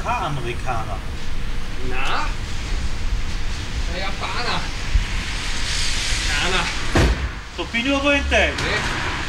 kein Amerikaner. Na? Der Japaner. Keiner. Da bin ich aber enttäuscht. Nee.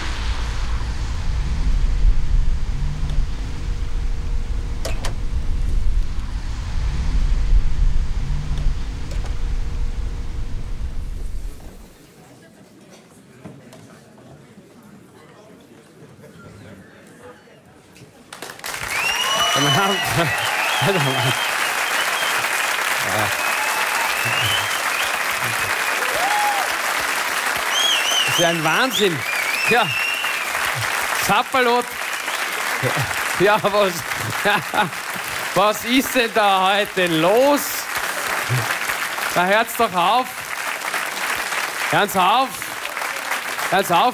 Das ist ja ein Wahnsinn. Ja, Zappalot. Ja, was ist denn da heute los? Da hört's doch auf. Hört's auf. Hört's auf.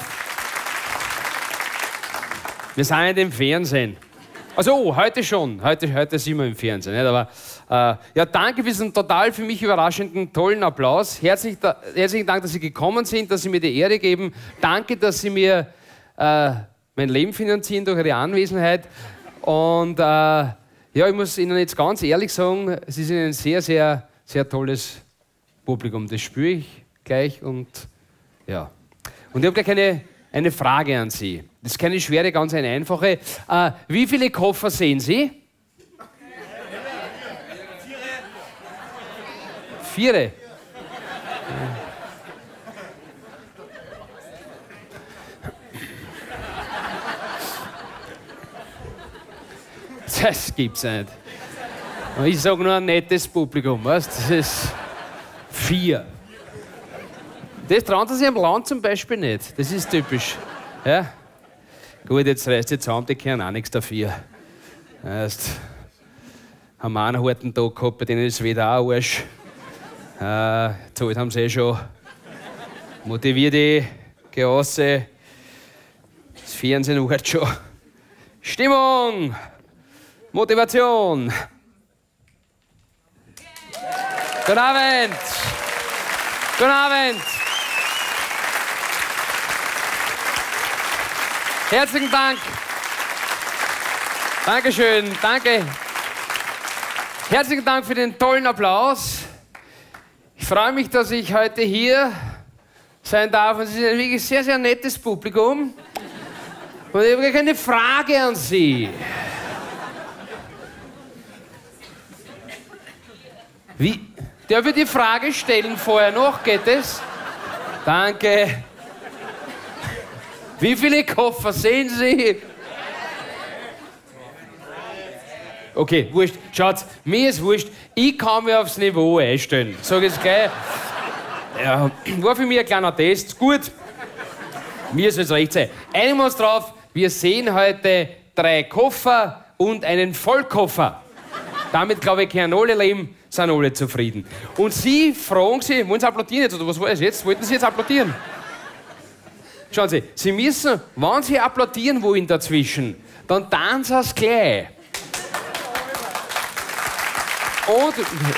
Wir sind in dem Fernsehen. Also, heute schon. Heute sind wir im Fernsehen. Nicht? Aber, ja, danke für diesen total für mich überraschenden, tollen Applaus. Herzlichen Dank, dass Sie gekommen sind, dass Sie mir die Ehre geben. Danke, dass Sie mir mein Leben finanzieren durch Ihre Anwesenheit. Und ja, ich muss Ihnen jetzt ganz ehrlich sagen, Sie sind ein sehr, sehr, sehr tolles Publikum. Das spüre ich gleich. Und ja. Und ich habe gleich eine Frage an Sie. Das ist keine schwere, ganz eine einfache. Wie viele Koffer sehen Sie? 4. Das gibt's nicht. Ich sage nur ein nettes Publikum. Weißt? Das ist 4. Das trauen sie sich am Land zum Beispiel nicht. Das ist typisch. Ja? Gut, jetzt reißt die zusammen, die können auch nichts dafür. Heißt, haben wir einen harten Tag gehabt, bei denen ist es wieder auch Arsch. Zahlt haben sie eh schon. Motivierte, Geasse. Das Fernsehen hört schon. Stimmung! Motivation! Guten Abend! Guten Abend! Herzlichen Dank. Dankeschön, danke. Herzlichen Dank für den tollen Applaus. Ich freue mich, dass ich heute hier sein darf. Es ist ein wirklich sehr, sehr nettes Publikum. Und ich habe eine Frage an Sie. Wie? Darf ich die Frage stellen vorher noch? Geht es? Danke. Wie viele Koffer sehen Sie? Okay, wurscht. Schaut, mir ist wurscht. Ich kann mich aufs Niveau einstellen. Sag ich es gleich. Ja, war für mich ein kleiner Test. Gut. Mir soll es recht sein. Einigen wir uns drauf. Wir sehen heute 3 Koffer und einen Vollkoffer. Damit, glaube ich, können alle leben, sind alle zufrieden. Und Sie fragen Sie, wollen Sie applaudieren jetzt oder was war es jetzt? Wollten Sie jetzt applaudieren? Schauen Sie, Sie müssen, wenn Sie applaudieren wollen dazwischen, dann tanzen Sie es gleich. Und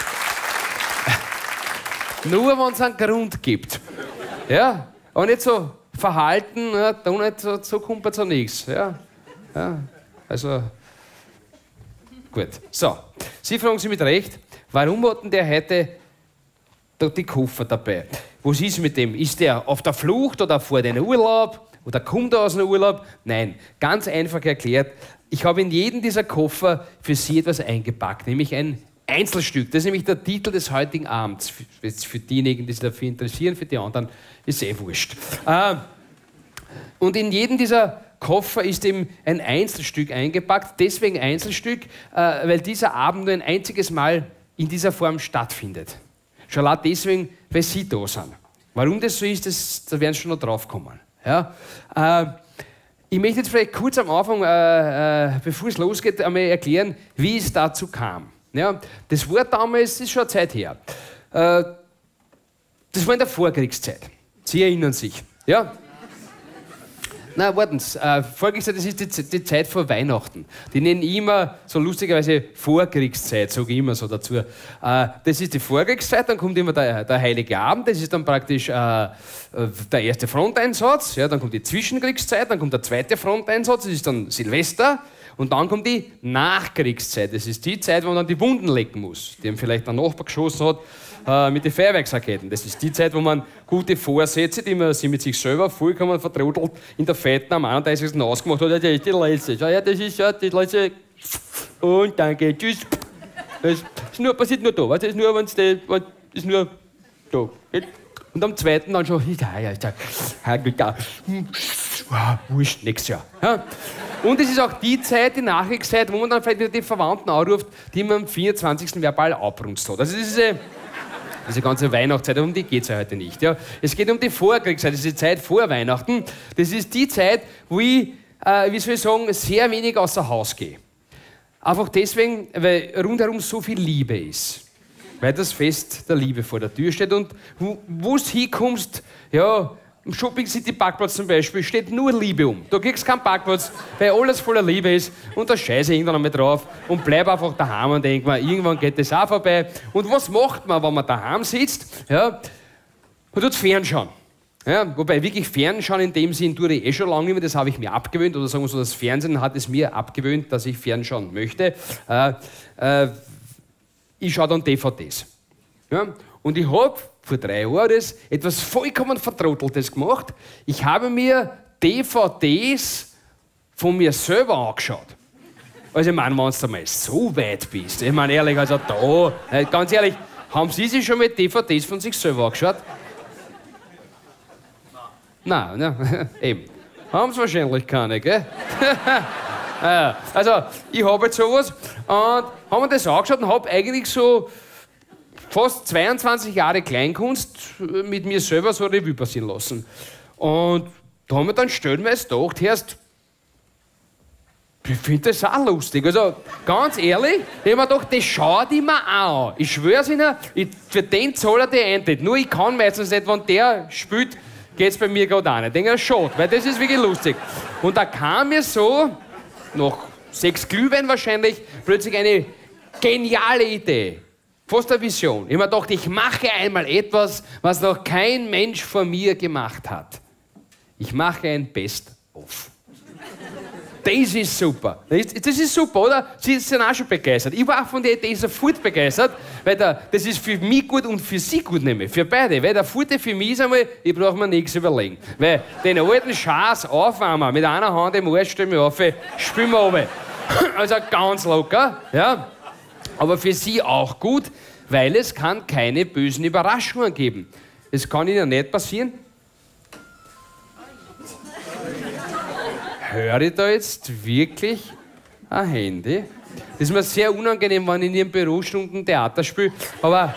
nur, wenn es einen Grund gibt. Ja? Und nicht so verhalten, ja, da nicht so kommt zu nichts. Ja? Ja? Also, gut. So, Sie fragen sich mit Recht, warum hat denn der heute die Koffer dabei? Was ist mit dem? Ist der auf der Flucht oder fährt er in den Urlaub? Oder kommt er aus dem Urlaub? Nein, ganz einfach erklärt. Ich habe in jedem dieser Koffer für Sie etwas eingepackt, nämlich ein Einzelstück. Das ist nämlich der Titel des heutigen Abends. Für diejenigen, die sich dafür interessieren, für die anderen ist eh wurscht. Und in jedem dieser Koffer ist eben ein Einzelstück eingepackt. Deswegen Einzelstück, weil dieser Abend nur ein einziges Mal in dieser Form stattfindet. Schon allein deswegen, weil Sie da sind. Warum das so ist, da werden Sie schon noch drauf kommen. Ja? Ich möchte jetzt vielleicht kurz am Anfang, bevor es losgeht, einmal erklären, wie es dazu kam. Ja? Das war damals, das ist schon eine Zeit her. Das war in der Vorkriegszeit. Sie erinnern sich. Ja? Nein, warten Sie. Vorkriegszeit, das ist die Zeit vor Weihnachten. Die nennen immer so lustigerweise Vorkriegszeit, sage ich immer so dazu. Das ist die Vorkriegszeit, dann kommt immer der Heilige Abend, das ist dann praktisch der erste Fronteinsatz. Ja, dann kommt die Zwischenkriegszeit, dann kommt der zweite Fronteinsatz, das ist dann Silvester. Und dann kommt die Nachkriegszeit. Das ist die Zeit, wo man dann die Wunden lecken muss, die ihm vielleicht der Nachbar geschossen hat mit den Feuerwerksraketen. Das ist die Zeit, wo man gute Vorsätze, die man sich mit sich selber vollkommen vertrödelt, in der Fête am 31. ausgemacht hat. Ja, das ist die letzte. Ja, das ist ja die letzte. Und danke, tschüss. Das ist nur, passiert nur da. Das ist nur, wenn's ist nur da. Und am zweiten dann schon, wurscht, nächstes Jahr. Ja. Und es ist auch die Zeit, die Nachkriegszeit, wo man dann vielleicht wieder die Verwandten anruft, die man am 24. verbal abbrunst hat. Also diese ganze Weihnachtszeit, um die geht es ja heute nicht. Ja. Es geht um die Vorkriegszeit, diese Zeit vor Weihnachten. Das ist die Zeit, wo ich, wie soll ich sagen, sehr wenig außer Haus gehe. Einfach deswegen, weil rundherum so viel Liebe ist. Weil das Fest der Liebe vor der Tür steht und wo du hinkommst, ja, im Shopping City Parkplatz zum Beispiel, steht nur Liebe um. Da kriegst du keinen Parkplatz, weil alles voller Liebe ist und da scheiße ich irgendwann einmal drauf und bleib einfach daheim und denk mir, irgendwann geht das auch vorbei. Und was macht man, wenn man daheim sitzt? Ja, man tut fernschauen. Ja, wobei wirklich Fernschauen in dem Sinn tue ich eh schon lange nicht mehr, das habe ich mir abgewöhnt, oder sagen wir so, das Fernsehen hat es mir abgewöhnt, dass ich fernschauen möchte. Ich schaue dann DVDs. Ja, und ich habe vor 3 Jahren etwas vollkommen Vertrotteltes gemacht. Ich habe mir DVDs von mir selber angeschaut. Also ich meine, wenn du mal so weit bist, ich meine ehrlich, also da, ganz ehrlich, haben Sie sich schon mal DVDs von sich selber angeschaut? Nein, ne? Eben. Haben sie wahrscheinlich keine, gell? Also, ich habe jetzt sowas und habe mir das angeschaut und habe eigentlich so fast 22 Jahre Kleinkunst mit mir selber so Revue passieren lassen. Und da haben wir dann stellenweise gedacht, Herrst, ich finde das auch lustig. Also, ganz ehrlich, ich habe mir gedacht, das schaut ich mir auch an. Ich schwör's Ihnen, für den zahle ich die Eintritt. Nur ich kann meistens nicht, wenn der spielt, geht's bei mir gerade auch nicht. Ich denke, schade, weil das ist wirklich lustig. Und da kam mir so, nach 6 Glühwein wahrscheinlich, plötzlich eine geniale Idee. Fast eine Vision. Ich habe mir gedacht, ich mache einmal etwas, was noch kein Mensch vor mir gemacht hat. Ich mache ein Best-of. Das ist super. Das ist super, oder? Sie sind auch schon begeistert. Ich war auch von der Idee sofort begeistert, weil das ist für mich gut und für Sie gut, nämlich für beide. Weil der Vorteil für mich ist einmal, ich brauche mir nichts überlegen. Weil den alten Schaß aufwärmen, mit einer Hand im Arsch stellen wir auf, spielen wir runter. Also ganz locker, ja. Aber für Sie auch gut, weil es kann keine bösen Überraschungen geben. Es kann Ihnen nicht passieren. Höre ich da jetzt wirklich ein Handy? Das ist mir sehr unangenehm, wenn ich in Ihren Bürostunden Theater spiele, aber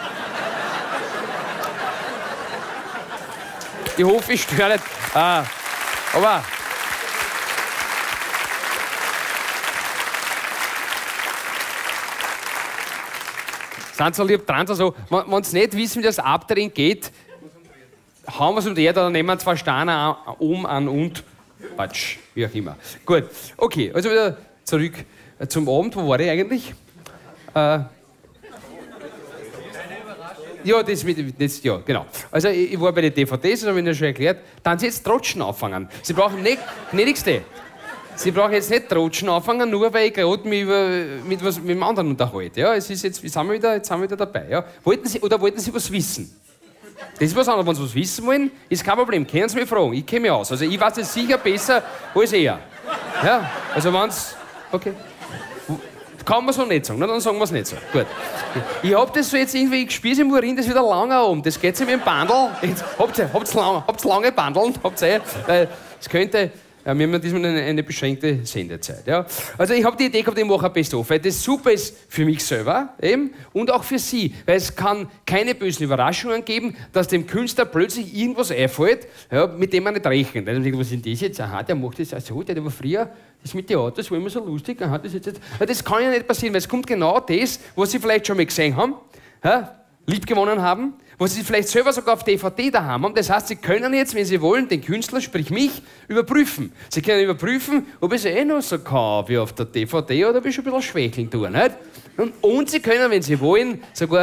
ich hoffe, ich störe nicht. Aber sind so lieb dran, so, wenn Sie nicht wissen, wie das Abdrehen geht, hauen wir es um die Erde, dann nehmen wir 2 Steine an und Quatsch, wie auch immer. Gut, okay, also wieder zurück zum Abend. Wo war ich eigentlich? Ja, ja, genau. Also ich war bei den DVDs, das habe ich Ihnen schon erklärt. Dann Sie jetzt Trotschen anfangen. Sie brauchen nicht, gnädigste, Sie brauchen jetzt nicht Trotschen anfangen, nur weil ich gerade mich mit dem anderen unterhalte. Ja, es ist jetzt sind wir wieder dabei. Ja. Wollten Sie was wissen? Das ist was anderes. Wenn Sie was wissen wollen, ist kein Problem. Können Sie mich fragen. Ich kenne mich aus. Also ich weiß es sicher besser als er. Ja, also wenn's... Okay. Kann man so nicht sagen. Na, dann sagen wir es nicht so. Gut. Ich hab das so jetzt irgendwie... Ich spiele im Urin, das wieder lange um. Das geht sich mit dem Bandel. Habt's lange Bandeln? Das könnte... Ja, wir haben diesmal eine beschränkte Sendezeit. Ja. Also ich habe die Idee gehabt, ich mache ein Best-of, weil das super ist für mich selber eben, und auch für Sie. Weil es kann keine bösen Überraschungen geben, dass dem Künstler plötzlich irgendwas einfällt, ja, mit dem man nicht rechnet. Dann denkt, was ist denn das jetzt? Aha, der macht das so, der war früher, das mit Theater, das war immer so lustig. Aha, das kann ja nicht passieren, weil es kommt genau das, was Sie vielleicht schon mal gesehen haben, ja, liebgewonnen haben, was Sie vielleicht selber sogar auf DVD daheim haben. Das heißt, Sie können jetzt, wenn Sie wollen, den Künstler, sprich mich, überprüfen. Sie können überprüfen, ob ich es noch so kann wie auf der DVD oder ob ich schon ein bisschen schwächeln tue. Nicht? Und Sie können, wenn Sie wollen, sogar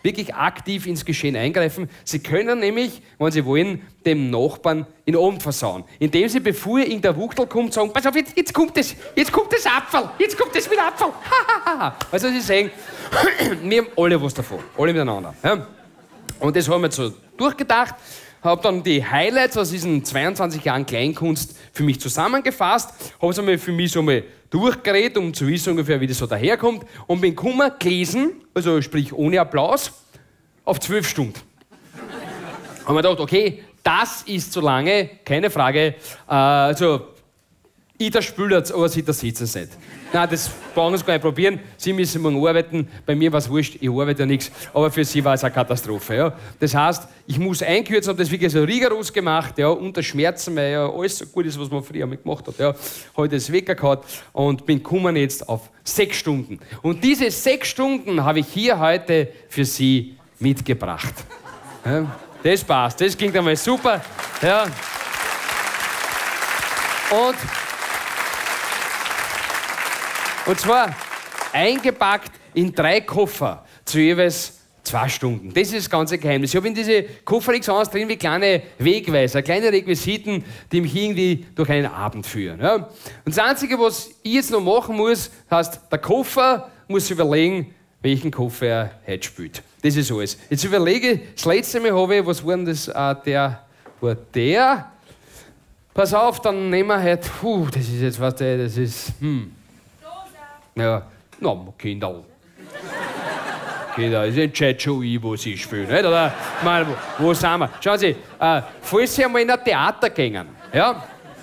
wirklich aktiv ins Geschehen eingreifen. Sie können nämlich, wenn Sie wollen, dem Nachbarn in den Abend versauen. Indem Sie, bevor irgendein Wuchtel kommt, sagen, pass auf, jetzt kommt das Apfel, jetzt kommt das mit Apfel. Also Sie sehen, wir haben alle was davon, alle miteinander. Ja? Und das haben wir jetzt so durchgedacht, habe dann die Highlights aus diesen 22 Jahren Kleinkunst für mich zusammengefasst, habe es einmal für mich so mal durchgeredet, um zu wissen ungefähr, wie das so daherkommt, und bin gelesen, also sprich ohne Applaus, auf 12 Stunden. Haben wir gedacht, okay, das ist zu lange, keine Frage, also ich das Spiel jetzt, aber Sie das sitzen nicht. Nein, das brauchen Sie gar nicht probieren. Sie müssen morgen arbeiten. Bei mir war es wurscht, ich arbeite ja nichts. Aber für Sie war es eine Katastrophe. Ja. Das heißt, ich muss einkürzen, habe das wirklich so rigoros gemacht, ja, unter Schmerzen, weil ja alles so gut ist, was man früher mit gemacht hat. Ja. Habe das weggehauen und bin gekommen jetzt auf 6 Stunden. Und diese 6 Stunden habe ich hier heute für Sie mitgebracht. Ja. Das passt, das klingt einmal super. Ja. Und zwar eingepackt in 3 Koffer zu jeweils 2 Stunden. Das ist das ganze Geheimnis. Ich habe in diese Koffer nichts anderes drin wie kleine Wegweiser, kleine Requisiten, die mich irgendwie durch einen Abend führen. Ja? Und das Einzige, was ich jetzt noch machen muss, heißt, der Koffer muss überlegen, welchen Koffer er heute spielt. Das ist alles. Jetzt überlege ich, das letzte Mal habe ich, was war denn das? Der. Pass auf, dann nehmen wir heute, das ist jetzt was, das ist, Ja, no, Kinder. Das entscheidet schon ich, wo Sie spielen. Nicht? Oder, meine, wo sind wir? Schauen Sie, falls Sie einmal in ein Theater gehen, ja?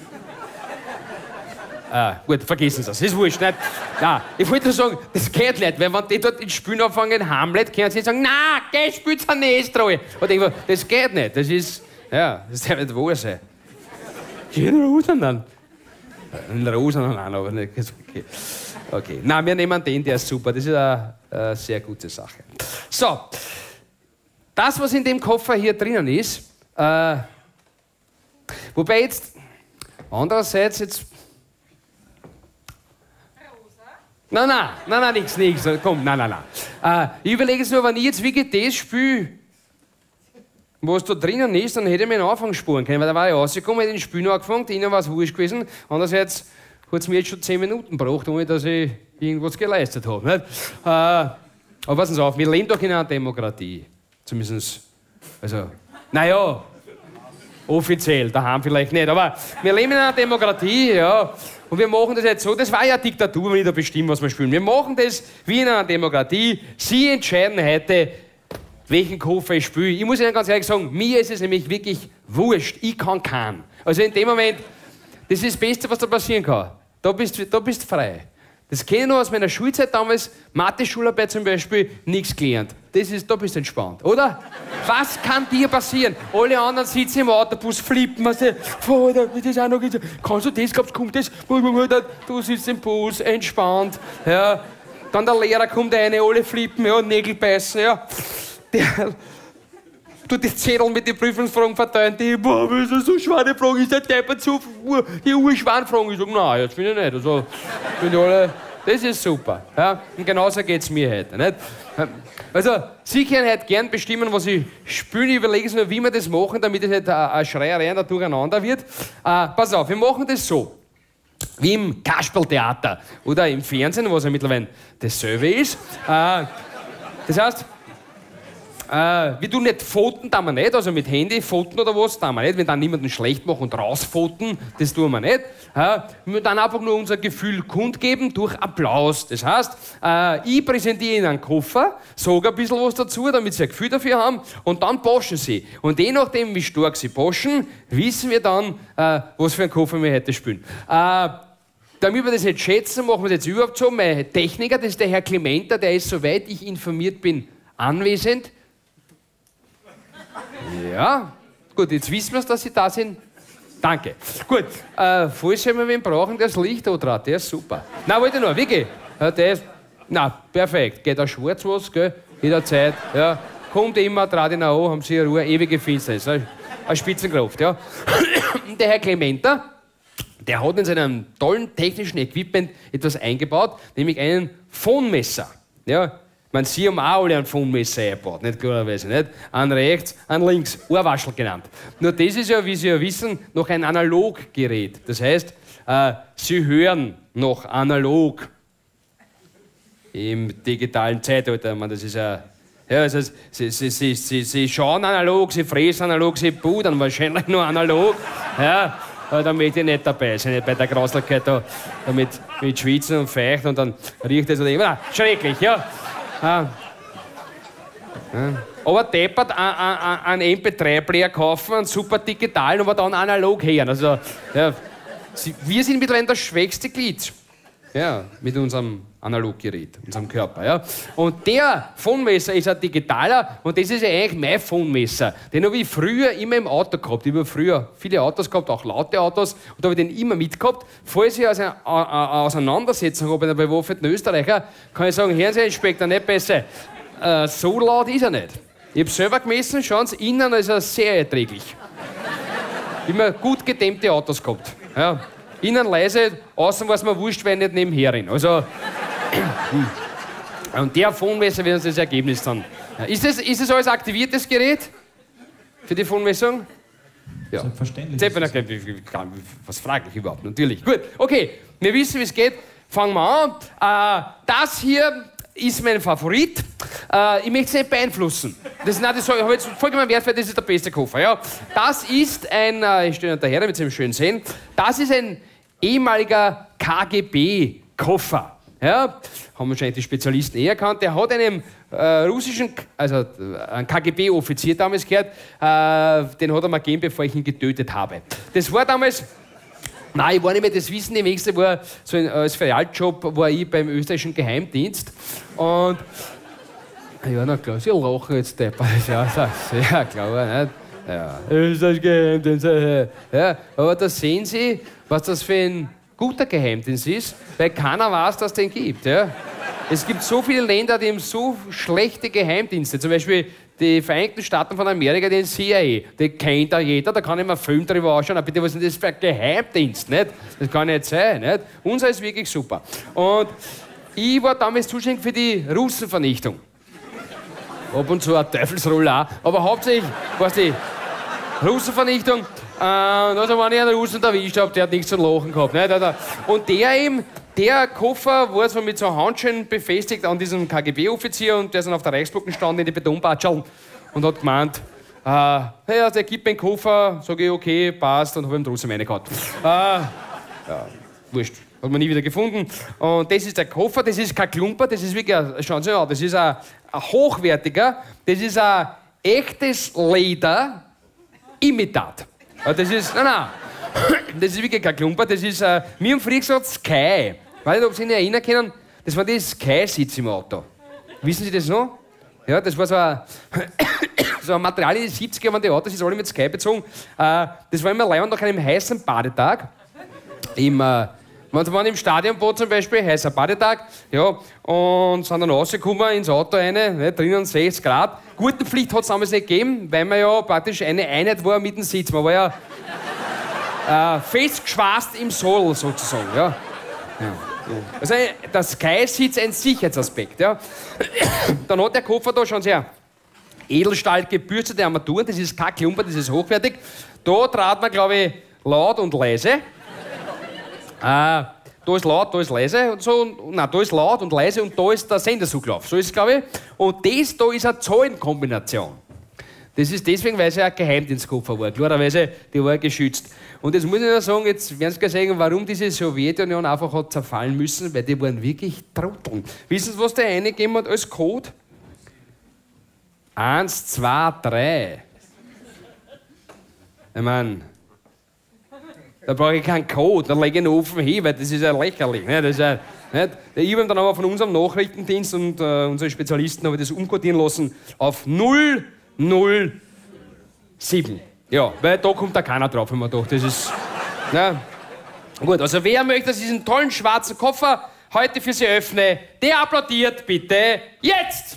Gut, vergessen Sie es, ist wurscht. Nicht? Nein, ich wollte nur sagen, das geht nicht, weil wenn die dort ins Spielen anfangen, Hamlet, können Sie sagen, nein, geh, spielt's eine Nestroy. Und ich denke, das geht nicht, das ist, ja, das darf nicht wahr sein. In Rosen dann. In Rosen dann, aber nicht. Okay. Okay. Nein, wir nehmen den, der ist super. Das ist eine sehr gute Sache. So. Das, was in dem Koffer hier drinnen ist, wobei jetzt, andererseits jetzt. Nein, nichts. Komm, nein. Ich überlege es nur, wenn ich jetzt wirklich das spiele, was da drinnen ist, dann hätte ich mir einen Anfang sparen können, weil da war ich rausgekommen, hätte den Spiel noch angefangen, ihnen war es wurscht gewesen. Andererseits hat es mir jetzt schon 10 Minuten gebraucht, ohne dass ich irgendwas geleistet habe. Nicht? Aber passen Sie auf, wir leben doch in einer Demokratie. Zumindest, also, naja, offiziell, daheim vielleicht nicht, aber wir leben in einer Demokratie, ja. Und wir machen das jetzt so, das war ja eine Diktatur, wenn ich da bestimme, was wir spielen. Wir machen das wie in einer Demokratie. Sie entscheiden heute, welchen Koffer ich spiele. Ich muss Ihnen ganz ehrlich sagen, mir ist es nämlich wirklich wurscht. Ich kann keinen. Also in dem Moment, das ist das Beste, was da passieren kann. Da bist du frei. Das kenne ich noch aus meiner Schulzeit damals, Mathe-Schularbeit zum Beispiel, nichts gelernt. Da bist du entspannt, oder? Was kann dir passieren? Alle anderen sitzen im Autobus, flippen, weißt du, Vater, das ist auch noch, kannst du das, glaubst kommt das? Du sitzt im Bus, entspannt, ja. Dann der Lehrer kommt rein, alle flippen, ja, Nägel beißen, ja. Der tut die Zettel mit den Prüfungsfragen verteilen, die, boah, das ist so schwere Fragen, ist der Deppert so, die urschweren Fragen. Ich sage, nein, jetzt bin ich nicht. Also, das ist super. Ja? Und genauso geht es mir heute. Nicht? Also, Sie können heute gern bestimmen, was ich spiele. Ich überlege nur, wie wir das machen, damit es nicht eine Schreierei und ein Durcheinander wird. Pass auf, wir machen das so. Wie im Kasperltheater oder im Fernsehen, was ja mittlerweile dasselbe ist. Das heißt, wir tun nicht foten, tun wir nicht, also mit Handy foten oder was, tun wir nicht. Wir dann niemanden schlecht machen und rausfoten, das tun wir nicht. Wir dann einfach nur unser Gefühl kundgeben durch Applaus. Das heißt, ich präsentiere Ihnen einen Koffer, sage ein bisschen was dazu, damit Sie ein Gefühl dafür haben, und dann poschen Sie. Und je nachdem, wie stark Sie poschen, wissen wir dann, was für einen Koffer wir heute spielen. Damit wir das jetzt schätzen, machen wir es jetzt überhaupt so. Mein Techniker, das ist der Herr Clementer, der ist, soweit ich informiert bin, anwesend. Ja, gut, jetzt wissen wir es, dass Sie da sind. Danke. Gut, falls wir wen brauchen, der das Licht da dran, der ist super. Nein, wollte nur, wirklich. Der ist, na, perfekt. Geht auch schwarz was, gell? Jederzeit. Ja. Kommt immer, trat ihn an, haben Sie Ruhe, ewige Finsternis. Eine Spitzenkraft, ja. Der Herr Clementer, der hat in seinem tollen technischen Equipment etwas eingebaut, nämlich einen Phonmesser. Ja. Sie haben auch alle einen Fundmesser eingebaut, nicht klarerweise, nicht? An rechts, an links, Ohrwaschel genannt. Nur das ist ja, wie Sie ja wissen, noch ein Analoggerät. Das heißt, Sie hören noch analog im digitalen Zeitalter. Ich meine, das ist ja, also Sie schauen analog, Sie fräsen analog, Sie pudern wahrscheinlich nur analog. Ja. Aber da möchte ich nicht dabei sein, nicht bei der Grauseligkeit da mit Schwitzen und Feucht und dann riecht es oder immer. Schrecklich, ja. Aber deppert einen MP3-Player kaufen, einen super digitalen, aber dann analog hören. Also, ja, wir sind mittlerweile das schwächste Glied. Ja, mit unserem Analoggerät, unserem Körper. Ja. Und der Phonmesser ist ein digitaler und das ist ja eigentlich mein Phonmesser. Den habe ich früher immer im Auto gehabt. Ich habe früher viele Autos gehabt, auch laute Autos, und da habe ich den immer mitgehabt. Falls ich also eine Auseinandersetzung habe bei den bewaffneten Österreicher, kann ich sagen, hören Sie, Inspektor, nicht besser. So laut ist er nicht. Ich habe selber gemessen, schauen Sie, innen ist er sehr erträglich. Immer gut gedämmte Autos gehabt. Ja. Innen leise, außen war es mir wurscht, weil ich nicht nebenher rein. Also, und der Phonmesser wird uns das Ergebnis dann. Ja. Ist das alles aktiviertes Gerät für die Phonmessung? Ja. Selbstverständlich. Was frage ich überhaupt? Natürlich. Gut, okay, wir wissen, wie es geht. Fangen wir an. Das hier ist mein Favorit. Ich möchte es nicht beeinflussen. Das habe jetzt vollkommen wertvoll, das ist der beste Koffer. Ja. Das ist ein, ich stehe daher mit seinem schönen Sehen, das ist ein ehemaliger KGB-Koffer. Ja. Haben wahrscheinlich die Spezialisten erkannt. Der hat einem russischen, also ein KGB-Offizier damals gehört, den hat er mir gegeben, bevor ich ihn getötet habe. Das war damals. Nein, ich war nicht mehr das Wissen. Im nächsten war so als Ferialjob war ich beim österreichischen Geheimdienst. Und ja, na klar, Sie lachen jetzt, Depper. Ja, sehr klar, nicht? Ja, österreichischer Geheimdienst. Ja, aber da sehen Sie, was das für ein guter Geheimdienst ist, weil keiner weiß, dass es den gibt. Ja? Es gibt so viele Länder, die haben so schlechte Geheimdienste. Zum Beispiel die Vereinigten Staaten von Amerika, den CIA. Die kennt da jeder, da kann ich mir einen Film drüber anschauen. Aber bitte, was ist denn das für ein Geheimdienst? Nicht? Das kann nicht sein. Nicht? Unser ist wirklich super. Und ich war damals zuständig für die Russenvernichtung. Ab und zu eine Teufelsrolle auch. Aber hauptsächlich war es die Russenvernichtung. Also, wenn ich einen Russen erwischt habe, der hat nichts zu lachen gehabt. Nicht? Und der Koffer war so mit so Handschellen befestigt an diesem KGB-Offizier und der ist dann auf der Reichsbrücke gestanden in die Betonpatscheln und hat gemeint, ja, der gibt mir einen Koffer, sage ich, okay, passt, und habe ihm trotzdem reingehauen. Ja, wurscht. Hat man nie wieder gefunden. Und das ist der Koffer, das ist kein Klumper, das ist wirklich, schauen Sie mal, das ist ein hochwertiger, das ist ein echtes Leder-Imitat. Das ist, nein, das ist wirklich kein Klumper, das ist, wir haben früher gesagt Sky. Ich weiß nicht, ob Sie sich erinnern können, das war die Sky-Sitz im Auto. Wissen Sie das noch? Ja, das war so ein Material in den 70er, waren die Autos ist alle mit Sky bezogen. Das war immer leibend nach einem heißen Badetag. Wir waren im Stadionboot zum Beispiel, heißer Badetag, ja, und sind dann rausgekommen ins Auto rein, ne, drinnen 60 Grad. Gurtenpflicht hat es damals nicht gegeben, weil man ja praktisch eine Einheit war mit dem Sitz. Man war ja festgeschweißt im Soll sozusagen. Ja. Also der Sky-Sitz ein Sicherheitsaspekt. Ja. Dann hat der Koffer da schon sehr Edelstahl gebürstete Armaturen, das ist kein Klumper, das ist hochwertig. Da trat man, glaube ich, laut und leise. Da ist laut, da ist leise und so. Nein, da ist laut und leise und da ist der Senderzuglauf. So ist es, glaube ich. Und das da ist eine Zahlenkombination. Das ist deswegen, weil es ja ein Geheimdienstkoffer war. Klarerweise, die war geschützt. Und jetzt muss ich nur sagen, jetzt werden Sie gleich sagen, warum diese Sowjetunion einfach hat zerfallen müssen, weil die waren wirklich Trotteln. Wissen Sie, was der eine gegeben hat als Code? 1, 2, 3. Ich meine, da brauche ich keinen Code, da lege ich ihn offen hin, weil das ist ja lächerlich. Ne? Das ist ja, nicht? Ich habe dann aber von unserem Nachrichtendienst und unseren Spezialisten habe ich das umcodieren lassen auf 007. Ja, weil da kommt da keiner drauf, wenn man doch. Das ist. Ja. Gut, also wer möchte, dass ich diesen tollen schwarzen Koffer heute für Sie öffne, der applaudiert bitte jetzt!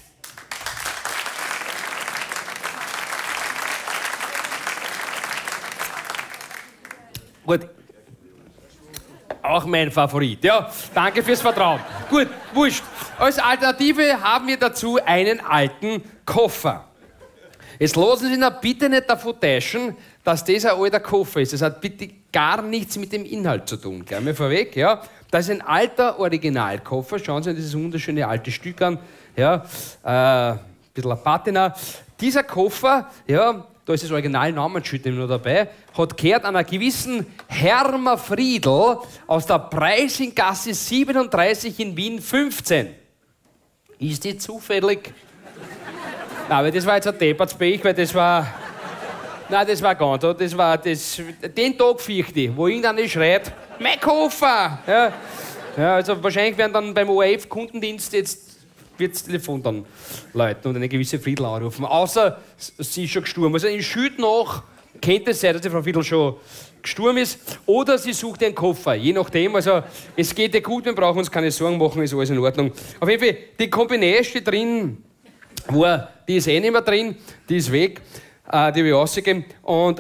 Gut. Auch mein Favorit, ja. Danke fürs Vertrauen. Gut, wurscht. Als Alternative haben wir dazu einen alten Koffer. Jetzt lassen Sie sich bitte nicht davon täuschen, dass das ein alter Koffer ist. Das hat bitte gar nichts mit dem Inhalt zu tun. Gleich mal vorweg, ja. Das ist ein alter Originalkoffer. Schauen Sie sich dieses wunderschöne alte Stück an. Ja, ein bisschen eine Patina. Dieser Koffer, ja, da ist das Original-Namensschild noch dabei, hat gehört an einer gewissen Hermer Friedl aus der Preisinggasse 37 in Wien 15. Ist die zufällig? Nein, aber das war jetzt ein Deppertsbech, weil das war... Nein, das war gar nicht. Das war das... Den Tag fürchte ich, wo irgendeiner schreit, mein Koffer! Ja, ja, also wahrscheinlich werden dann beim ORF-Kundendienst jetzt wird das Telefon dann läuten und eine gewisse Friedl anrufen. Außer sie ist schon gestorben. Also in Schüt nach könnte es sein, dass die Frau Friedl schon gestorben ist. Oder sie sucht einen Koffer. Je nachdem. Also es geht ihr gut, wir brauchen uns keine Sorgen machen, ist alles in Ordnung. Auf jeden Fall, die Kombination steht drin. Die ist eh nicht mehr drin. Die ist weg. Die habe ich rausgegeben. Und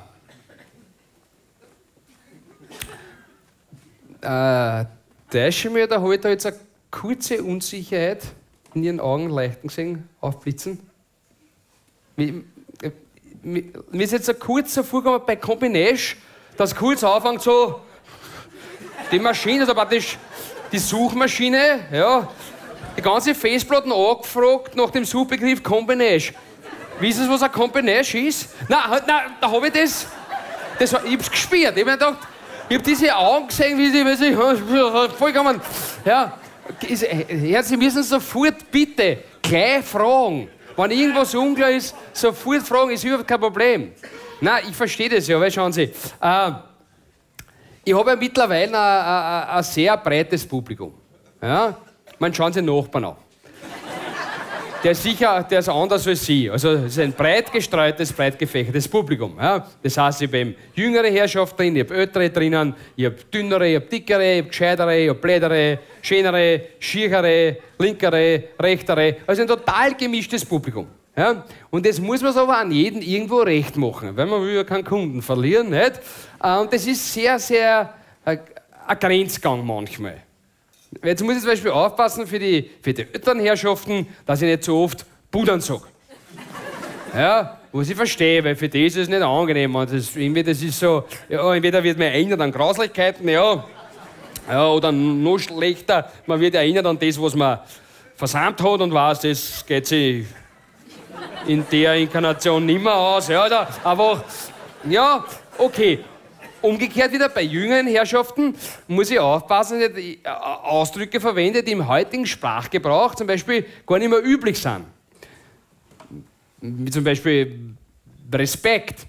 täusche mir, da habe ich da jetzt eine kurze Unsicherheit in Ihren Augen leuchten gesehen, aufblitzen. Mir ist jetzt ein kurzer Vorgang bei Combination, dass kurz anfängt so die Maschine, also praktisch die Suchmaschine, ja, die ganze Festplatten angefragt nach dem Suchbegriff Combination. Wissen Sie, was ein Combination ist? Nein, da habe ich das ich hab's gespürt. Ich habe mir gedacht, ich habe diese Augen gesehen, wie sie vollkommen, ja. Herr, Sie müssen sofort bitte gleich fragen. Wenn irgendwas unklar ist, sofort fragen, ist überhaupt kein Problem. Nein, ich verstehe das ja, weil schauen Sie, ich habe ja mittlerweile ein sehr breites Publikum. Ja? Man, schauen Sie den Nachbarn an. Der ist anders als Sie. Also es ist ein breit gestreutes, breit gefächertes Publikum. Ja? Das heißt, ich habe eben jüngere Herrschaft drin, ich habe ältere drinnen, ich habe dünnere, ich habe dickere, ich habe gescheitere, ich habe blädere, schönere, schiechere, linkere, rechtere. Also ein total gemischtes Publikum. Ja? Und das muss man aber an jeden irgendwo recht machen, weil man will ja keinen Kunden verlieren. Nicht? Und das ist sehr, sehr ein Grenzgang manchmal. Jetzt muss ich zum Beispiel aufpassen für die älteren Herrschaften, dass ich nicht so oft Pudern sage. Ja, was ich verstehe, weil für die ist es nicht angenehm. Das ist so, ja, entweder wird man erinnert an Grauslichkeiten, ja, oder noch schlechter, man wird erinnert an das, was man versandt hat und weiß, das geht sich in der Inkarnation nicht mehr aus. Ja, oder einfach, ja, okay. Umgekehrt wieder bei jüngeren Herrschaften muss ich aufpassen, dass ich Ausdrücke verwende, die im heutigen Sprachgebrauch zum Beispiel gar nicht mehr üblich sind. Wie zum Beispiel Respekt,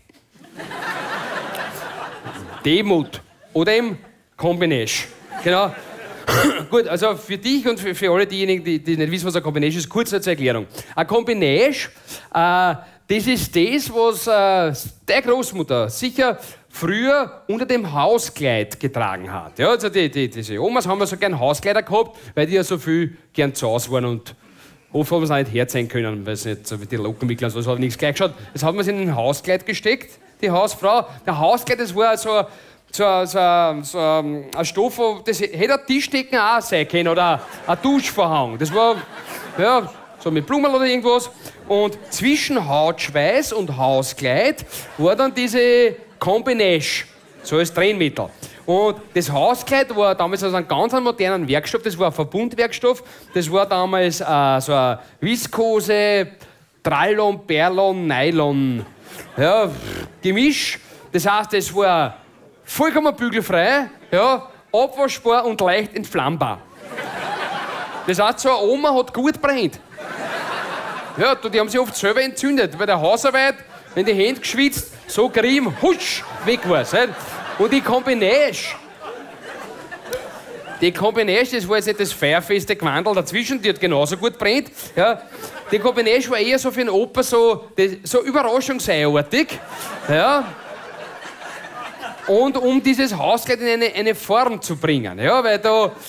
Demut oder eben Combination. Genau. Gut, also für dich und für alle diejenigen, die nicht wissen, was eine Combination ist, kurz zur Erklärung. Eine Combination, das ist das, was der Großmutter sicher früher unter dem Hauskleid getragen hat. Ja, also diese Omas haben ja so gern Hauskleider gehabt, weil die ja so viel gern zu Hause waren und oft haben sie auch nicht herzeigen können, weil sie nicht so wie die Lockenwickler und so, das hat nichts gleich geschaut. Das hat man sie in ein Hauskleid gesteckt, die Hausfrau. Der Hauskleid, das war so ein Stoff, das hätte ein Tischdecken auch sein können oder ein Duschvorhang. Das war, ja, so mit Blumen oder irgendwas. Und zwischen Hautschweiß und Hauskleid war dann diese Combination, so als Trennmittel. Und das Hauskleid war damals aus einem ganz modernen Werkstoff, das war ein Verbundwerkstoff, das war damals so ein Viskose, Trallon, Perlon, Nylon, ja, Gemisch. Das heißt, es war vollkommen bügelfrei, ja, abwaschbar und leicht entflammbar. Das heißt, so eine Oma hat gut brennt. Ja, die haben sich oft selber entzündet. Bei der Hausarbeit, wenn die Hände geschwitzt, so Creme, husch, weg war's. Nicht? Und die Combination, das war jetzt nicht das feuerfeste Gewandel dazwischen, die hat genauso gut brennt. Ja. Die Combination war eher so für einen Opa so überraschungseiartig. Ja. Und um dieses Hauskleid in eine Form zu bringen. Ja, weil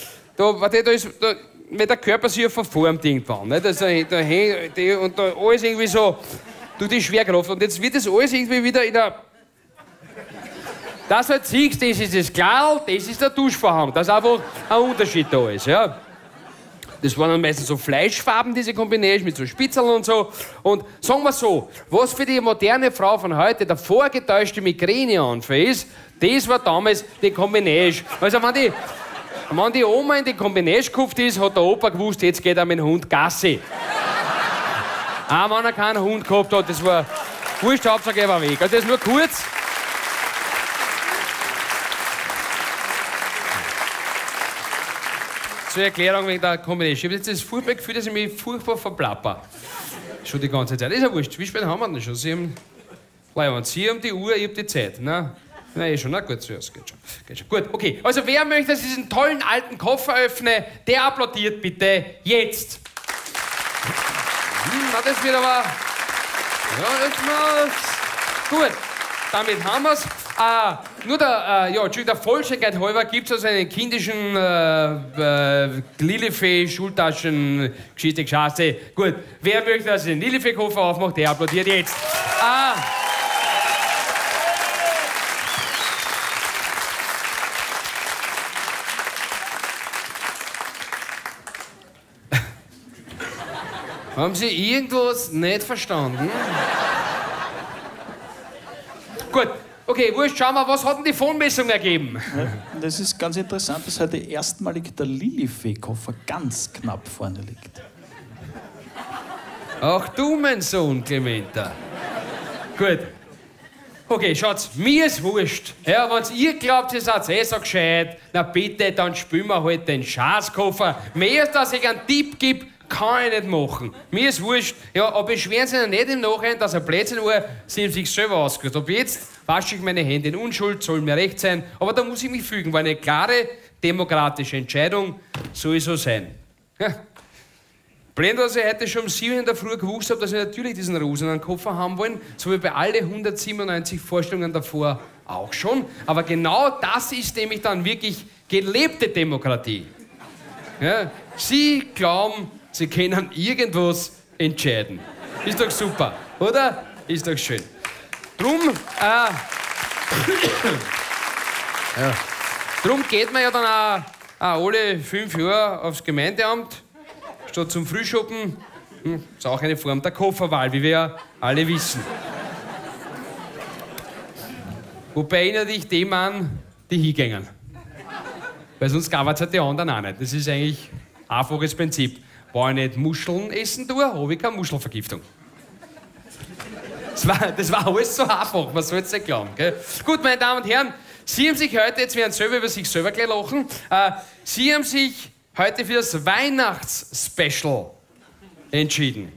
weil der Körper sich ja verformt irgendwann. Nicht? Also, und da alles irgendwie so durch die Schwerkraft. Und jetzt wird das alles irgendwie wieder in der dass du halt siehst, das ist das Glas, das ist der Duschvorhang, dass einfach ein Unterschied da ist. Ja. Das waren dann meistens so Fleischfarben, diese Kombination mit so Spitzeln und so. Und sagen wir so, was für die moderne Frau von heute der vorgetäuschte Migräneanfall ist, das war damals die Kombination. Also wenn die Oma in die Kombination gekauft ist, hat der Opa gewusst, jetzt geht er mit dem Hund Gassi. Auch wenn er keinen Hund gehabt hat, das war wurscht, Hauptsache er war weg. Also das nur kurz. Zur Erklärung wegen der Kombination. Ich habe jetzt das furchtbare Gefühl, dass ich mich furchtbar verplapper. Schon die ganze Zeit. Ist ja wurscht. Wie spät haben wir denn schon? Sie haben die Uhr, ich habe die Zeit. Nein, schon. Na gut, so, das geht schon. Gut, okay. Also wer möchte, dass ich diesen tollen alten Koffer öffne, der applaudiert bitte jetzt. Na, das wird aber... Ja, das war's. Gut, damit haben wir's. Nur der Vollständigkeit halber gibt es also einen kindischen Lilifee-Schultaschen-Geschichte, Geschasse. Gut, wer möchte, dass ich den Lilifee-Koffer aufmacht, der applaudiert jetzt. Haben Sie irgendwas nicht verstanden? Gut. Okay, wurscht, schauen wir, was hat denn die Fondmessung ergeben? Ja, das ist ganz interessant, dass heute erstmalig der Lilifee-Koffer ganz knapp vorne liegt. Ach du, mein Sohn, Clementa. Gut. Okay, schaut's, mir ist wurscht. Ja, wenn ihr glaubt, ihr seid so gescheit, na bitte, dann spielen wir halt den Scheißkoffer. Mehr als dass ich einen Tipp gebe, kann ich nicht machen. Mir ist wurscht. Ja, aber beschweren Sie sich nicht im Nachhinein, dass ein Blödsinn war, Sie haben sich selber ausgesucht. Ab jetzt wasche ich meine Hände in Unschuld, soll mir recht sein. Aber da muss ich mich fügen, war eine klare demokratische Entscheidung, soll so sein. Ja. Blöd, dass ich heute schon um 7 in der Früh gewusst habe, dass wir natürlich diesen rosenen Koffer haben wollen, so wie bei alle 197 Vorstellungen davor auch schon. Aber genau das ist nämlich dann wirklich gelebte Demokratie. Ja. Sie glauben, Sie können irgendwas entscheiden. Ist doch super, oder? Ist doch schön. Drum geht man ja dann auch alle 5 Jahre aufs Gemeindeamt, statt zum Frühschoppen. Ist auch eine Form der Kofferwahl, wie wir ja alle wissen. Wobei erinnert dich dem an, die hingängen. Weil sonst gab es halt die anderen auch nicht. Das ist eigentlich ein einfaches Prinzip. War ich nicht Muscheln essen tue, habe ich keine Muschelvergiftung. Das war alles so einfach, man soll es nicht glauben. Gell? Gut, meine Damen und Herren, Sie haben sich heute, jetzt werden Sie selber über sich selber gleich lachen, Sie haben sich heute für das Weihnachtsspecial entschieden.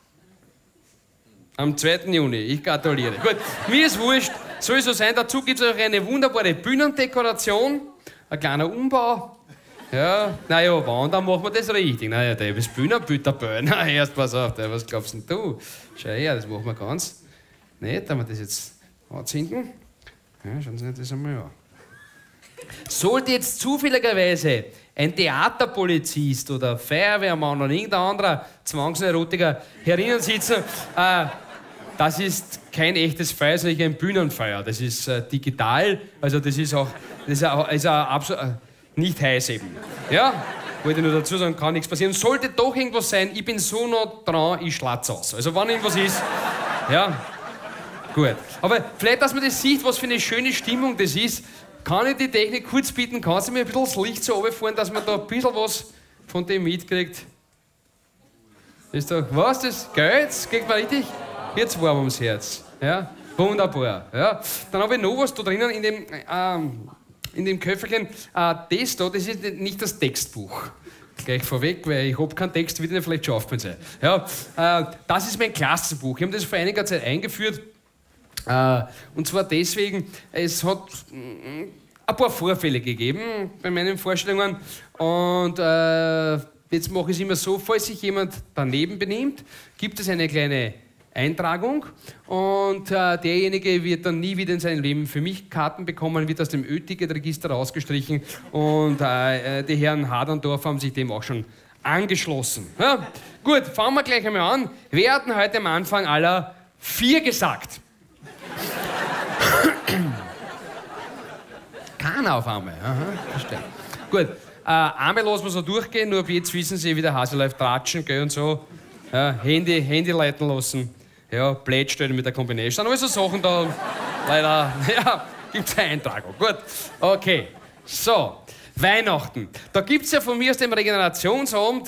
Am 2. Juni, ich gratuliere. Gut, mir ist wurscht, soll so sein. Dazu gibt es auch eine wunderbare Bühnendekoration, ein kleiner Umbau. Ja, naja, wann, dann machen wir das richtig. Naja, der ist Bühnenbild dabei. Na, erst pass auf, was glaubst denn du? Schau her, das machen wir ganz nett, wenn wir das jetzt anzünden. Ja, schauen Sie sich das einmal an. Sollte jetzt zufälligerweise ein Theaterpolizist oder Feuerwehrmann oder irgendein anderer Zwangsneurotiker herinnen sitzen, das ist kein echtes Feuer, sondern ein Bühnenfeuer. Das ist digital, also das ist absolut nicht heiß eben. Ja? Wollte ich nur dazu sagen, kann nichts passieren. Sollte doch irgendwas sein, ich bin so noch dran, ich schlatz aus. Also wenn irgendwas ist, ja, gut. Aber vielleicht, dass man das sieht, was für eine schöne Stimmung das ist, kann ich die Technik kurz bitten, kannst du mir ein bisschen das Licht so runterfahren, dass man da ein bisschen was von dem mitkriegt? Ist doch, was, das Geld? Das kriegt man richtig? Jetzt warm ums Herz. Ja? Wunderbar. Ja? Dann habe ich noch was da drinnen in dem Köfferchen. Das da, das ist nicht das Textbuch. Gleich vorweg, weil ich habe keinen Text, wird Ihnen vielleicht schon aufgefallen sein. Ja? Das ist mein Klassenbuch. Ich habe das vor einiger Zeit eingeführt. Und zwar deswegen, es hat ein paar Vorfälle gegeben bei meinen Vorstellungen. Und jetzt mache ich es immer so, falls sich jemand daneben benimmt, gibt es eine kleine Eintragung und derjenige wird dann nie wieder in seinem Leben für mich Karten bekommen, wird aus dem Ö-Ticket-Register rausgestrichen und die Herren Hadrndorf haben sich dem auch schon angeschlossen. Ja? Gut, fangen wir gleich einmal an. Wir hatten heute am Anfang aller 4 gesagt. keiner auf einmal. Aha, verstehe. Gut, einmal lassen wir so durchgehen, nur ab jetzt wissen Sie, wie der Hase läuft, tratschen, gell, und so. Ja, Handy leiten lassen. Ja, Blät stellen mit der Combination. Also Sachen da, leider, ja, gibt's eine Eintragung. Gut, okay. So, Weihnachten. Da gibt's ja von mir aus dem Regenerationsabend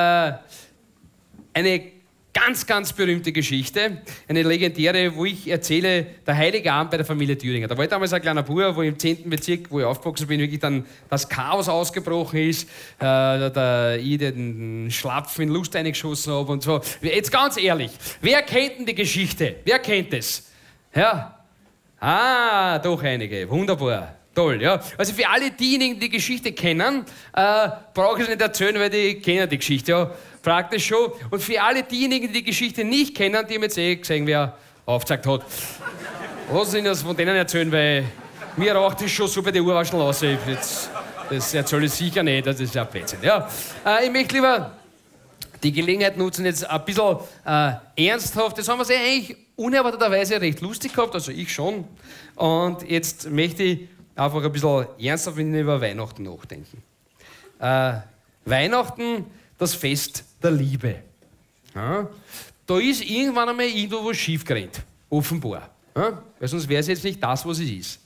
eine ganz, ganz berühmte Geschichte, eine legendäre, wo ich erzähle, der Heilige Abend bei der Familie Thüringer. Da war ich damals ein kleiner Bub, wo ich im 10. Bezirk, wo ich aufgewachsen bin, wirklich dann das Chaos ausgebrochen ist, ich den Schlapfen in Lust eingeschossen habe und so. Jetzt ganz ehrlich, wer kennt denn die Geschichte? Wer kennt es? Ja? Ah, doch einige. Wunderbar. Toll, ja. Also für alle diejenigen, die die Geschichte kennen, brauche ich es nicht erzählen, weil die kennen die Geschichte, ja. Praktisch schon. Und für alle diejenigen, die die Geschichte nicht kennen, die haben jetzt gesehen, wer aufgezeigt hat. Lassen Sie das von denen erzählen, weil mir raucht es schon so bei den Urwaschen aus. Das erzähle ich sicher nicht, das ist ja Blödsinn. Ja. Ich möchte lieber die Gelegenheit nutzen, jetzt ein bisschen ernsthaft. Das haben wir eigentlich unerwarteterweise recht lustig gehabt, also ich schon. Und jetzt möchte ich einfach ein bisschen ernsthaft über Weihnachten nachdenken. Weihnachten, das Fest der Liebe. Ja? Da ist irgendwann einmal irgendwo was schief gerannt. Offenbar. Ja? Weil sonst wäre es jetzt nicht das, was es ist.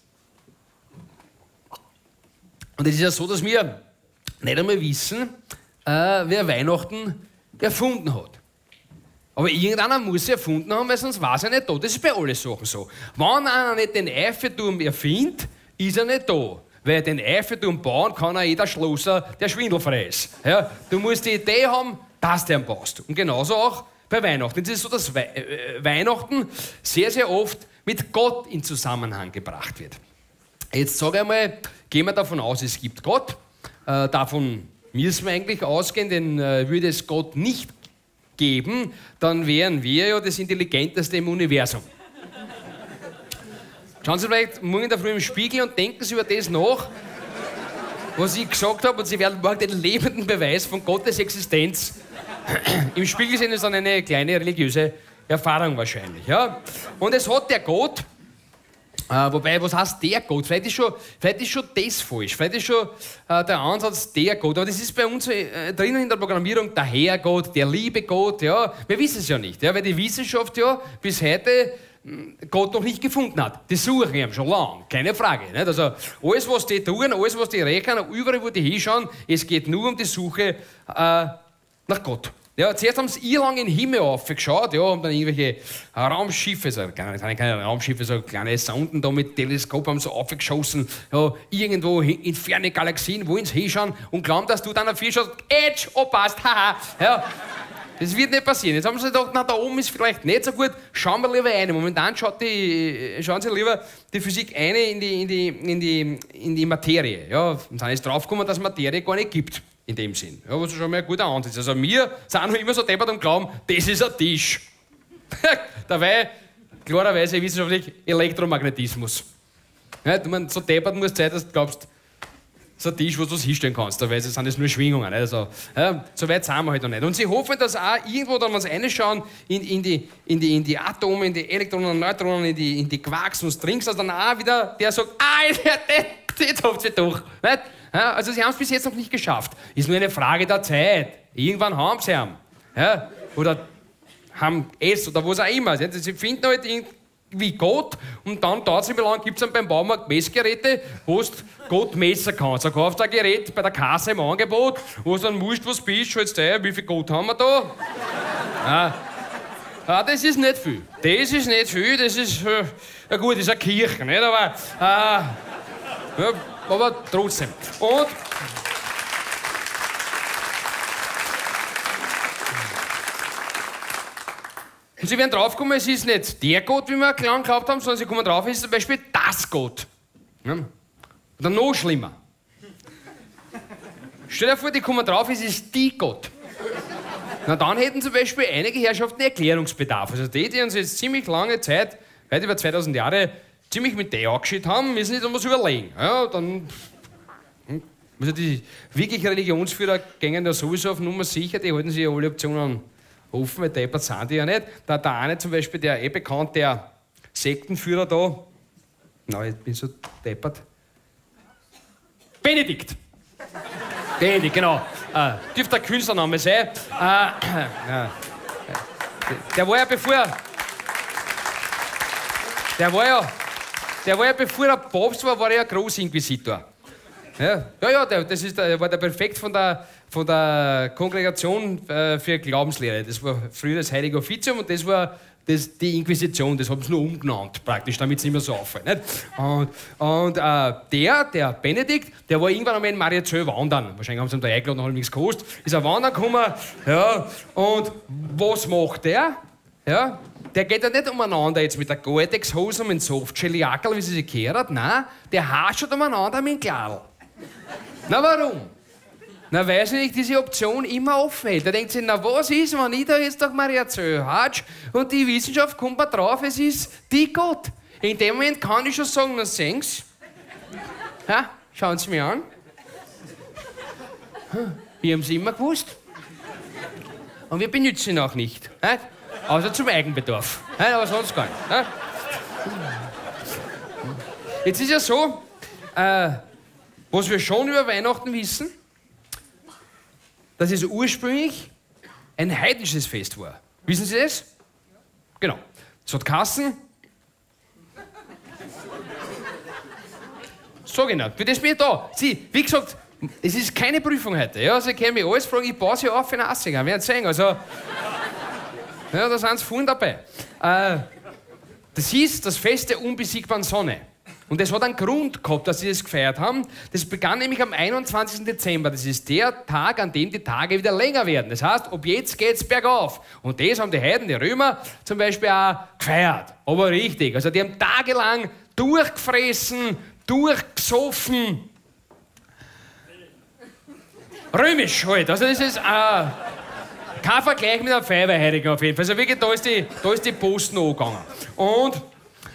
Und es ist ja so, dass wir nicht einmal wissen, wer Weihnachten erfunden hat. Aber irgendeiner muss es erfunden haben, weil sonst war es ja nicht da. Das ist bei allen Sachen so. Wenn einer nicht den Eiffelturm erfindet, ist er nicht da. Weil den Eiffelturm bauen kann auch jeder Schlosser, der schwindelfrei ist. Ja, du musst die Idee haben, dass du ihn baust. Und genauso auch bei Weihnachten. Es ist so, dass Weihnachten sehr, sehr oft mit Gott in Zusammenhang gebracht wird. Jetzt sage ich einmal, gehen wir davon aus, es gibt Gott. Davon müssen wir eigentlich ausgehen, denn würde es Gott nicht geben, dann wären wir ja das Intelligenteste im Universum. Schauen Sie vielleicht morgen in der Früh im Spiegel und denken Sie über das nach, was ich gesagt habe, und Sie werden morgen den lebenden Beweis von Gottes Existenz im Spiegel sehen. Ist dann eine kleine religiöse Erfahrung wahrscheinlich. Ja? Und es hat der Gott, wobei, was heißt der Gott? Vielleicht ist schon das falsch. Vielleicht ist schon der Ansatz der Gott. Aber das ist bei uns drinnen in der Programmierung der Herrgott, der liebe Gott. Ja? Wir wissen es ja nicht, ja? Weil die Wissenschaft ja bis heute Gott noch nicht gefunden hat. Die suchen ihn schon lange, keine Frage. Nicht? Also alles, was die tun, alles, was die rechnen, überall, wo die hinschauen, es geht nur um die Suche nach Gott. Ja, zuerst haben sie lang in den Himmel aufgeschaut, ja, haben dann irgendwelche Raumschiffe, also keine Raumschiffe, so kleine Sonden da mit Teleskop haben so aufgeschossen, ja, irgendwo in ferne Galaxien, wo ins hinschauen und glauben, dass du dann auf vier schaust, Edge, oh passt, haha. Ja. Das wird nicht passieren. Jetzt haben sie gedacht, na, da oben ist vielleicht nicht so gut, schauen wir lieber rein. Momentan schauen sie lieber die Physik eine in die Materie. Ja, und dann ist draufgekommen, dass Materie gar nicht gibt, in dem Sinn. Ja, was schon mal ein guter Ansatz ist. Also wir sind noch immer so deppert und glauben, das ist ein Tisch. Dabei, klarerweise wissenschaftlich, Elektromagnetismus. Ja, so deppert muss sein, dass du glaubst, so ein Tisch, wo du es hinstellen kannst, dabei sind das nur Schwingungen. Also, ja, so weit sind wir halt noch nicht. Und sie hoffen, dass auch irgendwo, dann, wenn sie reinschauen, in die Atome, in die Elektronen und Neutronen, in die Quarks und Strings, also dann auch wieder der sagt, jetzt habt ihr durch. Nicht? Ja, also sie haben es bis jetzt noch nicht geschafft. Ist nur eine Frage der Zeit. Irgendwann haben sie ihn. Ja? Oder haben es, oder was auch immer. Sie finden halt wie Gott, und dann dauert es nicht mehr lang, gibt es dann beim Baumarkt Messgeräte, wo du Gott messen kannst. Da kaufst du ein Gerät bei der Kasse im Angebot, wo du dann musst, was bist, schaltest du ein, wie viel Gott haben wir da? Das ist nicht viel. Das ist nicht viel, das ist, ja gut, das ist eine Kirche, nicht? Aber trotzdem. Und sie werden draufkommen, es ist nicht der Gott, wie wir klar geglaubt haben, sondern sie kommen drauf, es ist zum Beispiel das Gott. Ja? Oder noch schlimmer. Stell dir vor, die kommen drauf, es ist die Gott. Na, dann hätten zum Beispiel einige Herrschaften Erklärungsbedarf. Also die uns jetzt ziemlich lange Zeit, weit über 2000 Jahre, ziemlich mit der angeschaut haben, müssen nicht was überlegen. Ja, dann also die wirklich Religionsführer gehen ja sowieso auf Nummer sicher, die halten sich ja alle Optionen offen, weil deppert sind die ja nicht. Der eine zum Beispiel, der bekannt, der Sektenführer da, nein, ich bin so deppert, Benedikt. Benedikt, genau. Dürfte ein Künstlername sein. Der war ja bevor... Der war ja bevor er Papst war er ja Großinquisitor. Ja, der war der Präfekt von der Kongregation für Glaubenslehre. Das war früher das Heilige Offizium und das war die Inquisition. Das haben sie nur umgenannt, praktisch, damit es nicht mehr so auffällt. Nicht? Und der Benedikt, der war irgendwann einmal in Mariazell wandern. Wahrscheinlich haben sie ihn da eingeladen und haben nichts gekostet. Ist er wandern gekommen. Ja, und was macht der? Ja, der geht ja nicht umeinander jetzt mit der Gore-Tex-Hose und mit dem Softshell-Jackel, wie sie sich gehört. Nein, der haschert umeinander mit dem Gladl. Na warum? Na, weil sich diese Option immer offen hält. Da denkt sich, na was ist, wenn ich da jetzt nach Mariazell hatsch und die Wissenschaft kommt mal drauf, es ist die Gott. In dem Moment kann ich schon sagen, na sehen's. Ja, schauen Sie mich an. Wir haben es immer gewusst. Und wir benutzen ihn auch nicht. Ja? Außer zum Eigenbedarf. Ja, aber sonst gar nicht. Ja? Jetzt ist ja so, was wir schon über Weihnachten wissen, dass es ursprünglich ein heidnisches Fest war. Wissen Sie das? Genau. Es hat Kassen. So genau. Für das bin ich da. Sie, wie gesagt, es ist keine Prüfung heute. Ja, Sie können mich alles fragen. Ich baue Sie auf für den 80er. Werden Sie sehen. Also, ja, da sind Sie vorhin dabei. Das hieß das Fest der unbesiegbaren Sonne. Und das hat einen Grund gehabt, dass sie das gefeiert haben. Das begann nämlich am 21. Dezember. Das ist der Tag, an dem die Tage wieder länger werden. Das heißt, ab jetzt geht's bergauf. Und das haben die Heiden, die Römer, zum Beispiel auch gefeiert. Aber richtig. Also die haben tagelang durchgefressen, durchgesoffen. Römisch halt. Also das ist kein Vergleich mit einem Feuerwehrheiligen auf jeden Fall. Also wirklich, da ist die Post noch angegangen. Und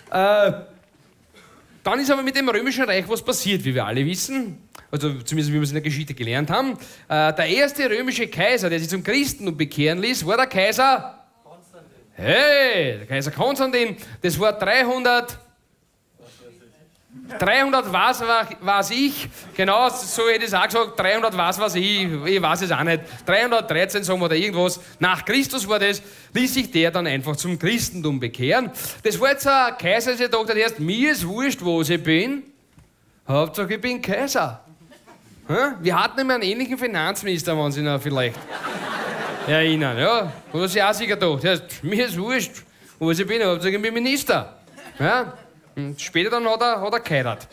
dann ist aber mit dem Römischen Reich was passiert, wie wir alle wissen. Also zumindest, wie wir es in der Geschichte gelernt haben. Der erste römische Kaiser, der sich zum Christentum bekehren ließ, war der Kaiser... Konstantin. Hey, der Kaiser Konstantin. Das war 300 was ich, genau, so hätte ich es auch gesagt, 300 was ich weiß es auch nicht, 313 sagen wir oder irgendwas, nach Christus war das, ließ sich der dann einfach zum Christentum bekehren. Das war jetzt ein Kaiser, der dachte, der erst, mir ist wurscht, wo ich bin, Hauptsache ich bin Kaiser. Wir hatten immer einen ähnlichen Finanzminister, wenn Sie noch vielleicht erinnern, ja, da hat sich auch sicher gedacht, mir ist wurscht, wo ich bin, Hauptsache ich bin Minister. Ja? Und später dann hat er geheiratet.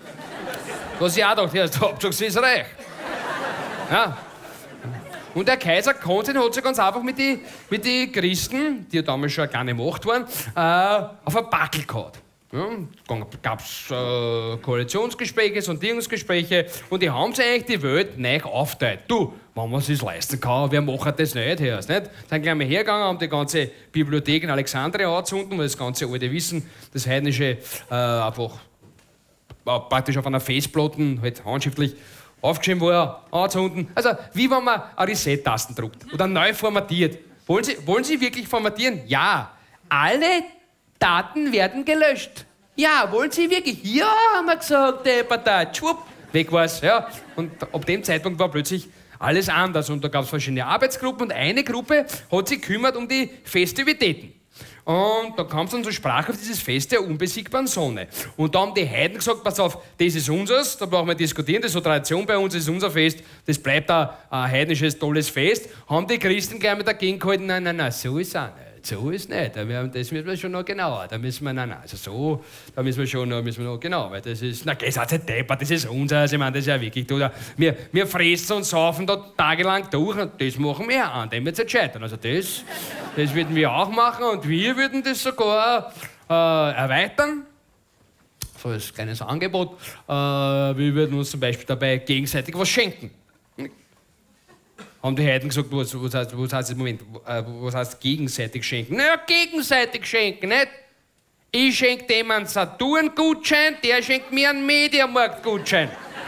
Was ich auch dachte, der Hauptsache ist reich. Ja. Und der Kaiser Konstantin hat sich ganz einfach mit den Christen, die ja damals schon gar nicht Macht waren, auf einen Backel gehauen. Ja, dann gab es Koalitionsgespräche, Sondierungsgespräche und die haben sich eigentlich die Welt neu aufgeteilt. Du, wenn man es sich leisten kann, wer macht das nicht? Hörst, nicht? Sind gleich mal hergegangen, haben die ganze Bibliothek in Alexandria angezündet, weil das ganze alte Wissen, das heidnische, einfach praktisch auf einer Festplatte, halt handschriftlich aufgeschrieben war, angezündet. Also, wie wenn man eine Reset-Tasten drückt oder neu formatiert. Wollen Sie wirklich formatieren? Ja. Alle Daten werden gelöscht. Ja, wollen Sie wirklich? Ja, haben wir gesagt, der Partei. Schwupp, weg war's. Ja. Und ab dem Zeitpunkt war plötzlich alles anders. Und da gab es verschiedene Arbeitsgruppen und eine Gruppe hat sich gekümmert um die Festivitäten. Und da kam es dann zur Sprache auf dieses Fest der unbesiegbaren Sonne. Und da haben die Heiden gesagt, pass auf, das ist unseres, da brauchen wir diskutieren, das ist so Tradition bei uns, das ist unser Fest, das bleibt ein heidnisches, tolles Fest. Haben die Christen gleich mit dagegen gehalten, nein, so ist es auch nicht. So ist es nicht. Das müssen wir schon noch genauer. Da müssen wir, also so, da müssen wir noch genau, weil das ist, na, das ist deppert, das ist unser, also ich meine, das ist ja wirklich, wir fressen und saufen da tagelang durch und das machen wir an, dem wird es scheitern. Also das würden wir auch machen und wir würden das sogar erweitern. So als kleines Angebot. Wir würden uns zum Beispiel dabei gegenseitig was schenken. Haben die Heiden gesagt, was heißt gegenseitig schenken? Naja, gegenseitig schenken, nicht? Ich schenke dem einen Saturn-Gutschein, der schenkt mir einen Mediamarkt-Gutschein.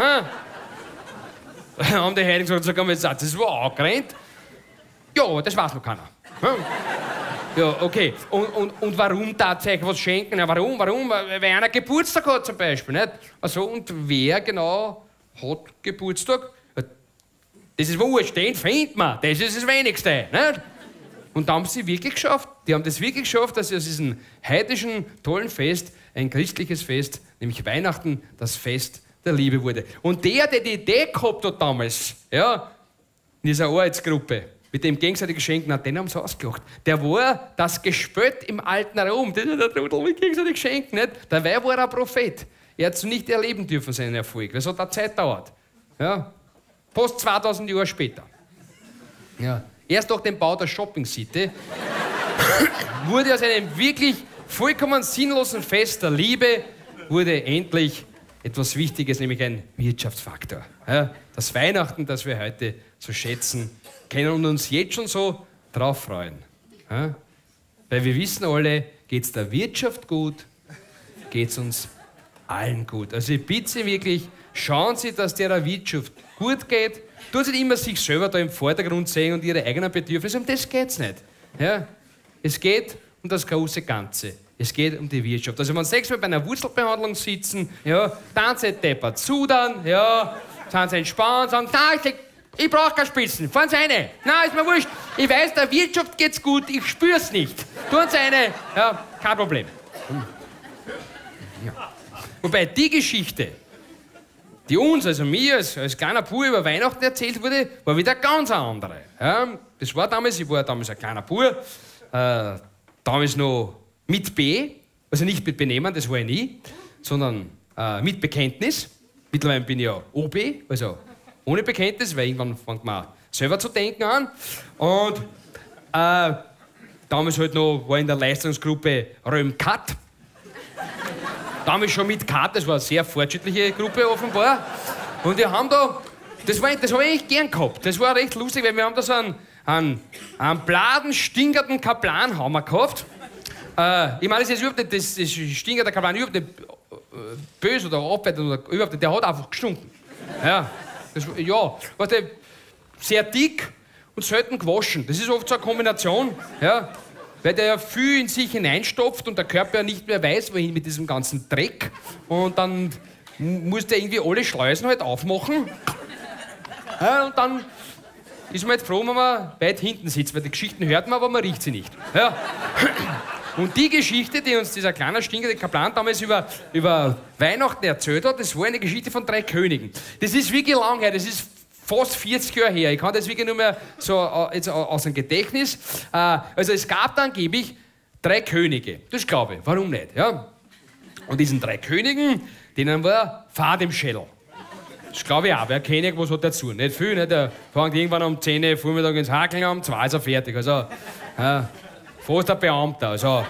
Haben die Heiden gesagt, das war angerannt. Ja, das weiß noch keiner. Ja, okay. Und warum tatsächlich was schenken? Ja, warum? Weil einer Geburtstag hat zum Beispiel, nicht? Also, und wer genau hat Geburtstag. Das ist wurscht, den findet man. Das ist das Wenigste. Nicht? Und da haben sie wirklich geschafft. Die haben das wirklich geschafft, dass sie aus diesem heidnischen, tollen Fest ein christliches Fest, nämlich Weihnachten, das Fest der Liebe wurde. Und der die Idee gehabt hat damals, ja, in dieser Arbeitsgruppe, mit dem gegenseitigen Schenken, den haben sie ausgelacht. Der war das Gespött im alten Rom. Das ist der Trudel mit gegenseitig Schenken. Nicht? Dabei war er ein Prophet. Er hat es nicht erleben dürfen, seinen Erfolg. Das hat auch Zeit gedauert. Ja. Fast 2000 Jahre später. Ja. Erst durch den Bau der Shopping-City wurde aus einem wirklich vollkommen sinnlosen Fest der Liebe wurde endlich etwas Wichtiges, nämlich ein Wirtschaftsfaktor. Ja, das Weihnachten, das wir heute so schätzen, können und uns jetzt schon so drauf freuen. Ja, weil wir wissen alle, geht es der Wirtschaft gut, geht es uns allen gut. Also ich bitte Sie wirklich, schauen Sie, dass der Wirtschaft gut geht. Tun Sie nicht immer sich selber da im Vordergrund sehen und Ihre eigenen Bedürfnisse. Um das geht es nicht. Ja? Es geht um das große Ganze. Es geht um die Wirtschaft. Also wenn Sie nächstes Mal bei einer Wurzelbehandlung sitzen, ja, dann sind Sie deppert zudern, ja, sind Sie entspannt, sagen, nein, ich brauche keine Spitzen, fahren Sie eine. Nein, ist mir wurscht. Ich weiß, der Wirtschaft geht's gut, ich spür's nicht. Tun Sie eine, ja, kein Problem. Ja. Wobei die Geschichte, die uns, also mir als kleiner Bub über Weihnachten erzählt wurde, war wieder ganz eine andere. Ja, das war damals, ich war damals ein kleiner Bub, damals noch mit B, also nicht mit Benehmen, das war ich nie, sondern mit Bekenntnis. Mittlerweile bin ich ja OB, also ohne Bekenntnis, weil irgendwann fängt man selber zu denken an. Und damals halt noch war in der Leistungsgruppe Röhm-Kat. Damals schon mit Kat, das war eine sehr fortschrittliche Gruppe offenbar. Und wir haben da, das habe ich echt gern gehabt. Das war recht lustig, weil wir haben da so einen bladenstingerten Kaplanhammer gehabt. Ich meine, das ist überhaupt nicht, das stinkert der Kaplan überhaupt nicht böse oder abwertend oder überhaupt nicht, der hat einfach gestunken. Ja, weißt du, sehr dick und selten gewaschen. Das ist oft so eine Kombination, ja, weil der ja viel in sich hineinstopft und der Körper ja nicht mehr weiß, wohin mit diesem ganzen Dreck. Und dann muss der irgendwie alle Schleusen halt aufmachen. Ja, und dann ist man halt froh, wenn man weit hinten sitzt, weil die Geschichten hört man, aber man riecht sie nicht. Ja. Und die Geschichte, die uns dieser kleine stinkende Kaplan damals über Weihnachten erzählt hat, das war eine Geschichte von 3 Königen. Das ist wirklich lang her, das ist fast 40 Jahre her. Ich kann das wirklich nur mehr so jetzt aus dem Gedächtnis. Also es gab da angeblich 3 Könige. Das glaube ich. Warum nicht? Ja? Und diesen 3 Königen, denen war Fahrt im Schädel. Das glaube ich auch. Wer König, was hat dazu? Nicht viel. Nicht? Der fängt irgendwann um 10 Uhr Vormittag ins Hakeln an, um 2 ist er fertig. Also, fast ein Beamter. Also.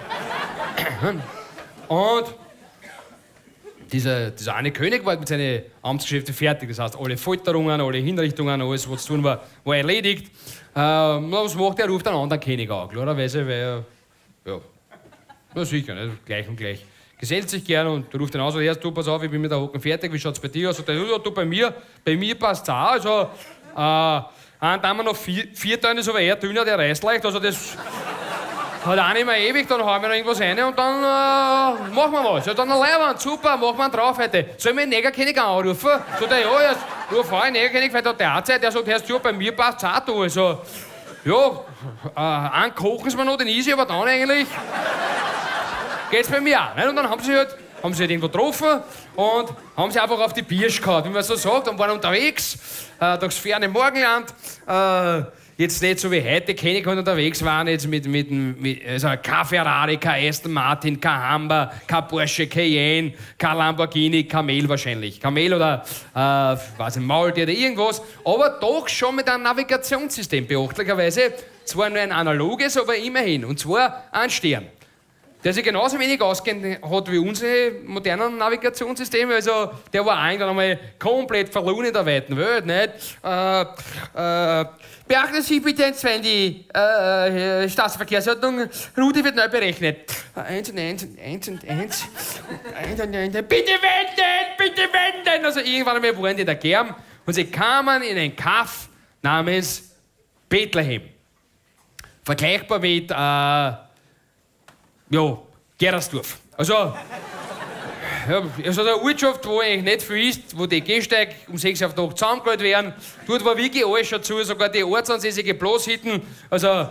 Und dieser eine König war mit seinen Amtsgeschäften fertig. Das heißt, alle Folterungen, alle Hinrichtungen, alles, was zu tun war, war erledigt. Was macht er? Er ruft einen anderen König an. Klarerweise, weil er, ja, na sicher, nicht? Gleich und gleich. Gesellt sich gerne und ruft ihn aus, erst du, pass auf, ich bin mit der Hocken fertig, wie schaut's bei dir aus? Und der, ja, du, bei mir passt's auch. Also, dann haben wir noch 4 Teile, ist aber eher dünner, der reißt leicht, also das hat auch nicht mehr ewig, dann hauen wir noch irgendwas rein und dann machen wir was. Ja, dann ein Leihwand, super, machen wir einen drauf heute. Sollen wir den Negerkönig anrufen? So der, ja, jetzt ruf an, den Negerkönig, weil der hat Zeit, der sagt, hörst du, bei mir passt's auch, du. Also, ja, einen kochen sie mir noch, den easy, aber dann eigentlich geht's bei mir auch. Nicht? Und dann haben sie halt irgendwo getroffen und haben sie einfach auf die Birsch gehauen, wie man so sagt, und waren unterwegs durchs ferne Morgenland. Jetzt nicht so wie heute, kenne ich halt unterwegs waren, jetzt mit also kein Ferrari, kein Aston Martin, kein Humber, kein Porsche Cayenne, kein Lamborghini, Kamel wahrscheinlich. Kamel oder, weiß nicht, Maultier oder irgendwas, aber doch schon mit einem Navigationssystem, beachtlicherweise. Zwar nur ein analoges, aber immerhin, und zwar ein Stern. Der sich genauso wenig auskennt hat wie unsere modernen Navigationssysteme. Also der war irgendwann einmal komplett verloren in der weiten Welt. Nicht? Beachten Sie bitte, wenn die Straßenverkehrsordnung, Route wird neu berechnet. 1 und 1 und 1 und 1 und 1. Bitte wenden, bitte wenden! Also irgendwann einmal waren die da gern und sie kamen in ein Kaff namens Bethlehem. Vergleichbar mit Gerersdorf. Also, Ja, also eine Ortschaft, wo eigentlich nicht viel ist, wo die Gehsteige um 6 auf der Nacht zusammengeholt werden. Dort war wirklich alles schon zu, sogar die ortsansässige Bloßhütten. Also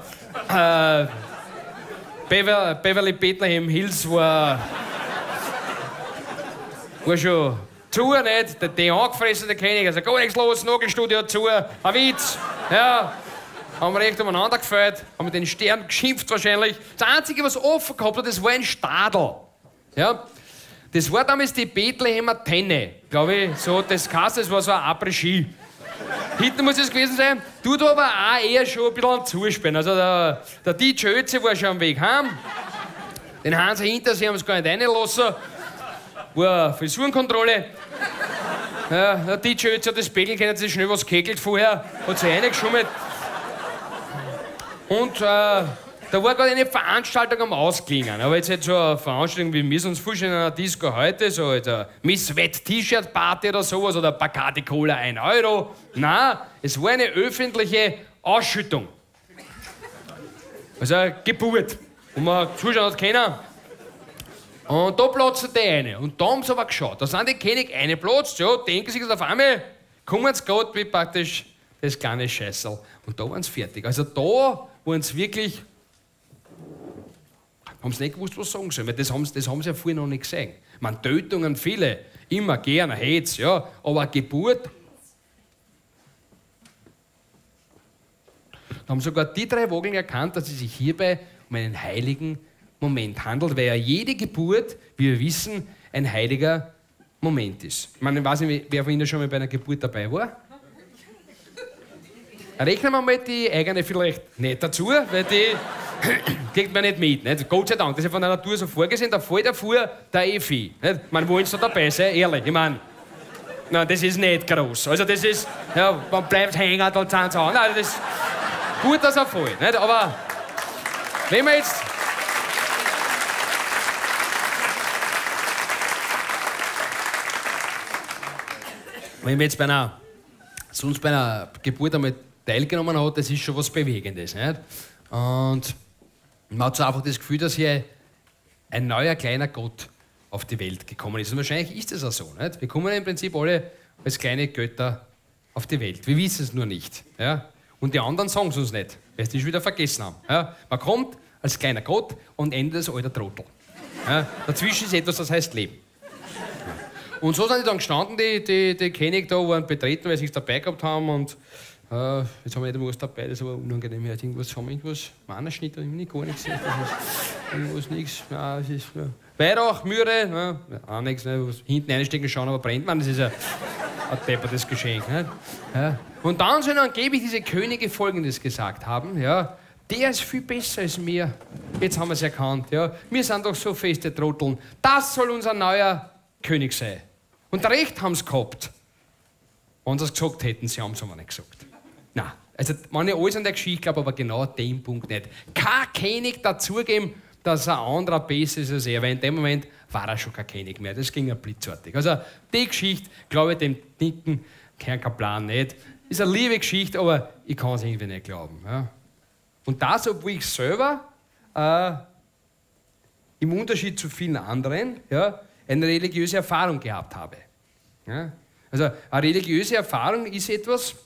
Beverly Bethlehem Hills war schon zu, nicht? Die angefressene König, also gar nichts los, Nagelstudio zu, ein Witz. Ja, haben wir recht umeinander gefällt, haben mit den Stern geschimpft wahrscheinlich. Das Einzige, was offen gehabt hat, das war ein Stadel. Ja, das war damals die Bethlehemer Tenne, glaube ich, so das geheißen, das war so ein Après-Ski. Hinten muss es gewesen sein, tut aber auch eher schon ein bisschen zusperren. Also der DJ Ötzi war schon am Weg heim, den Hans hinter sich haben es gar nicht reingelassen, war eine Frisurenkontrolle. Ja, der DJ Ötzi hat das Pegel, kennt sich schnell was gekegelt vorher, hat sich reingeschummelt. Und da war gerade eine Veranstaltung am Ausklingen. Aber jetzt so eine Veranstaltung, wie wir uns vorstellen, in einer Disco heute, so eine Miss Wet T-Shirt Party oder sowas, oder Bacardi Cola 1 €. Nein, es war eine öffentliche Ausschüttung. Also eine Geburt, wo man zuschauen hat können. Und da platzte die eine. Und da haben sie aber geschaut. Da sind die König eingeplatzt, ja, denken sich auf einmal, kommen sie gerade wie praktisch das kleine Scheißerl. Und da waren sie fertig. Also da waren sie wirklich. Haben sie nicht gewusst, was sagen sollen, weil das haben sie ja vorher noch nicht gesehen. Man, Tötungen viele, immer gerne, Hetz, ja, aber eine Geburt. Da haben sogar die 3 Wogeln erkannt, dass es sich hierbei um einen heiligen Moment handelt, weil ja jede Geburt, wie wir wissen, ein heiliger Moment ist. Ich meine, ich weiß nicht, wer von Ihnen schon mal bei einer Geburt dabei war. Rechnen wir mal die eigene vielleicht nicht dazu, weil die kriegt man nicht mit. Nicht? Gott sei Dank, das ist ja von der Natur so vorgesehen, der Fall davor, der Effi. Man wollen da dabei sein, ehrlich. Ich meine, das ist nicht groß. Also das ist, ja, man bleibt hängen, da zahlen sie an. Also das ist gut, dass er fällt. Nicht? Aber wenn wir jetzt. Wenn man jetzt bei einer Geburt einmal teilgenommen hat, das ist schon was Bewegendes. Nicht? Und man hat so einfach das Gefühl, dass hier ein neuer kleiner Gott auf die Welt gekommen ist. Und wahrscheinlich ist es auch so. Nicht? Wir kommen im Prinzip alle als kleine Götter auf die Welt. Wir wissen es nur nicht. Ja? Und die anderen sagen es uns nicht, weil sie es wieder vergessen haben. Ja? Man kommt als kleiner Gott und endet als alter Trottel. Ja? Dazwischen ist etwas, das heißt Leben. Und so sind die dann gestanden, die König da, waren betreten, weil sie es dabei gehabt haben. Und jetzt haben wir nicht immer was dabei, das ist aber unangenehm. Haben wir irgendwas, Mannerschnitt, habe ich nicht gar nichts gesehen. Irgendwas, nichts. Ja, es ist, ja. Weihrauch, Myrrhe, auch nichts. Ne, hinten einstecken, schauen, aber brennt man. Das ist ja ein deppertes Geschenk. Ne? Ja. Und dann sollen angeblich diese Könige Folgendes gesagt haben: ja, der ist viel besser als wir. Jetzt haben wir es erkannt. Ja. Wir sind doch so feste Trotteln. Das soll unser neuer König sein. Und recht haben sie gehabt. Wenn sie es gesagt hätten, sie haben es aber nicht gesagt. Nein, also man ja alles an der Geschichte glaubt, aber genau an dem Punkt nicht. Kein König dazugeben, dass ein anderer besser ist als er, weil in dem Moment war er schon kein König mehr. Das ging ja blitzartig. Also die Geschichte, glaube ich, dem dicken Kernplan nicht. Ist eine liebe Geschichte, aber ich kann es irgendwie nicht glauben. Ja. Und das, obwohl ich selber im Unterschied zu vielen anderen eine religiöse Erfahrung gehabt habe. Ja. Also eine religiöse Erfahrung ist etwas,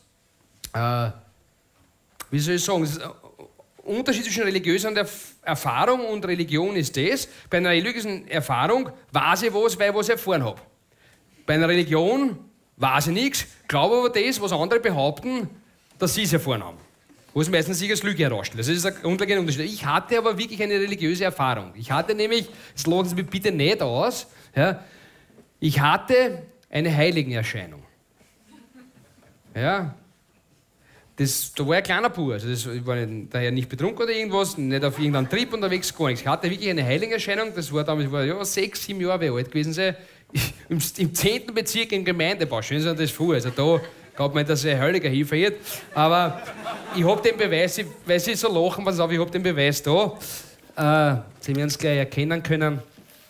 wie soll ich sagen, ein Unterschied zwischen religiöser Erfahrung und Religion ist das: bei einer religiösen Erfahrung weiß ich was, weil ich was erfahren habe. Bei einer Religion weiß ich nichts, glaube aber das, was andere behaupten, dass sie es erfahren haben. Wo es meistens sich als Lüge herausstellt. Das ist ein grundlegender Unterschied. Ich hatte aber wirklich eine religiöse Erfahrung. Ich hatte nämlich, jetzt lachen Sie mich bitte nicht aus, ja, ich hatte eine Heiligenerscheinung. Ja. Da war ein kleiner Bub, also ich war daher nicht betrunken oder irgendwas, nicht auf irgendeinem Trip unterwegs, gar nichts. Ich hatte wirklich eine Heiligenerscheinung, das war damals, ich war 6, 7 Jahre alt gewesen sein, im 10. Bezirk im Gemeindebau, schön sind das vor, also da gab mir das ein heiliger hinverirrt, aber ich habe den Beweis, weil Sie so lachen, pass auf, ich habe den Beweis da, Sie werden es gleich erkennen können.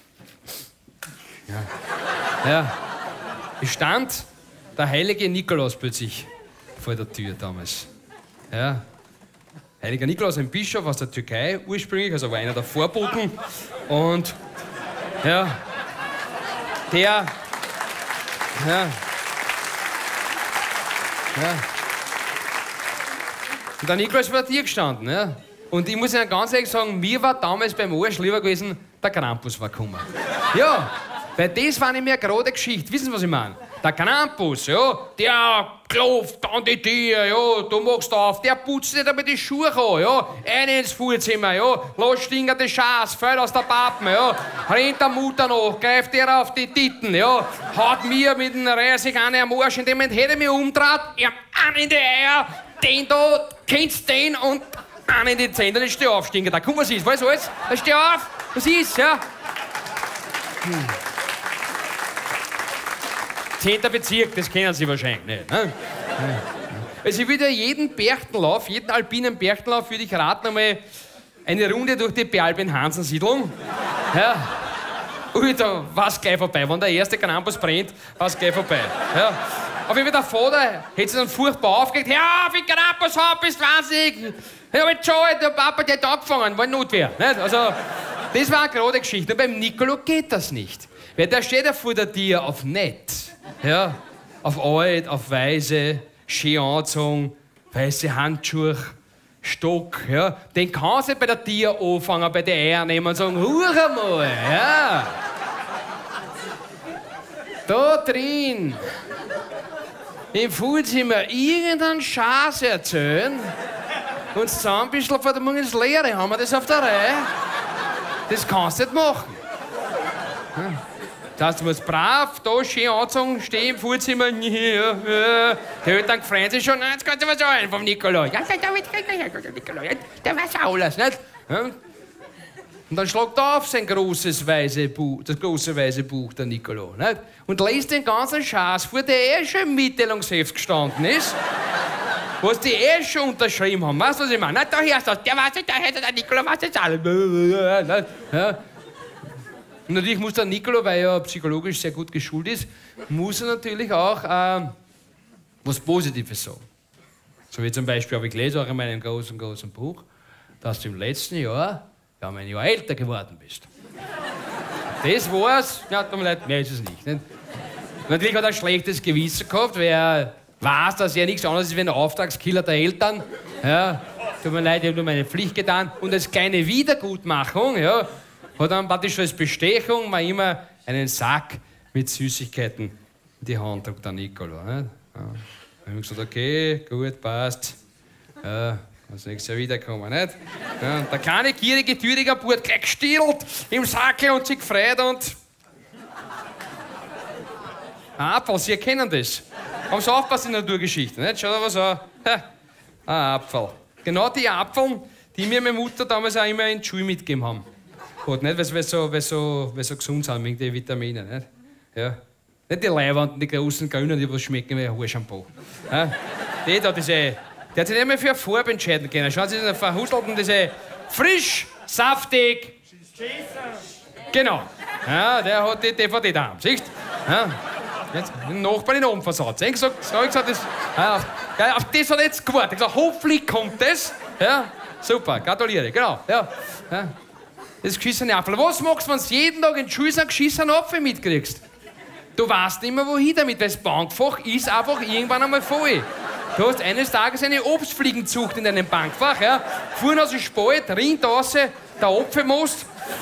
Ja. Es stand der heilige Nikolaus plötzlich vor der Tür damals. Ja. Heiliger Nikolaus, ein Bischof aus der Türkei ursprünglich, also war einer der Vorboten. Und ja. der... Ja. Ja. Und der Nikolaus war vor dir gestanden. Ja. Und ich muss Ihnen ganz ehrlich sagen, mir war damals beim Arsch lieber gewesen, der Krampus war gekommen. Ja, weil das war nicht mehr gerade eine Geschichte. Wissen Sie, was ich meine? Der Krampus, ja, der klopft an die Tür, ja, du machst auf, der putzt dir damit die Schuhe an, ja, rein ins Vorzimmer, ja, lass stinken die Schaß, fällt aus der Pappen, ja, rennt der Mutter nach, greift ihr auf die Titten, ja, haut mir mit dem Reisig am Arsch, in dem Moment hätte ich mich umgedreht, ihm an in die Eier, den da, kennst den und an in die Zähne, dann steh auf, stinken, da, guck, was ist, weißt du alles? Da steh auf, was ist, ja. 10. Bezirk, das kennen Sie wahrscheinlich nicht. Ne? Also ich würde jeden Berchtenlauf, jeden alpinen Berchtenlauf, würde ich raten, einmal eine Runde durch die Bealpin-Hansen-Siedlung. Ja. Und da war es gleich vorbei. Wenn der erste Krampus brennt, war es gleich vorbei. Ja. Auf jeden Fall der Vater hätte sich dann furchtbar aufgeregt. Ja, auf den Krampus haben, bist wahnsinnig. Ich hab jetzt schon, der Papa, der hat angefangen, war Notwehr. Nicht? Also, das war eine gerade Geschichte. Und beim Nicolo geht das nicht. Weil der steht ja vor der Tür auf nett. Ja, auf alt, auf weise, schön angezogen, weiße Handschuhe, Stock, ja. Den kannst du bei der Tür anfangen, bei den Eiern nehmen und sagen, huch einmal, ja. Da drin, im Vorzimmer, irgendeinen Schatz erzählen und zusammen ein bisschen vor der Mund ins Leere, haben wir das auf der Reihe? Das kannst du nicht machen. Ja. Das heißt, du musst brav, da schön angezogen, stehen im Vorzimmer. Ja. Die Eltern freuen sich schon, jetzt kannst du was sagen vom Nikolaus. Ja, der weiß auch alles, nicht? Ja. Und dann schlägt er auf sein großes weiße Buch, das große weiße Buch, der Nikolaus. Nicht? Und liest den ganzen Schatz vor, der schon im Mitteilungsheft gestanden ist. Was die schon unterschrieben haben. Weißt du, was ich meine? Da hörst du das, der weiß nicht, der Nikolaus weiß jetzt alles. Ja. Und natürlich muss der Nicolo, weil er psychologisch sehr gut geschult ist, muss er natürlich auch was Positives sagen. So wie zum Beispiel habe ich gelesen, auch in meinem großen Buch, dass du im letzten Jahr ein Jahr älter geworden bist. Das war's. Ja, tut mir leid, mehr ist es nicht. Natürlich hat er ein schlechtes Gewissen gehabt, weil er weiß, dass er nichts anderes ist wie ein Auftragskiller der Eltern. Ja, tut mir leid, ich habe nur meine Pflicht getan. Und als kleine Wiedergutmachung, ja, hat dann praktisch als Bestechung mal immer einen Sack mit Süßigkeiten in die Hand gedrückt, der Nicolo. Ja. Dann habe ich gesagt, okay, gut, passt. Ja, kannst nächstes Jahr wiederkommen, nicht? Ja, und der kleine, gierige, türige Bub gleich gestielt im Sackel und sich gefreut und... Apfel, Sie erkennen das. Haben Sie aufgepasst in der Naturgeschichte, nicht? Schaut da was an. Ein Apfel. Genau die Apfeln, die mir meine Mutter damals auch immer in die Schule mitgegeben haben. Nicht, weil so gesund sind wegen den Vitaminen. Nicht? Ja. Nicht die Leibwanden, die großen Grünen, die was schmecken wie ein Haarshampoo. Ja. Der hat sich nicht mehr für eine Farbe entscheiden können. Schauen Sie, diesen verhustelten, diese frisch, saftig. Genau. Ja, der hat die DVD da. Siehst du? Ja. Jetzt den Nachbarn in den Ohren versaut. Ich gesagt, das, auf das hat er jetzt gewartet. Ich gesagt, hoffentlich kommt das. Ja. Super, gratuliere. Genau. Ja. Ja. Das geschissene Apfel. Was machst du, wenn du jeden Tag in die Schule einen geschissenen Apfel mitkriegst? Du weißt nicht mehr, wohin damit, weil das Bankfach ist einfach irgendwann einmal voll. Du hast eines Tages eine Obstfliegenzucht in deinem Bankfach. Ja? Vorne aus dem Spalt, rinnt raus, der Apfelmost.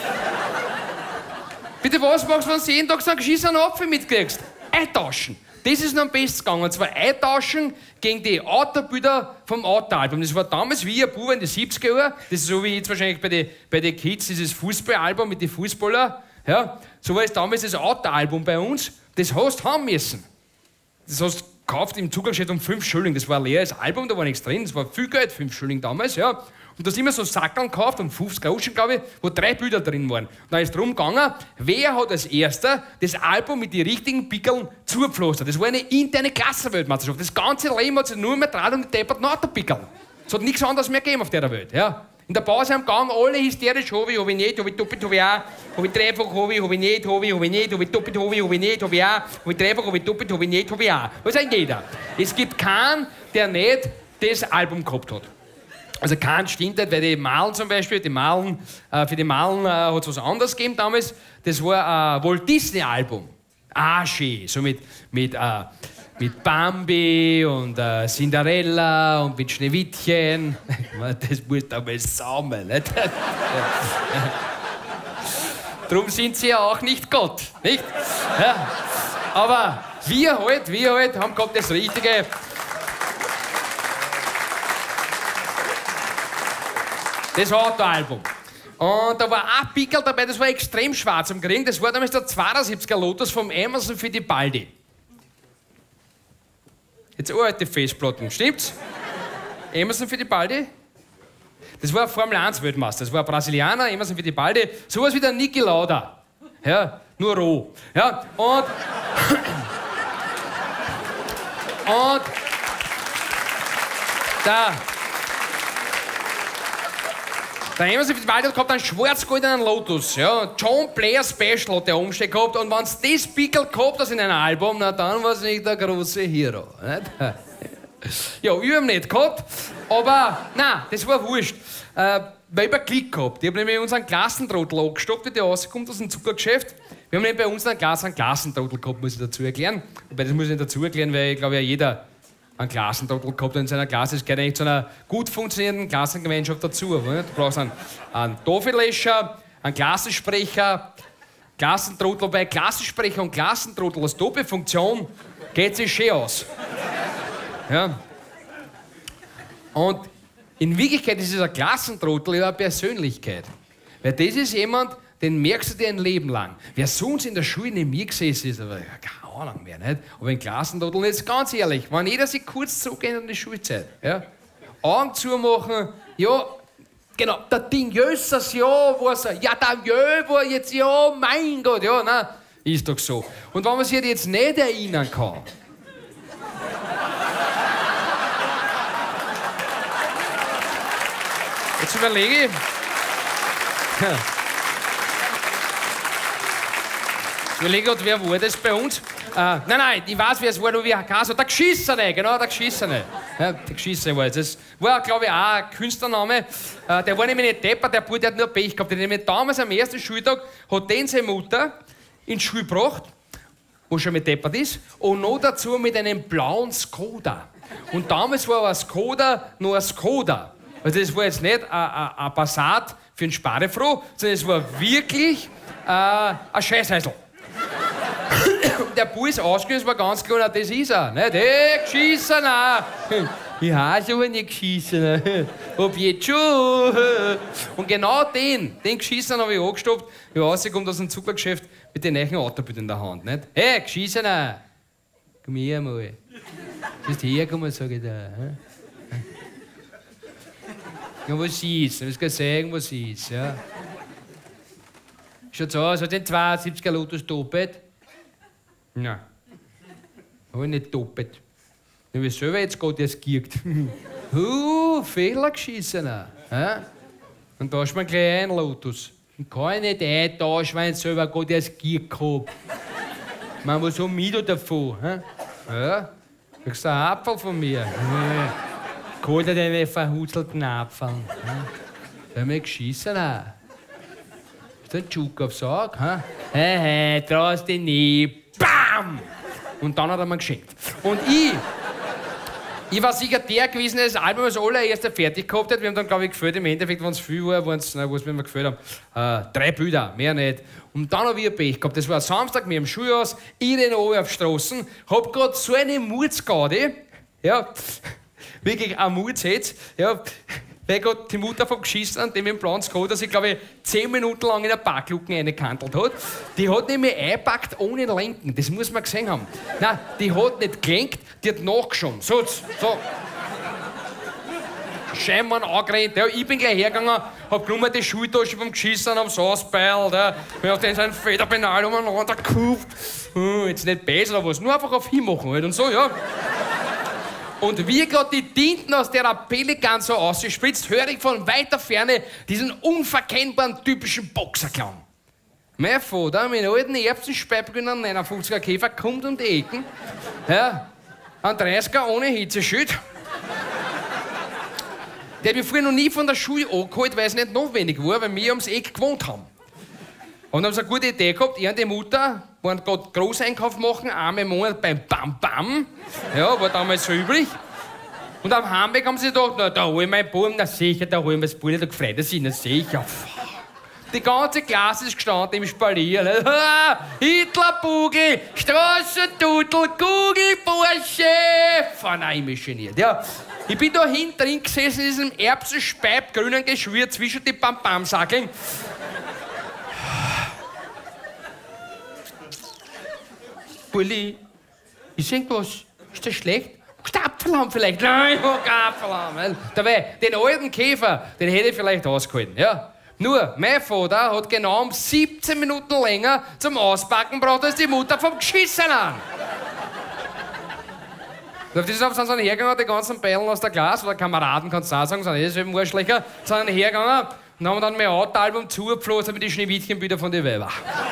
Bitte, was machst du, wenn du jeden Tag so einen geschissenen Apfel mitkriegst? Eintauschen. Das ist noch am besten gegangen. Und zwar eintauschen gegen die Autobilder vom Autoalbum. Das war damals wie ein Bub in den 70er Jahren. Das ist so wie jetzt wahrscheinlich bei den Kids, dieses Fußballalbum mit den Fußballern. Ja, so war es damals das Autoalbum bei uns. Das hast du haben müssen. Das hast du gekauft, im Zugang steht um 5 Schilling. Das war ein leeres Album, da war nichts drin. Das war viel Geld, 5 Schilling damals. Ja. Und da hast immer so Sackeln gekauft, um 50 Groschen, glaube ich, wo 3 Bilder drin waren. Und dann ist es darum gegangen, wer hat als Erster das Album mit den richtigen Pickeln zugepflastert. Das war eine interne Klassenweltmeisterschaft. Das ganze Leben hat sich nur mehr dran um die depperten Autopickeln. Es hat nichts anderes mehr gegeben auf der Welt. Ja. In der Pause am Gang alle hysterisch, hab ich nicht, hab ich doppelt, hab ich auch, hab ich dreifach, hab ich nicht, hab ich nicht, hab ich doppelt, hab ich nicht, hab ich auch, hab ich dreifach, hab ich doppelt, hab ich nicht, hab ich auch. Das sagt jeder. Es gibt keinen, der nicht das Album gehabt hat. Also kein stimmt nicht, weil die Malen zum Beispiel, für die Malen hat es was anderes gegeben damals. Das war ein Walt Disney Album. schön. So mit Bambi und Cinderella und mit Schneewittchen. Das musst du einmal sammeln, nicht? Drum sind sie ja auch nicht Gott, nicht? Ja. Aber wir halt haben gehabt das Richtige. Das Autoalbum. Und da war ein Pickel dabei, das war extrem schwarz am Kriegen. Das war damals der 72er Lotus vom Emerson Fittipaldi. Jetzt alte Festplatten, stimmt's? Emerson Fittipaldi? Das war ein Formel-1-Weltmeister. Das war ein Brasilianer, Emerson Fittipaldi. Sowas wie der Niki Lauda. Ja, nur roh. Ja, und der Emerson Fittipaldi hat gehabt einen schwarz-goldenen Lotus. Ja. John Player Special hat der umstehen gehabt. Und wenn es das Pickel gehabt hast in einem Album, na, dann war es nicht der große Hero. Nicht? Ja, ich hab ihn nicht gehabt. Aber nein, das war wurscht. Weil ich einen Klick gehabt. Ich habe nämlich unseren Glassentrottel angestoppt, wie der rauskommt aus dem Zuckergeschäft. Wir haben nämlich bei uns einen Glassentrottel gehabt, muss ich dazu erklären. Wobei, das muss ich nicht dazu erklären, weil ich glaube, ja jeder einen Glassentrottel gehabt hat in seiner Klasse. Das gehört eigentlich zu einer gut funktionierenden Klassengemeinschaft dazu. Du brauchst einen Tafellöscher, einen Klassensprecher, Klassentrottel. Bei Klassensprecher und Klassentrottel als Doppelfunktion geht sich schön aus. Ja. Und in Wirklichkeit ist dieser Klassentrottel ja eine Persönlichkeit. Weil das ist jemand, den merkst du dir ein Leben lang. Wer sonst in der Schule neben mir gesessen ist, aber keine Ahnung mehr, nicht? Aber in Klassentrottel, jetzt ganz ehrlich, wenn jeder sich kurz zurückgeht an die Schulzeit, ja, Augen zumachen, ja, genau, der Ding Jössers, ja, was er, ja, der Jö war jetzt, ja, mein Gott, ja, nein, ist doch so. Und wenn man sich jetzt nicht erinnern kann, jetzt überlege ich. Ich überlege gerade, wer war das bei uns? Nein, ich weiß, wer es war, nur wie so der Geschissene, genau, der Geschissene. Ja, der Geschissene war es. Das war, glaube ich, auch ein Künstlername. Der war nämlich nicht deppert, der Bub, der hat nur Pech gehabt. Der nämlich damals am ersten Schultag hat den seine Mutter in die Schule gebracht, wo schon mit deppert ist, und noch dazu mit einem blauen Skoda. Und damals war ein Skoda noch ein Skoda. Also das war jetzt nicht ein Passat für einen Sparefroh, sondern es war wirklich ein Scheißhäusl. Der Bub ist ausgegangen, war ganz klar, das ist er. Nicht? Hey, Geschissener! Ich heiße aber nicht Geschissener. Ob jetzt schon? Und genau den Geschissener habe ich angestoppt, wie er rauskommt aus dem Zuckergeschäft mit den neuen Autobildern in der Hand. Nicht? Hey, Geschissener! Komm her mal. Du bist hergekommen, sag ich da. Ja, was ist? Ich muss sagen, was ist. Ja. Schaut's aus, hat den 72er Lotus doppelt? Nein. Hab ich nicht doppelt. Ich habe selber jetzt gerade erst giert. Fehler geschissener. Ja? Und da ist mir gleich ein Lotus. Ich kann ich nicht eintauschen, weil ich selber gerade erst giert gehabt. Man, was haben wir da davon? Ja? Kriegst du einen Apfel von mir? Ja. Hol dir deine verhutzelten Apfel. Da haben wir geschissen. Ist da ein Schuck aufs Auge? Hey, traust dich nicht. Bam! Und dann hat er mir geschenkt. Und ich war sicher der gewesen, der das Album als allererster fertig gehabt hat. Wir haben dann, glaube ich, gefällt. Im Endeffekt, wenn es viel war, waren es, was wir gefällt haben, 3 Bilder, mehr nicht. Und dann habe ich ein Pech gehabt. Das war ein Samstag, wir im Schulhaus, ich renn oben auf die Straßen, hab gerade so eine Murzgaude, ja, wirklich ein Murz jetzt, ja, weil Gott die Mutter vom Geschissenen, dem im blauen Skoda, sich, glaube ich, 10 Minuten lang in der Parkluken eingekantelt hat. Die hat nämlich eingepackt ohne Lenken, das muss man gesehen haben. Nein, die hat nicht gelenkt, die hat nachgeschoben. So. Scheinbar angerannt. Ja, ich bin gleich hergegangen, hab genommen die Schultasche vom Geschissenen, hab's ausbeilt, ja. Ich hab den so ein Federpenal umeinander gekauft. Jetzt nicht besser oder was, nur einfach auf hinmachen halt und so, ja. Und wie gerade die Tinten aus der Pelikan so ausgespritzt, höre ich von weiter Ferne diesen unverkennbaren typischen Boxerclown. Mein Vater mit einem alten Erbsenspeibgrünen 59er Käfer kommt um die Ecken. Ja, ein 30er ohne Hitzeschild. Der hat mich früher noch nie von der Schule angeholt, weil es nicht notwendig war, weil wir ums Eck gewohnt haben. Und dann haben sie eine gute Idee gehabt, er und die Mutter waren gerade Großeinkauf machen, einmal im Monat beim Bam Bam. Ja, war damals so üblich. Und am Heimweg haben sie gedacht, na, da hol ich meinen Buben, na sicher, da hol ich mir das Bulli, da gefreut er sich, na sicher. Die ganze Klasse ist gestanden im Spalier. Ne? Hitlerbugel, Straßendudel, Gugelbursche. Nein, ich mich geniert. Ja. Ich bin da hinten drin gesessen in diesem erbsenspeib grünen Geschwür zwischen die Bam-Bam-Sackeln. Bulli, ist irgendwas? Ist das schlecht? Apfelhaum vielleicht? Nein, Apfelhaum. Den alten Käfer, den hätte ich vielleicht ausgehalten. Ja. Nur, mein Vater hat genau um 17 Minuten länger zum Auspacken gebraucht als die Mutter vom Geschissenen. Auf das sind sie hergegangen, die ganzen Beilen aus der Klasse, oder Kameraden, kannst du auch sagen, sind eben Arschlöcher, sind hergegangen und haben dann mein Autoalbum zugepflanzt mit den Schneewittchenbilder von den Weibern.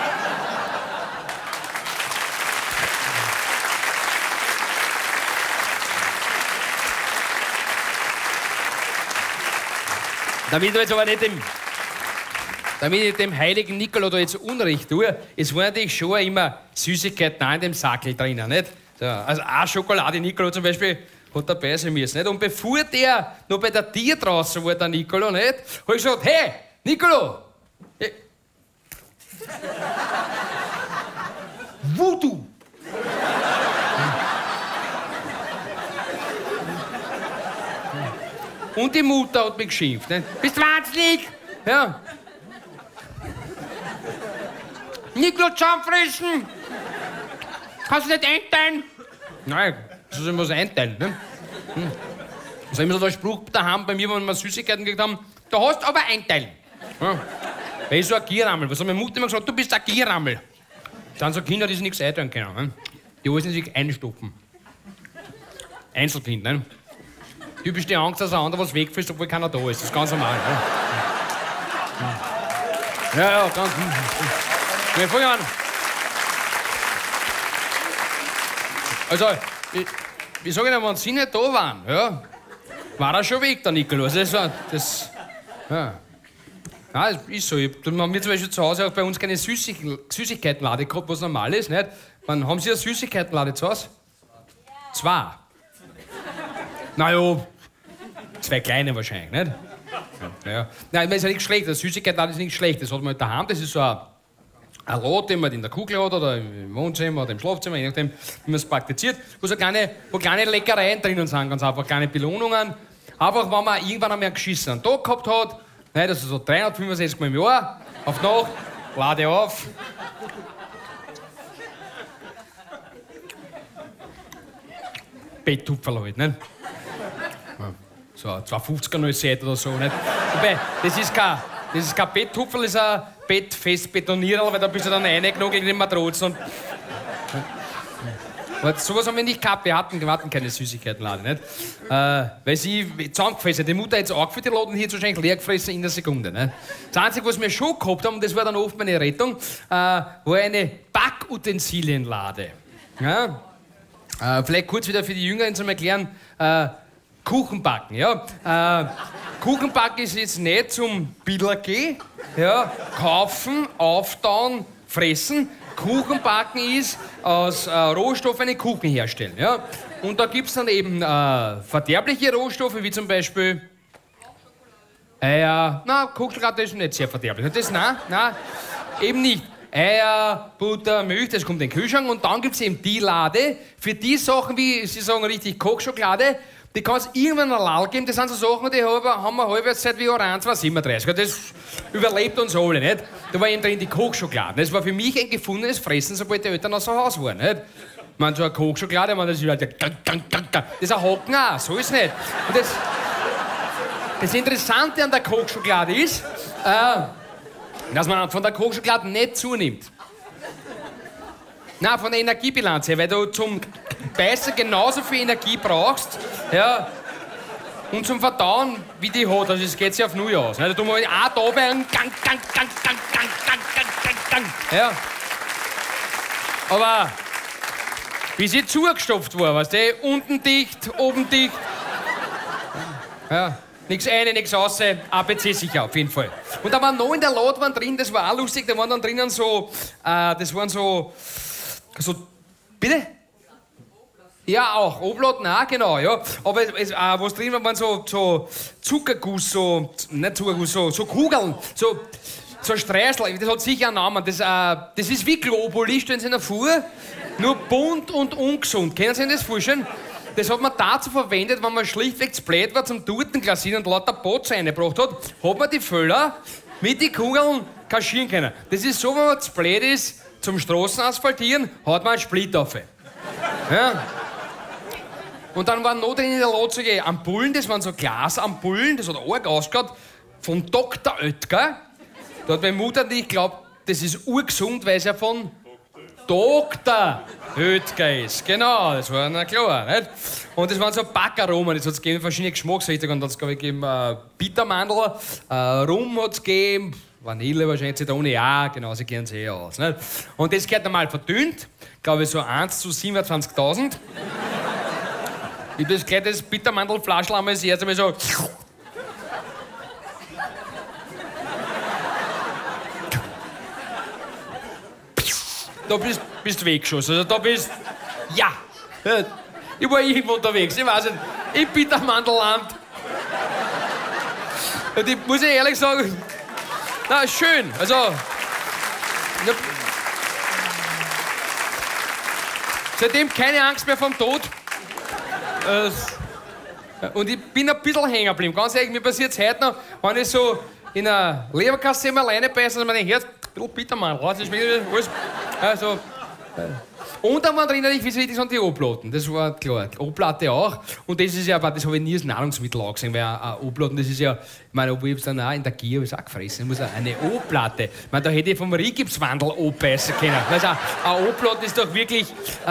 Damit ich dem heiligen Nikolaus da jetzt Unrecht tue, es waren natürlich schon immer Süßigkeiten auch in dem Sackel drinnen, nicht? So, also auch Schokolade Nikolaus zum Beispiel hat dabei sein müssen, nicht? Und bevor der noch bei der Tier draußen war, der Nikolaus, nicht? Hab ich gesagt, hey, Nikolaus! Voodoo! Und die Mutter hat mich geschimpft. Ne? Bist du wahnsinnig? Ja. Nikolaus zusammenfressen! Kannst du nicht einteilen? Nein, so soll man was einteilen. Ne? Das ist immer so der Spruch daheim bei mir, wenn wir Süßigkeiten gekriegt haben, da hast du aber einteilen. Ja. Weil ich so ein Gierrammel. Was hat meine Mutter immer gesagt? Du bist ein Gierrammel. Das sind so Kinder, die sich nichts einteilen können. Ne? Die alles in sich einstopfen. Einzelkind, ne? Typisch die Angst, dass ein anderer was wegfällt, obwohl keiner da ist. Das ist ganz normal. Ja, ganz. Wir fangen an. Also, ich sage Ihnen, wenn Sie nicht da waren, ja, war er schon weg, der Nikolaus. Ja. Nein, das ist so. Wir haben zum Beispiel zu Hause auch bei uns keine Süßigkeitenlade gehabt, was normal ist, nicht? Wann haben Sie eine Süßigkeitenlade zu Hause? Ja. 2. Naja, 2 kleine wahrscheinlich, nicht? Ja. Nein, das ist ja nichts schlecht. Eine Süßigkeitenlade ist nichts schlecht. Das hat man halt daheim. Das ist so ein Lot, den man in der Kugel hat oder im Wohnzimmer oder im Schlafzimmer, je nachdem, wie man es praktiziert. Wo kleine Leckereien drinnen sind, ganz einfach, kleine Belohnungen. Einfach, wenn man irgendwann einmal einen geschissenen Tag gehabt hat, nicht, also so 365 Mal im Jahr, auf die Nacht, lade auf. Betttupferl halt, nicht? So ein 250er neues Set oder so, nicht? Wobei, das ist kein Betttupferl, das ist ein bettfest Betoniererl, weil da bist du dann reingenommen gegen den Matrozen. Sowas haben wir nicht gehabt, wir hatten keine Süßigkeitenlade, nicht? Weil sie zusammengefressen, die Mutter hat es angeführt, die Laden hier wahrscheinlich leer gefressen in der Sekunde. Nicht? Das Einzige, was wir schon gehabt haben, und das war dann oft meine Rettung, war eine Backutensilienlade. Ja? Vielleicht kurz wieder für die Jüngeren zum Erklären, Kuchenbacken, ja. Kuchenbacken ist jetzt nicht zum Billergehen, ja, kaufen, auftauen, fressen. Kuchenbacken ist aus Rohstoffen einen Kuchen herstellen, ja. Und da gibt es dann eben verderbliche Rohstoffe, wie zum Beispiel Eier. Na, Kochschokolade ist nicht sehr verderblich. Das, nein, eben nicht. Eier, Butter, Milch, das kommt in den Kühlschrank. Und dann gibt es eben die Lade für die Sachen, wie Sie sagen richtig, Kochschokolade. Die kann es irgendwann einen Lall geben. Das sind so Sachen, die haben wir Halbwertszeit wie Orange 237. Das überlebt uns alle, nicht? Da war eben drin die Kochschokolade. Das war für mich ein gefundenes Fressen, sobald die Eltern aus dem Haus waren, nicht? Man, so eine Kochschokolade, das ist halt das ist ein Hocken auch, so ist es nicht. Und das Interessante an der Kochschokolade ist, dass man von der Kochschokolade nicht zunimmt. Nein, von der Energiebilanz her, weil du zum Beißen genauso viel Energie brauchst, ja, und zum Verdauen, wie die hat. Also es geht sich auf Null aus. Also du musst auch da werden, ja. Aber wie sie zugestopft war, weißt du, unten dicht, oben dicht. Ja. Nichts eine, nichts raus, ABC sicher, auf jeden Fall. Und da waren noch in der Ladwand drin, das war auch lustig, da waren dann drinnen so, das waren so, bitte? Ja, auch, Obladen auch, genau, ja. Aber was drin war, waren so Zuckerguss, nicht Zuckerguss, so Kugeln, so Streusel, das hat sicher einen Namen. Das ist wie Globuli, stellen Sie in der Fuhr, nur bunt und ungesund. Können Sie sich das vorstellen? Das hat man dazu verwendet, wenn man schlichtweg zu blöd war zum Tortenglasieren und lauter Bots reingebracht hat man die Füller mit den Kugeln kaschieren können. Das ist so, wenn man zu blöd ist zum Straßenasphaltieren, hat man einen Split auf. Ja. Und dann waren noch drin in der Lotze Ampullen, das waren so Glasampullen, das hat arg ausgeschaut, von Dr. Oetker. Da hat meine Mutter nicht geglaubt, das ist urgesund, weil es ja von Dr. Oetker ist. Genau, das war na klar. Nicht? Und das waren so Backaromen, das hat es gegeben, verschiedene Geschmacksrichtungen. Und dann hat es, glaube ich, gegeben Bittermandel, Rum hat es gegeben, Vanille wahrscheinlich, Zitrone, ja, genau, sie kennen es eh aus. Nicht? Und das gehört normal verdünnt, glaube ich, so 1 zu 27.000. Ich habe das gleich das Bittermandelflaschel einmal das erste Mal so. Da bist du weggeschossen. Also da bist. Ja! Ich war irgendwo unterwegs, ich weiß nicht. Im Bittermandelland. Und ich muss ehrlich sagen, na, schön. Also. Seitdem keine Angst mehr vom Tod. Und ich bin ein bisschen hängen geblieben. Ganz ehrlich, mir passiert es heute noch, wenn ich so in einer Leberkasse alleine beiße, dass man denkt, ein bisschen Bittermandel, das schmeckt alles. Also, und dann waren drin, wie wichtig sind die Oblaten. Das war klar. Die Oblatte auch. Und das ist ja, das habe ich nie als Nahrungsmittel angesehen, weil Oblaten, das ist ja, ich meine, obwohl ich es dann auch in der Gier auch gefressen, ich muss eine Oblatte. Ich meine, da hätte ich vom Rigipswandel abbeißen können. Also, eine Oblatte ist doch wirklich,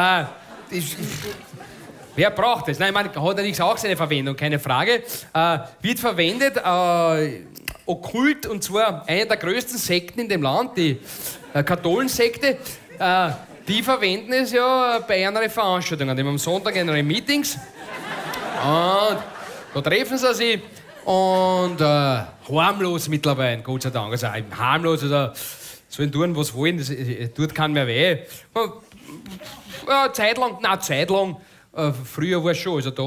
wer braucht das? Nein, ich meine, hat natürlich auch seine Verwendung, keine Frage. Wird verwendet, okkult, und zwar eine der größten Sekten in dem Land, die Katholensekte. Die verwenden es ja bei ihren Veranstaltungen. Die haben am Sonntag ihre Meetings. Und da treffen sie sich. Und harmlos mittlerweile, Gott sei Dank. Also harmlos, also sollen tun, was wollen, das tut keinem mehr weh. Zeitlang. Früher war es schon, also da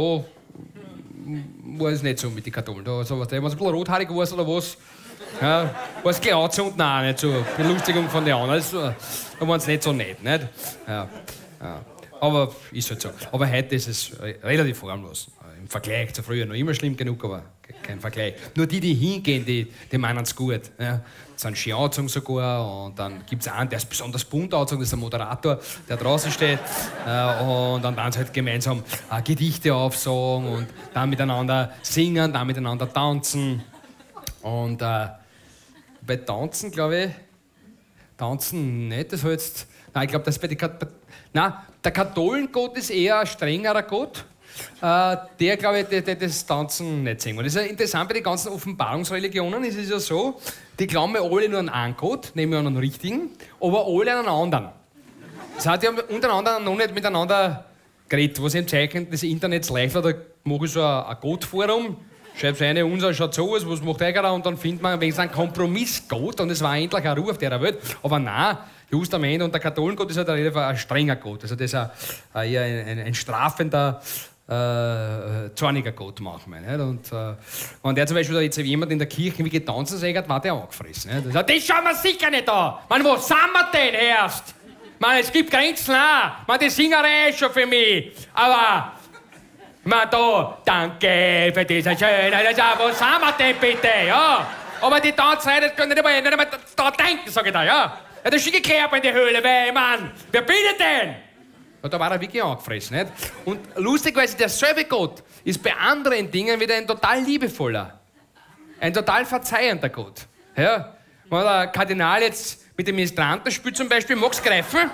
war es nicht so mit den Katholen. Da, so, wenn es ein bisschen rothaarig war oder was, ja, war es gleich anzünden, auch nicht so. Belustigung von den anderen, da waren es nicht so nett. Nicht? Ja. Aber ist halt so. Aber heute ist es relativ harmlos. Im Vergleich zu früher noch immer schlimm genug, aber kein Vergleich. Nur die hingehen, die meinen es gut. Ja. Das sind schön angezogen sogar. Und dann gibt es einen, der ist besonders bunt angezogen, das ist der Moderator, der draußen steht. Und dann werden sie halt gemeinsam Gedichte aufsagen und dann miteinander singen, dann miteinander tanzen. Und bei Tanzen, glaube ich, Tanzen nicht, das war jetzt. Nein, ich glaube, das bei der Katholengott ist eher ein strengerer Gott. Der, glaube ich, der das Tanzen nicht sehen will. Das ist ja interessant bei den ganzen Offenbarungsreligionen, ist es ja so, die glauben ja alle nur an einen Gott, nämlich an einen richtigen, aber alle an einen anderen. Das heißt, die haben untereinander noch nicht miteinander geredet, was im Zeichen des Internets leicht war. Da mache ich so ein Gottforum, schreibe rein, unser schaut so aus, was macht der? Und dann findet man wenigstens einen Kompromissgott und es war endlich ein Ruhe auf der Welt. Aber nein, just am Ende, und der Katholengott ist halt ein strenger Gott. Also das ist eher ein strafender, zorniger Gott manchmal. Nicht? Und wenn der zum Beispiel jetzt jemand in der Kirche wie getanzt hat, war der angefressen. Nicht? Das schauen wir sicher nicht an. Man, wo sind wir denn erst? Man, es gibt Grenzen, man, die Singerei ist schon für mich. Aber, man, da, danke für diese schöne, wo sind wir denn bitte? Ja? Aber die Tanzerei, das können nicht einmal da denken, sag ich da, ja? Ja, das schicke ich in die Höhle, weil, Mann, wer bin ich denn? Ja, da war er wirklich angefressen, nicht? Und lustigerweise, derselbe Gott ist bei anderen Dingen wieder ein total liebevoller, ein total verzeihender Gott. Ja? Wenn der Kardinal jetzt mit dem Ministranten spielt zum Beispiel, magst du greifen?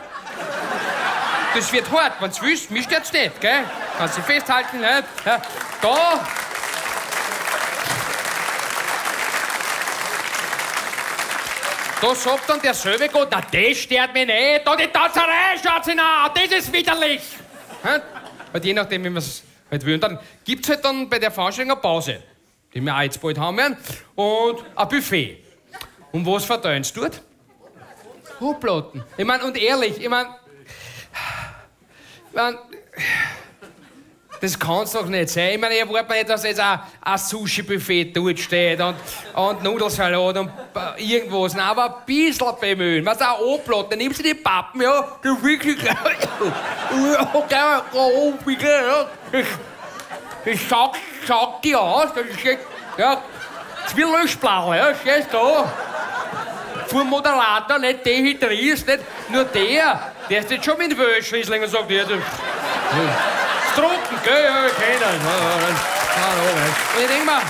Das wird hart, wenn du willst, mich stört's nicht, gell? Kannst du festhalten, nicht? Ja, Da sagt dann derselbe Gott, na, das stört mich nicht, da die Tanzerei, schaut sie nach, das ist widerlich. Ja? Und je nachdem, wie man es halt will. Und dann gibt es halt dann bei der Veranstaltung eine Pause. die wir auch jetzt bald haben werden, und ein Buffet. Und was verteilen sie dort? Hubplatten. Ich meine, und ehrlich, das kann es doch nicht sein. Ich meine, ich erwarte nicht, dass jetzt ein Sushi-Buffet dort steht und Nudelsalat und irgendwas. Nein, aber ein bisschen bemühen. Was auch Oblatt, dann nimmst du die Pappen, ja, das ist wirklich... Das schaut die aus, das ist echt... Ja, das ist wie Löschblau, ja, stehst da. Vom Moderator, nicht dehydrierst, nicht nur der ist jetzt schon mit Wölschriesling und sagt, ja, das... Trocken, gell? Ja, ich kenn das. Und ich denk mir,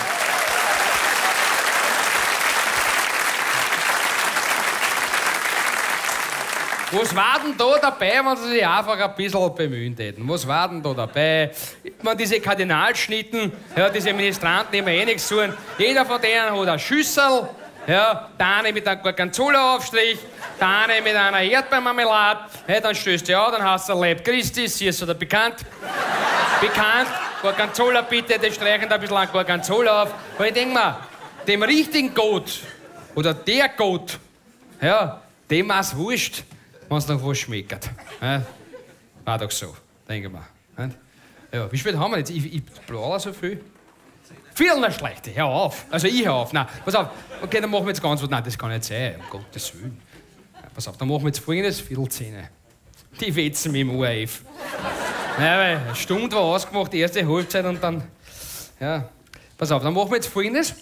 was war denn da dabei, wenn sie sich einfach ein bisschen bemühen täten? Was war denn da dabei? Ich meine, diese Kardinalschnitten, ja, diese Ministranten, die mir eh nichts tun. Jeder von denen hat eine Schüssel, ja, der eine mit einem Gorgonzola-Aufstrich, der eine mit einer Erdbeermarmelade. Ja, dann stößt du an, dann hast du Leib Christi, siehst du da bekannt. Bekannt, Gorgonzola bitte, das streichen da ein bisschen an Gorgonzola auf. Weil ich denke mir, dem richtigen Gott, oder der Gott, ja, dem ist wurscht, wenn es noch was schmeckt. Ja, war doch so, denke ich mir. Ja, wie spät haben wir jetzt? Ich plaudere so viel. Viel noch schlechte, hör auf. Also ich hör auf. Nein, pass auf. Okay, dann machen wir jetzt ganz was. Nein, das kann nicht sein, um Gottes Willen. Ja, pass auf, dann machen wir jetzt folgendes: Viertelzähne. Die wetzen mit dem ORF. Ja, weil eine Stunde war ausgemacht, die erste Halbzeit und dann... Ja, pass auf, dann machen wir jetzt folgendes.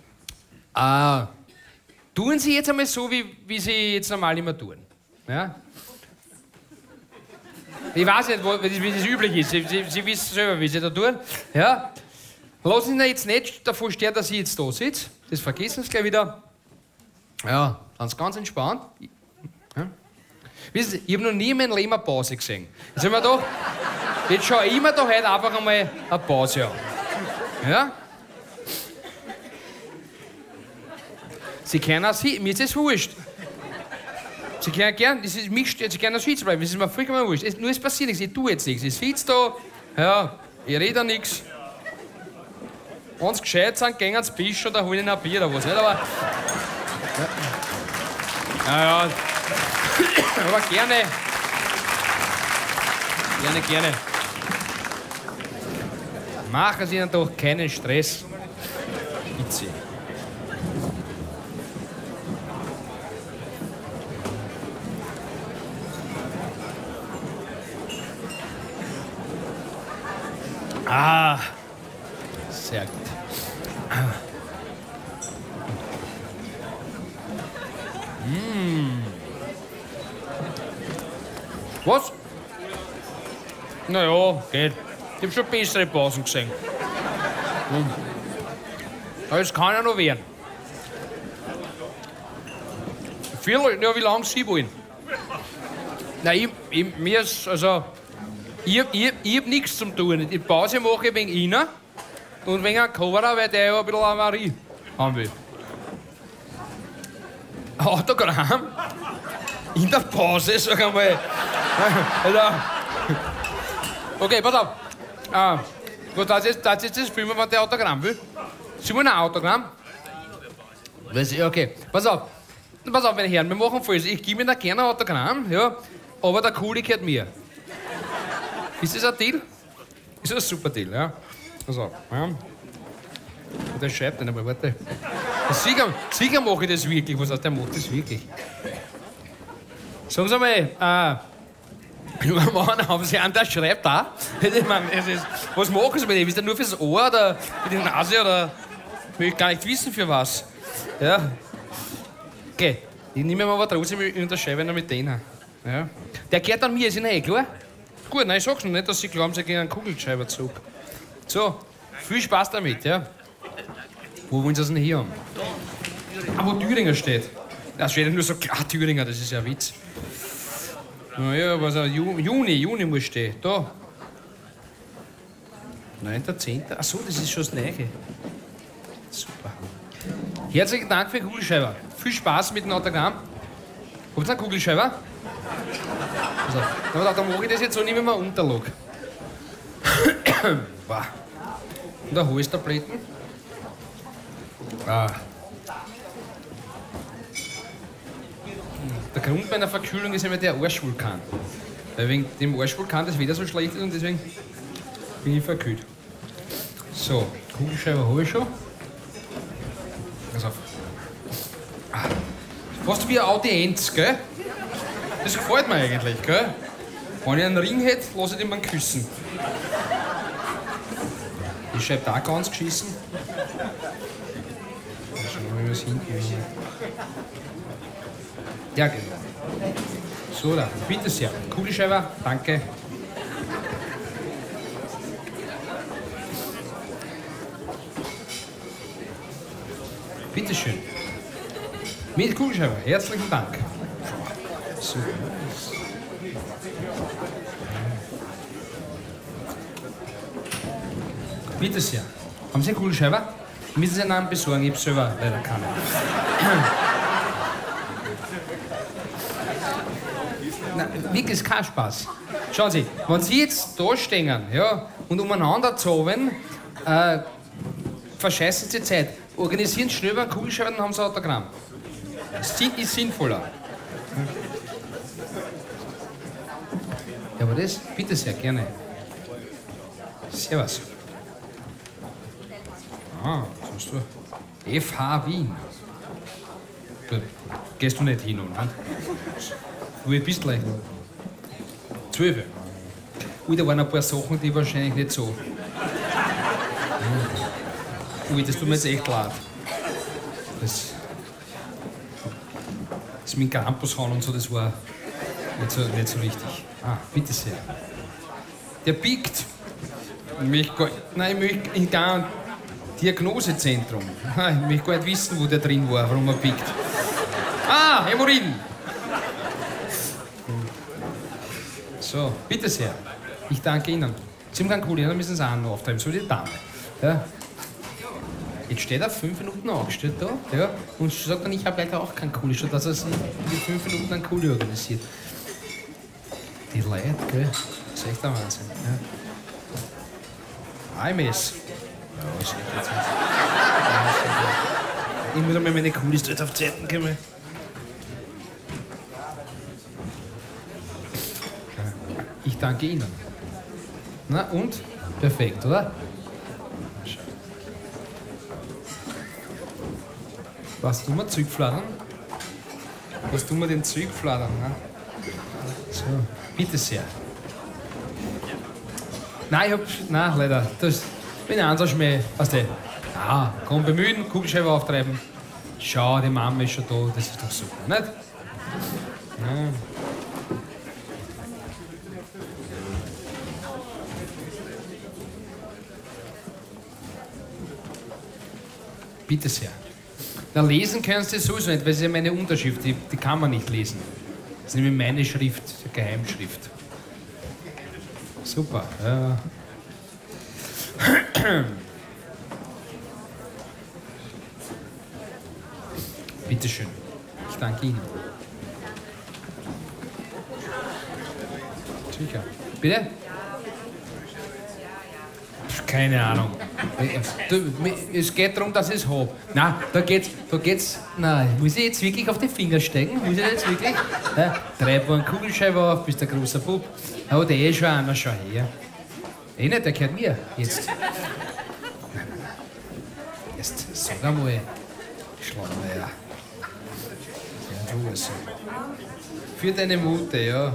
Tun Sie jetzt einmal so, wie Sie jetzt normal immer tun. Ja? Ich weiß nicht, wie das üblich ist. Sie wissen selber, wie Sie da tun. Ja? Lassen Sie jetzt nicht davon stehen, dass ich jetzt da sitze. Das vergessen Sie gleich wieder. Ja, dann ganz entspannt. Ja? Wissen Sie, ich habe noch nie in meinem Leben eine Pause gesehen. Jetzt haben wir da... Jetzt schaue ich mir da heute einfach einmal eine Pause an. Ja? Sie können auch sitzen, mir ist das wurscht. Sie können gern, Sie können auch sitzen bleiben, das ist mir vollkommen wurscht. Nur es passiert nichts, ich tue jetzt nichts. Ich sitze da, ja, ich rede nichts. Wenn sie gescheit sind, gehen ins Bisch oder holen ein Bier oder was, nicht? Aber... Ja, aber gerne. Gerne. Machen Sie Ihnen doch keinen Stress. Bitte. Sehr gut. Was? Naja, geht. Ich hab schon bessere Pausen gesehen. Aber es kann ja noch werden. Ja, wie lange Sie wollen? Nein, mir ist, also... Ich hab nichts zum tun. Die Pause mache ich wegen Ihnen und wegen einem Cobra, weil der ja ein bisschen Avarie haben will. Autogramm? In der Pause, sag einmal. Okay, pass auf. Gut, das ist das Film, wenn der Autogramm will. Sie wollen ein Autogramm? Okay, pass auf, meine Herren, wir machen Folgendes. Ich gebe Ihnen gerne ein Autogramm, ja, aber der Kuli gehört mir. Ist das ein Deal? Ist das ein super Deal, ja? Also, ja. Der schreibt dann aber, warte. Sicher mache ich das wirklich. Was heißt, der macht das wirklich? Sagen Sie mal, Mann, haben Sie einen, der schreibt auch? Ich meine, was machen Sie mit dem? Ist der nur fürs Ohr oder für die Nase oder... Will ich gar nicht wissen, für was. Ja. Okay, ich nehme mir aber trotzdem in der Scheibe noch mit denen. Ja. Der gehört an mir, ist Ihnen eh klar? Gut, nein, ich sag's noch nicht, dass Sie glauben, Sie gehen einen Kugelschreiber zurück. So, viel Spaß damit, ja? Wo wollen Sie das denn hier haben? Wo Thüringer steht. Da steht ja nur so klar Thüringer, das ist ja ein Witz. Naja, was auch Juni muss stehen. Da. 9.10. Achso, das ist schon das Neue. Super. Herzlichen Dank für den Kugelschreiber. Viel Spaß mit dem Autogramm. Habt ihr einen Kugelschreiber? Also, dann mache ich das jetzt so, nehme ich mir eine Unterlage. Und eine Halstabletten. Der Grund meiner Verkühlung ist immer der Arschvulkan. Weil wegen dem Arschvulkan das Wetter so schlecht ist und deswegen bin ich verkühlt. So, Kugelschreiber habe ich schon. Pass auf. Fast wie eine Audienz, gell? Das gefällt mir eigentlich, gell? Wenn ich einen Ring hätte, lasse ich den mal küssen. Ich schreibe da ganz geschissen. Schauen wir mal, was hinten. Ja, genau. So, da, bitte sehr. Kugelschreiber, danke. Bitte schön. Mit Kugelschreiber, herzlichen Dank. So. Bitte sehr. Haben Sie einen Kugelschreiber? Müssen Sie einen Namen besorgen, ich habe selber leider keinen. Na, wirklich ist kein Spaß. Schauen Sie, wenn Sie jetzt da stehen, ja, und umeinander zaubern, verscheißen Sie Zeit. Organisieren Sie schnell einen Kugelschreiber, dann haben Sie ein Autogramm. Das ist sinnvoller. Ja, aber das, bitte sehr, gerne. Servus. Ah, was hast du? FH Wien. Gut, gehst du nicht hin, oder? Wie bist du leicht? 12. Ui, da waren ein paar Sachen, die wahrscheinlich nicht so. Ui, das tut mir jetzt echt leid. Das mit dem Campus hauen und so, das war nicht so richtig. Ah, bitte sehr. Der biegt. Ich möchte in gar Diagnosezentrum. Ich möchte gar nicht wissen, wo der drin war, warum er biegt. Ah, Hämorrhoiden. So, bitte sehr. Ich danke Ihnen. Sie haben keinen Kuli, dann müssen Sie auch noch auftreiben, so wie die Dame. Ja. Jetzt steht er 5 Minuten angestellt da, ja, und sagt dann, ich habe leider auch keinen Kuli, statt dass er sich in 5 Minuten einen Kuli organisiert. Die Leute, gell? Das ist echt der Wahnsinn. Ja. AMS. Ja, ist echt ich muss einmal meine Kulis dort auf Zeiten kommen. Ich danke Ihnen. Na und? Perfekt, oder? Was tun wir? Zugfladern? Was tun wir denn Zugfladern? Ne? So, bitte sehr. Nein, nein, leider. Das bin ich anders mehr. Weißt du? Ah, komm, bemühen, Kugelschreiber auftreiben. Schau, die Mama ist schon da, das ist doch super, nicht? Ja. Bitte sehr. Na, lesen können Sie sowieso nicht, weil es ist ja meine Unterschrift, die kann man nicht lesen. Das ist nämlich meine Schrift, die Geheimschrift. Super. Ja. Bitte schön. Ich danke Ihnen. Sicher. Bitte? Keine Ahnung. Es geht darum, dass ich es habe. Nein, da geht's. Nein, muss ich jetzt wirklich auf die Finger stecken? Muss ich jetzt wirklich? Ja, 3 Paar Kugelschreiber auf, bist der großer Bub. Aber der ist schon einer, schau her. Nicht, der gehört mir. Jetzt. Jetzt sag einmal. Schlauer. Ja, du also. Für deine Mutter, ja.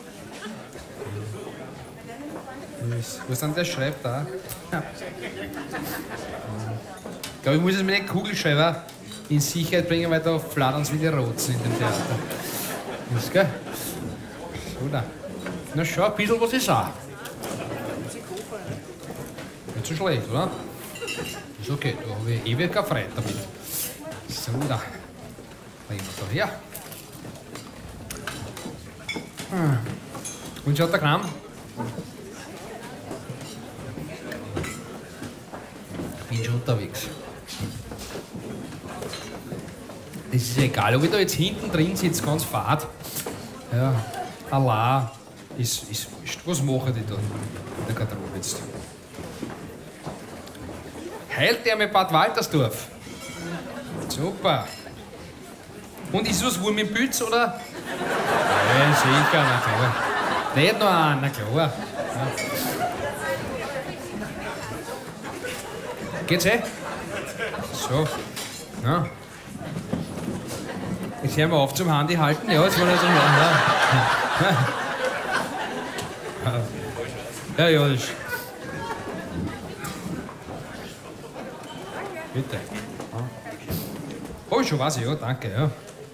Was dann der schreibt da? Ich glaube, ich muss jetzt mit den Kugelschreiber in Sicherheit bringen, weil da flattern sie wie die Rotzen in dem Theater. Ist gell? So da. Na schau, ein bisschen was ist auch. Nicht so schlecht, oder? Ist okay, da habe ich ewig keine Freude damit. So da. Legen wir da her. Und schaut der Kram. Bin schon unterwegs. Das ist ja egal, ob ich da jetzt hinten drin sitze, ganz fad. Ja, allein ist wurscht. Was machen die da in der Garderobe jetzt? Heilt der mit Bad Waltersdorf? Super. Und ist was Wurm im Pilz, oder? Ja, sicher, na klar. Nicht nur einen, na klar. Ja. Geht's eh? So. Ja. Jetzt hören wir auf zum Handy halten. Ja, das war nicht so ja. Ja, das ist. Bitte. Oh, schon weiß ich, ja, danke, ja.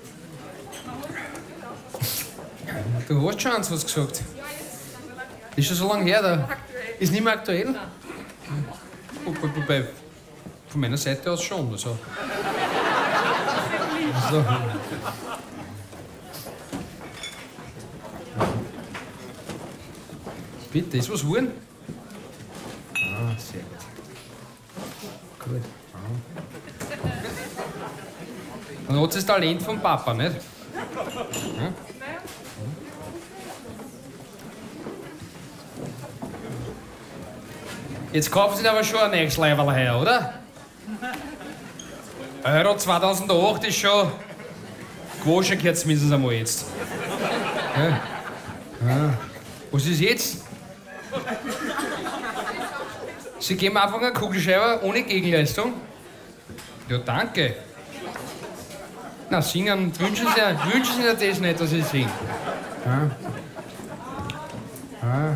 Du hast schon eins was gesagt. Ist schon so lange her, da. Ist nicht mehr aktuell? Wobei, von meiner Seite aus schon. Also. Bitte, ist was geworden? Ah, sehr gut. Gut. Und hat das Talent vom Papa, nicht? Ja? Jetzt kaufen Sie aber schon ein nächstes Level her, oder? Euro 2008 ist schon gewaschen, gehört zumindest einmal jetzt. Ja. Ja. Was ist jetzt? Sie geben einfach einen Kugelschreiber ohne Gegenleistung? Ja, danke. Na, singen, wünschen Sie das nicht, dass ich singe. Ja. Ja.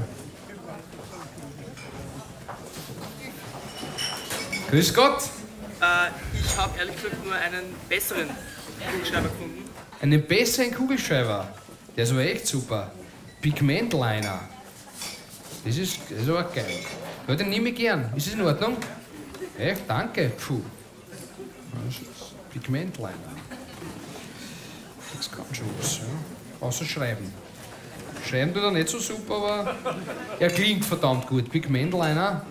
Grüß Gott. Ich habe ehrlich gesagt nur einen besseren Kugelschreiber gefunden. Einen besseren Kugelschreiber? Der ist aber echt super. Pigmentliner. Das ist aber geil. Ja, den nehme ich gern. Ist das in Ordnung? Echt? Danke. Puh. Pigmentliner. Das kann schon was, ja. Außer schreiben. Schreiben tut er nicht so super, aber er klingt verdammt gut. Pigmentliner.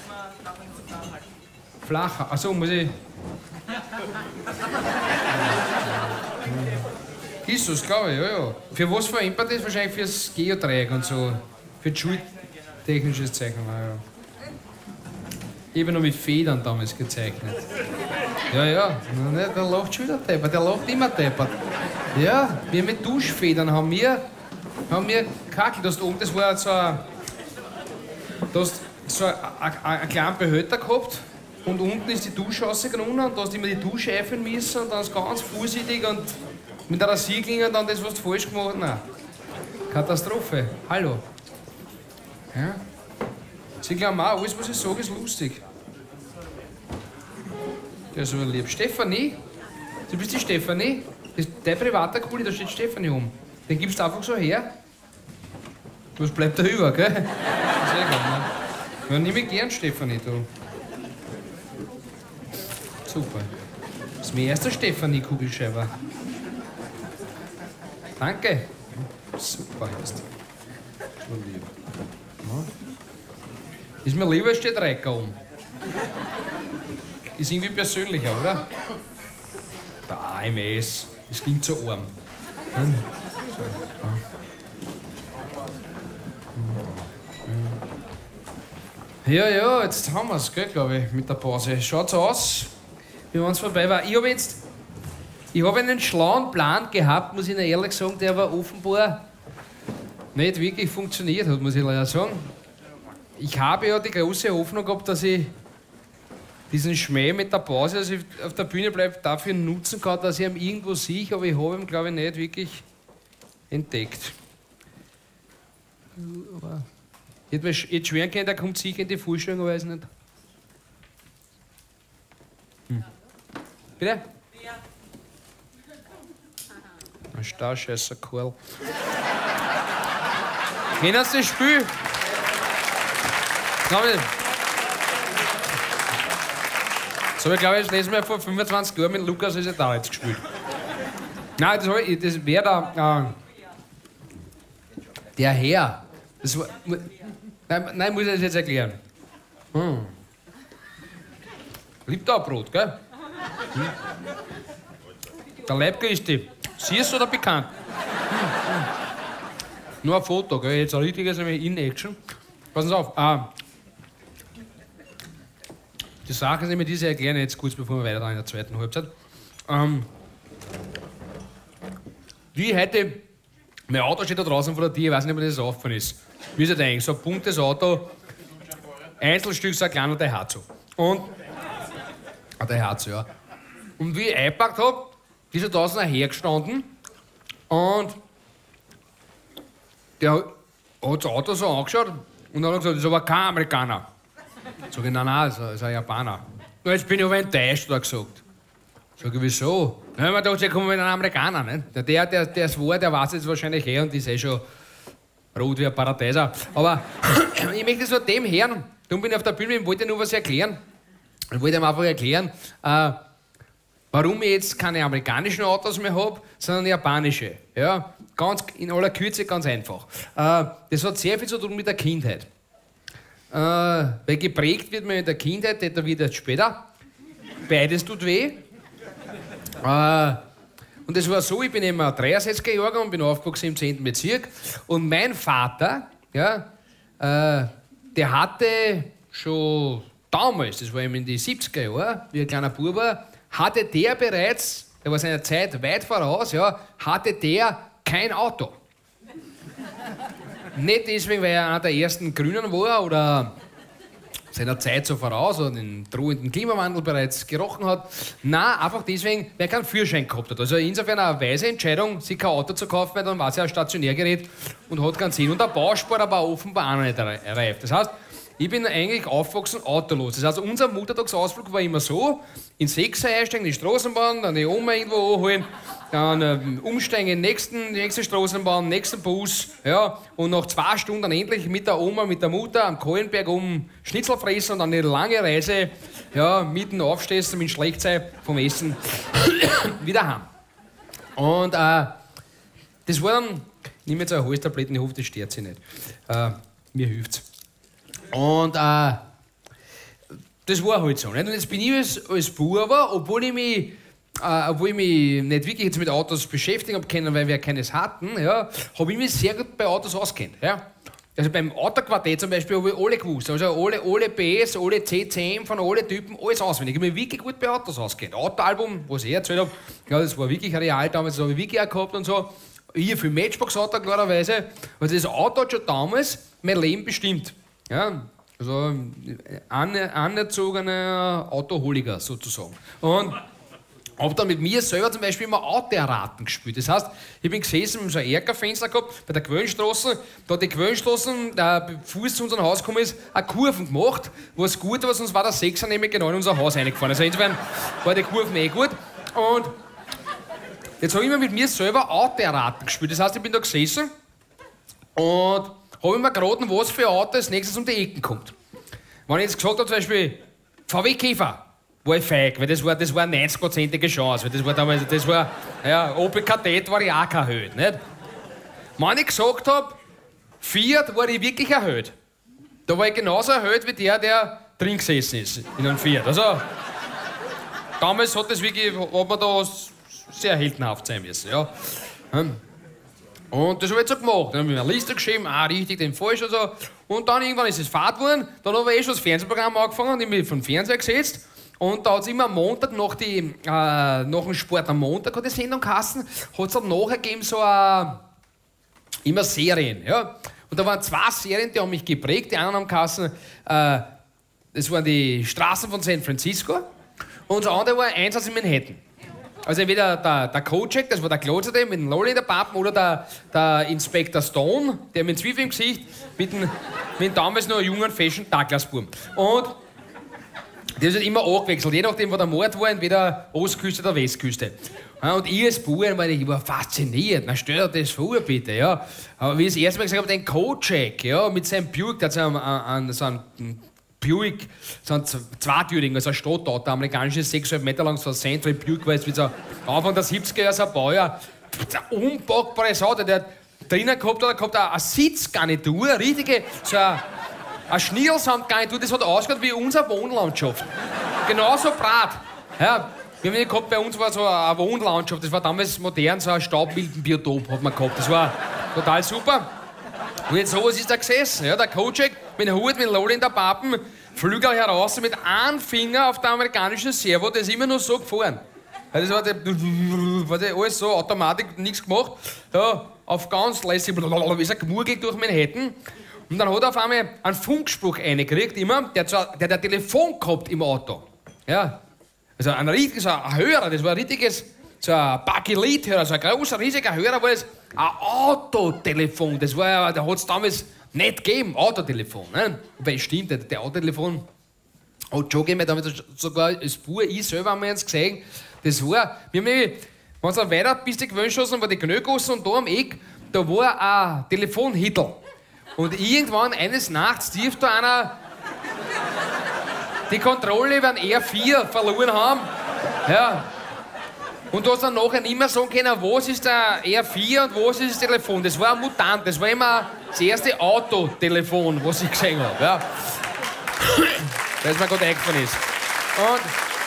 Flacher. Achso, muss ich. Ist das, glaube ich, ja. Für was verwendet das? Wahrscheinlich fürs Geodreieck und so. Für schultechnisches Zeichnen, ja. Ich habe noch mit Federn damals gezeichnet. Ja. Der lacht schon wieder deppert. Der lacht immer deppert. Ja, wir mit Duschfedern haben wir gehackelt. Das war so ein. Du hast so einen kleinen Behälter gehabt. Und unten ist die Dusche rausgegangen und da hast du immer die Dusche öffnen müssen und dann ist ganz vorsichtig und mit einer Rasierklinge und dann das, was du falsch gemacht hast. Nein. Katastrophe. Hallo. Ja? Sie glauben auch, alles, was ich sage, ist lustig. Der ist so lieb. Stefanie? Du bist die Stefanie? Das ist dein privater Kuli, da steht Stefanie um. Den gibst du einfach so her. Was bleibt da über, gell? Sehr gut, ne? Ja, nehme ich gern Stefanie, du. Super. Das ist mein erster Stefanie-Kugelschreiber. Danke. Super ist. Schon lieb. Ja. Ist mir lieber, steht Recker um. Ist irgendwie persönlicher, oder? Der AMS. Das klingt so arm. Ja, jetzt haben wir es, glaube ich, mit der Pause. Schaut's aus, wie wenn es vorbei war. Ich habe einen schlauen Plan gehabt, muss ich Ihnen ehrlich sagen, der aber offenbar nicht wirklich funktioniert hat, muss ich leider sagen. Ich habe ja die große Hoffnung gehabt, dass ich diesen Schmäh mit der Pause, dass ich auf der Bühne bleibe, dafür nutzen kann, dass ich ihn irgendwo sehe, aber ich habe ihn, glaube ich, nicht wirklich entdeckt. Aber ich hätte mir schweren können, der kommt sicher in die Vorstellung, weiß ich nicht. Bitte? Ja. Ein Starscheißer Karl. Kennen Sie das Spiel? Das habe ich, glaube ich, das letzte Mal vor 25 Jahren mit Lukas Isetaritz gespielt. Nein, das wäre der Herr. Das war, nein, muss ich das jetzt erklären. Liebt auch Brot, gell? Der Leibke ist die. Süß oder bekannt? Nur ein Foto, gell? Jetzt ein richtiges In-Action. Passen Sie auf. Die Sache ist, ich mir diese erklären jetzt kurz, bevor wir weitergehen in der zweiten Halbzeit. Wie heute, mein Auto steht da draußen vor der Tür, ich weiß nicht, ob das aufgefallen ist. Wie ist das eigentlich? So ein buntes Auto, Einzelstück, so ein kleiner Daihatsu. Und, Daihatsu, ja. Und wie ich eingepackt habe, ist er draußen hergestanden und der hat das Auto so angeschaut und dann hat er gesagt, das ist aber kein Amerikaner. Sag ich, nein, das ist ein Japaner. Und jetzt bin ich aber enttäuscht, hat er gesagt. Sag ich, wieso? Ja, ich dachte, ich komme mit einem Amerikaner. Nicht? Der swar, der weiß jetzt wahrscheinlich schon rot wie ein Paradeiser. Aber ich möchte es nur dem hören. Darum bin ich auf der Bühne und wollte nur was erklären. Ich wollte ihm einfach erklären, warum ich jetzt keine amerikanischen Autos mehr habe, sondern japanische. Ja, ganz in aller Kürze, ganz einfach. Das hat sehr viel zu tun mit der Kindheit. Weil geprägt wird man in der Kindheit, das wird erst später. Beides tut weh. Und das war so, ich bin eben ein 63er-Jahrgang und bin aufgewachsen im 10. Bezirk. Und mein Vater, ja, der hatte schon damals, das war eben in die 70er Jahren, wie ein kleiner Bub war, hatte der bereits, der war seiner Zeit weit voraus, ja, hatte der kein Auto. Nicht deswegen, weil er einer der ersten Grünen war oder seiner Zeit so voraus und den drohenden Klimawandel bereits gerochen hat. Nein, einfach deswegen, weil er keinen Führerschein gehabt hat. Also insofern eine weise Entscheidung, sich kein Auto zu kaufen, weil dann war es ja ein Stationärgerät und hat keinen Sinn. Und der Bausparer war offenbar auch noch nicht reif. Das heißt, ich bin eigentlich aufgewachsen autolos. Das heißt, unser Muttertagsausflug war immer so, in 6er einsteigen, die Straßenbahn, dann die Oma irgendwo anholen, dann umsteigen in die nächste Straßenbahn, nächsten Bus, ja, und nach 2 Stunden dann endlich mit der Oma, mit der Mutter am Kohlenberg Schnitzel fressen und dann eine lange Reise, ja, mitten aufstehst mit Schlechtzeit vom Essen wieder heim. Und das war dann, ich nehme jetzt eine Halstabletten, ich hoffe, das stört sich nicht. Mir hilft's. Und das war halt so. Nicht? Und jetzt bin ich als Bauer, obwohl ich mich nicht wirklich jetzt mit Autos beschäftigen habe können, weil wir keines hatten, ja, habe ich mich sehr gut bei Autos auskennt. Ja. Also beim Autoquartett zum Beispiel habe ich alle gewusst. Also alle PS, alle CCM von alle Typen, alles auswendig. Ich habe mich wirklich gut bei Autos auskennt. Autoalbum, was ich erzählt habe, ja, das war wirklich real damals, das habe ich wirklich auch gehabt und so. Hier für Matchbox-Auto klarerweise. Also das Auto hat schon damals mein Leben bestimmt. Ja, also anerzogener Autoholiker sozusagen. Und habe dann mit mir selber zum Beispiel immer Autoerraten gespielt. Das heißt, ich bin gesessen mit so einem Erkerfenster gehabt, bei der Quellenstraße. Da hat die Quellenstraße, bevor es zu unserem Haus gekommen ist, eine Kurven gemacht, was gut war, sonst war der Sechser nämlich genau in unser Haus reingefahren. Also insofern war die Kurven eh gut. Und jetzt habe ich immer mit mir selber Autoerraten gespielt. Das heißt, ich bin da gesessen und habe ich mir geraten, was für ein Auto als nächstes um die Ecken kommt. Wenn ich jetzt gesagt habe, zum Beispiel VW Käfer, war ich feig, weil das war eine 90%ige Chance. Weil das war damals, ja, Opel Kadett war ich auch kein Held. Nicht? Wenn ich gesagt habe, Fiat, war ich wirklich erhöht. Da war ich genauso erhöht wie der drin gesessen ist in einem Fiat. Also, damals hat man da sehr heldenhaft sein müssen. Ja. Und das habe ich jetzt so gemacht. Dann habe ich eine Liste geschrieben, richtig, den falsch und so. Und dann irgendwann ist es Fahrt geworden. Dann habe ich schon das Fernsehprogramm angefangen und ich mich vom Fernseher gesetzt. Und da hat es immer am Montag, nach dem Sport am Montag, hat die Sendung geheißen, hat es dann nachher gegeben, so immer Serien. Ja? Und da waren 2 Serien, die haben mich geprägt. Die anderen haben geheißen, das waren die Straßen von San Francisco. Und das andere war Einsatz in Manhattan. Also entweder der Kojak, das war der Klotzer mit dem Lolli in der Pappen, oder der Inspector Stone, der mit dem Zwiebel im Gesicht, mit dem damals noch jungen Fashion Douglas-Buben. Und die ist halt immer angewechselt, je nachdem, wo der Mord war, entweder Ostküste oder Westküste. Ja, und ich als Bauer war fasziniert. Na, stell dir das vor, bitte. Ja. Aber wie ich das erste Mal gesagt habe, den Kojak, ja, mit seinem Buick, der hat so einen Buick, so ein zweitürigen, also ein Stadtauto, amerikanisches 6,5 Meter lang, so ein Central Buick, weil es wie so Anfang der 70er Jahre so ein Bauer, ein unpackbares Auto, der hat drinnen gehabt eine Sitzgarnitur, eine richtige, so eine Schnirlsandgarnitur, das hat ausgeschaut wie unsere Wohnlandschaft. Genauso brat. Ja, wir haben nicht gehabt, bei uns war so eine Wohnlandschaft, das war damals modern, so ein Staubmilbenbiotop hat man gehabt, das war total super. Und jetzt sowas ist da gesessen, ja, der Kojak mit dem Hut, mit dem Lolli in der Pappen, Flügel heraus, mit einem Finger auf der amerikanischen Servo, der ist immer nur so gefahren. Das war alles so, Automatik, nichts gemacht. Ja, auf ganz lässig, ist er gemurgelt durch Manhattan. Und dann hat er auf einmal einen Funkspruch reingekriegt, immer, der hat ein Telefon gehabt im Auto. Ja. Also ein Hörer, das war ein richtiges, so ein Bakelit-Hörer, so ein großer, riesiger Hörer, war das ein Autotelefon. Das war ja, da hat es damals nicht gegeben, Autotelefon. Ne? Weil stimmt, der Autotelefon hat schon gegeben, da haben wir sogar das Buch, ich selber haben wir uns gesehen. Das war, wir haben nämlich, wenn du weiter bis die Gewöhnstraße war die Knöllgasse und da am Eck, da war ein Telefonhittel. Und irgendwann eines Nachts dürfte da einer die Kontrolle über den R4 verloren haben. Ja. Und du hast dann nachher nicht mehr sagen können, was ist der R4 und was ist das Telefon. Das war ein Mutant, das war immer das erste Autotelefon, was ich gesehen habe. Ja. Das mir gerade eingefallen ist. Und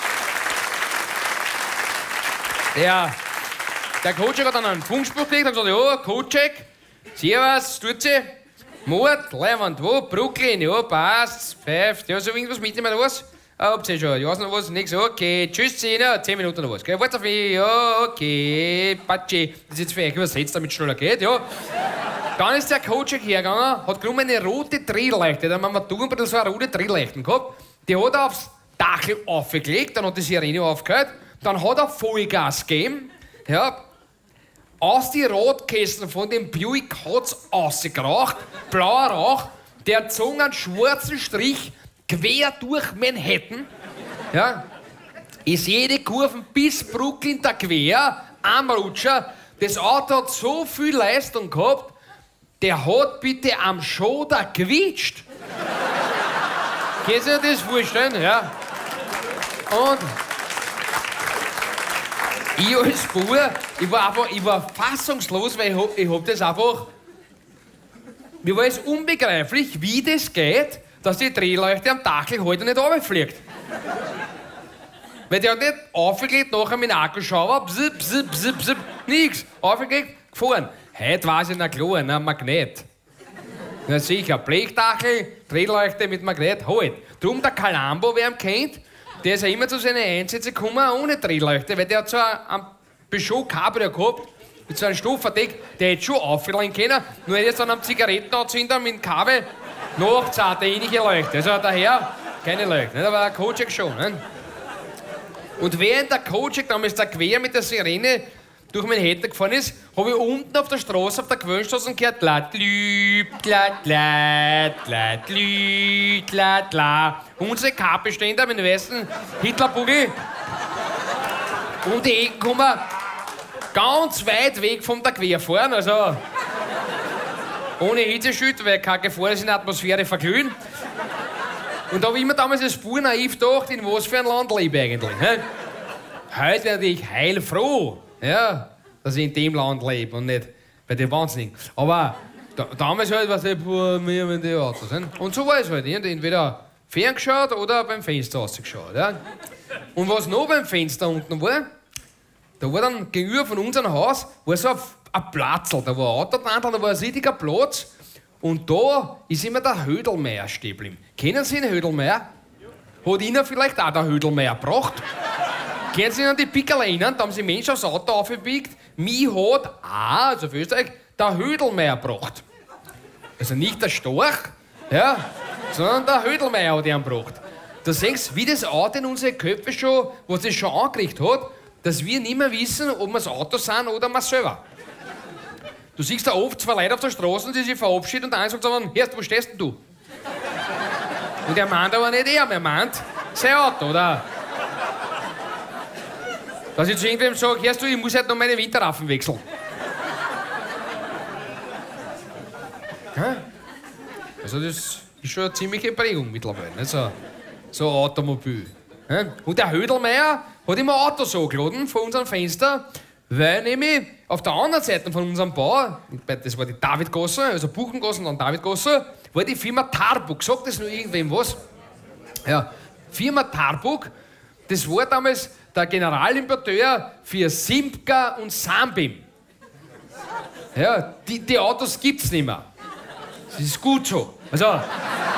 der Coach hat dann einen Funkspruch gekriegt und gesagt, ja, Coach, servus, Sturzi, Mord, Leihwand, wo, Brooklyn, ja, passt, pfeift, ja, so irgendwas mitnehmen oder was? Habt ihr schon, ja, noch was, nix, okay, tschüss, 10 Minuten noch was, gell, wart auf mich, ja, okay, Patschi, das ist jetzt für euch übersetzt, damit es schneller geht, ja. Dann ist der Coach hergegangen, hat genommen eine rote Drehleichte, da haben wir Tourenbrettel so eine rote Drehleichten gehabt, die hat er aufs Dachel aufgelegt, dann hat die Sirene aufgehört, dann hat er Vollgas gegeben, ja, aus die Radkästen von dem Buick hat's ausgeraucht, blauer Rauch, der zog einen schwarzen Strich quer durch Manhattan. Ja, ist jede Kurve bis Brooklyn da quer, am Rutscher. Das Auto hat so viel Leistung gehabt, der hat bitte am Schoder gequietscht. Kannst du dir das vorstellen? Ja. Und ich als Bauer, ich war fassungslos, weil ich hab das einfach... Mir war es unbegreiflich, wie das geht, dass die Drehleuchte am Dachel heute nicht runterfliegt. Weil der hat nicht aufgelegt, nachher mit dem Akkuschrauber, bzz, nix. Aufgelegt, gefahren. Heute weiß ich, na klar, ein Magnet. Na sicher, Blechdachel, Drehleuchte mit Magnet, halt. Drum der Calambo, wer ihn kennt, der ist ja immer zu seinen Einsätzen gekommen ohne Drehleuchte, weil der hat so ein Peugeot Cabrio gehabt, mit so einem Stoffverdeck, der hätte schon aufladen können, nur jetzt dann am Zigarettenanzünder mit dem Kabel nachzahlt, der ähnliche Leuchte. Also daher keine Leuchte, da war der Kocek schon. Ne? Und während der Kocek damals da quer mit der Sirene durch Manhattan gefahren ist, habe ich unten auf der Straße, auf der Gewöhnstraße gehört, la. Unsere Kappestände mit dem weißen Hitlerbugel. Und die Ecken kommen ganz weit weg von der Querfahren, also ohne Hitzeschild, weil keine Gefahr ist in der Atmosphäre verglühen. Und da habe ich mir damals als Bub naiv gedacht, in was für ein Land lebe ich eigentlich. Ne? Heute werde ich heilfroh, ja, dass ich in dem Land lebe und nicht bei den Wahnsinnigen. Aber damals halt, was ich, mir mit den Autos. Ne? Und so war es halt. Entweder ferngeschaut oder beim Fenster rausgeschaut. Ja? Und was noch beim Fenster unten war, da war dann gegenüber von unserem Haus war so ein Platzl, da war ein Auto dran, da war ein riesiger Platz. Und da ist immer der Hödelmeier stehen geblieben. Kennen Sie den Hödelmeier? Hat Ihnen vielleicht auch der Hödelmeier gebracht? Kennen Sie sich an die Pickerl erinnern? Da haben sie Menschen aufs Auto aufgebiegt. Mich hat auch, also für Österreich, der Hödelmeier gebracht. Also nicht der Storch, ja, sondern der Hödelmeier hat ihn gebracht. Da siehst du, wie das Auto in unsere Köpfe schon, was es schon angerichtet hat, dass wir nicht mehr wissen, ob wir das Auto sind oder wir selber. Du siehst da oft zwei Leute auf der Straße, die sich verabschieden und der eine sagt dann, Herrst, wo stehst denn du? Und er meint aber nicht er meint sein Auto, oder? Dass ich zu irgendwem sage, Herrst du, ich muss heute noch meine Winterraffen wechseln. Also das ist schon eine ziemliche Prägung mittlerweile, nicht? So ein Automobil. Und der Hödelmeier hat immer Autos angeladen vor unserem Fenster, weil nämlich auf der anderen Seite von unserem Bau, das war die Davidgasse, also Buchengasse und dann Davidgasse, war die Firma Tarbuk. Sagt das nur irgendwem was? Ja, Firma Tarbuk, das war damals der Generalimporteur für Simca und Sambim. Ja, die Autos gibt's nicht mehr. Das ist gut so. Also, ja.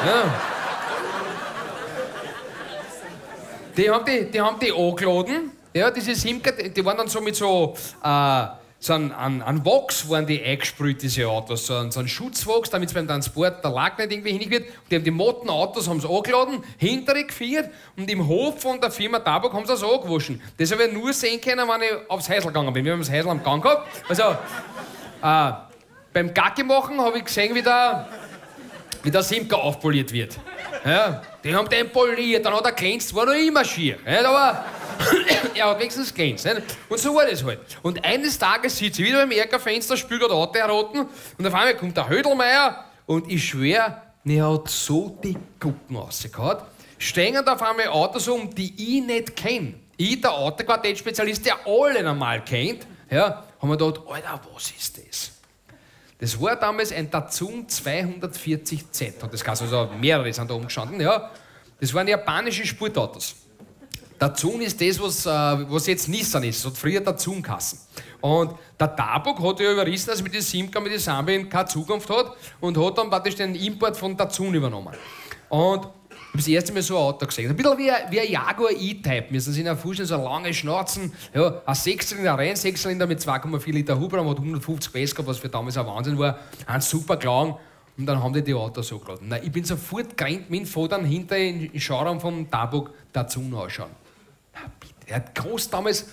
Die haben die angeladen, ja, diese Simca, die waren dann so mit so an Wachs waren die eingesprüht, diese Autos, so ein Schutzwachs, damit es beim Transport der Lack nicht irgendwie hingeht. Und die haben die motten Autos haben sie angeladen, hintere geführt und im Hof von der Firma Tabak haben sie das angewaschen. Das habe ich nur sehen können, wenn ich aufs Häusl gegangen bin. Wir haben das Häusl am Gang gehabt. Also, beim Gacki machen habe ich gesehen, wie der Simca aufpoliert wird. Ja, die haben den poliert, dann hat er glänzt, war noch immer schier. Nicht? Aber er hat wenigstens glänzt. Nicht? Und so war das halt. Und eines Tages sitze ich wieder beim Erkerfenster, spüle gerade Auto herroten und auf einmal kommt der Hödelmeier und ich schwör, er hat so die Gucken rausgehauen. Stehen auf einmal Autos um, die ich nicht kenne. Ich, der Autoquartettspezialist, der alle normal kennt, ja, haben wir gedacht, Alter, was ist das? Das war damals ein Datsun 240Z, hat das geheißen, also mehrere sind da umgestanden, ja. Das waren japanische Sportautos. Datsun ist das, was jetzt Nissan ist, das hat früher Datsun geheißen. Und der Tabak hat ja überrissen, dass mit den Simca, mit den Sambin keine Zukunft hat und hat dann praktisch den Import von Datsun übernommen. Und ich habe das erste Mal so ein Auto gesehen. Ein bisschen wie ein Jaguar E-Type. Wir sind in der Fusion so lange Schnauzen. Ja, ein Sechszylinder, rein Sechszylinder mit 2,4 Liter Hubraum, hat 150 PS gehabt, was für damals ein Wahnsinn war. Ein super Klang. Und dann haben die Autos so geladen. Ich bin sofort gerannt mit dem Vodern hinter in den Schauraum vom Tabak Datsun anschauen. Na bitte. Er hat groß damals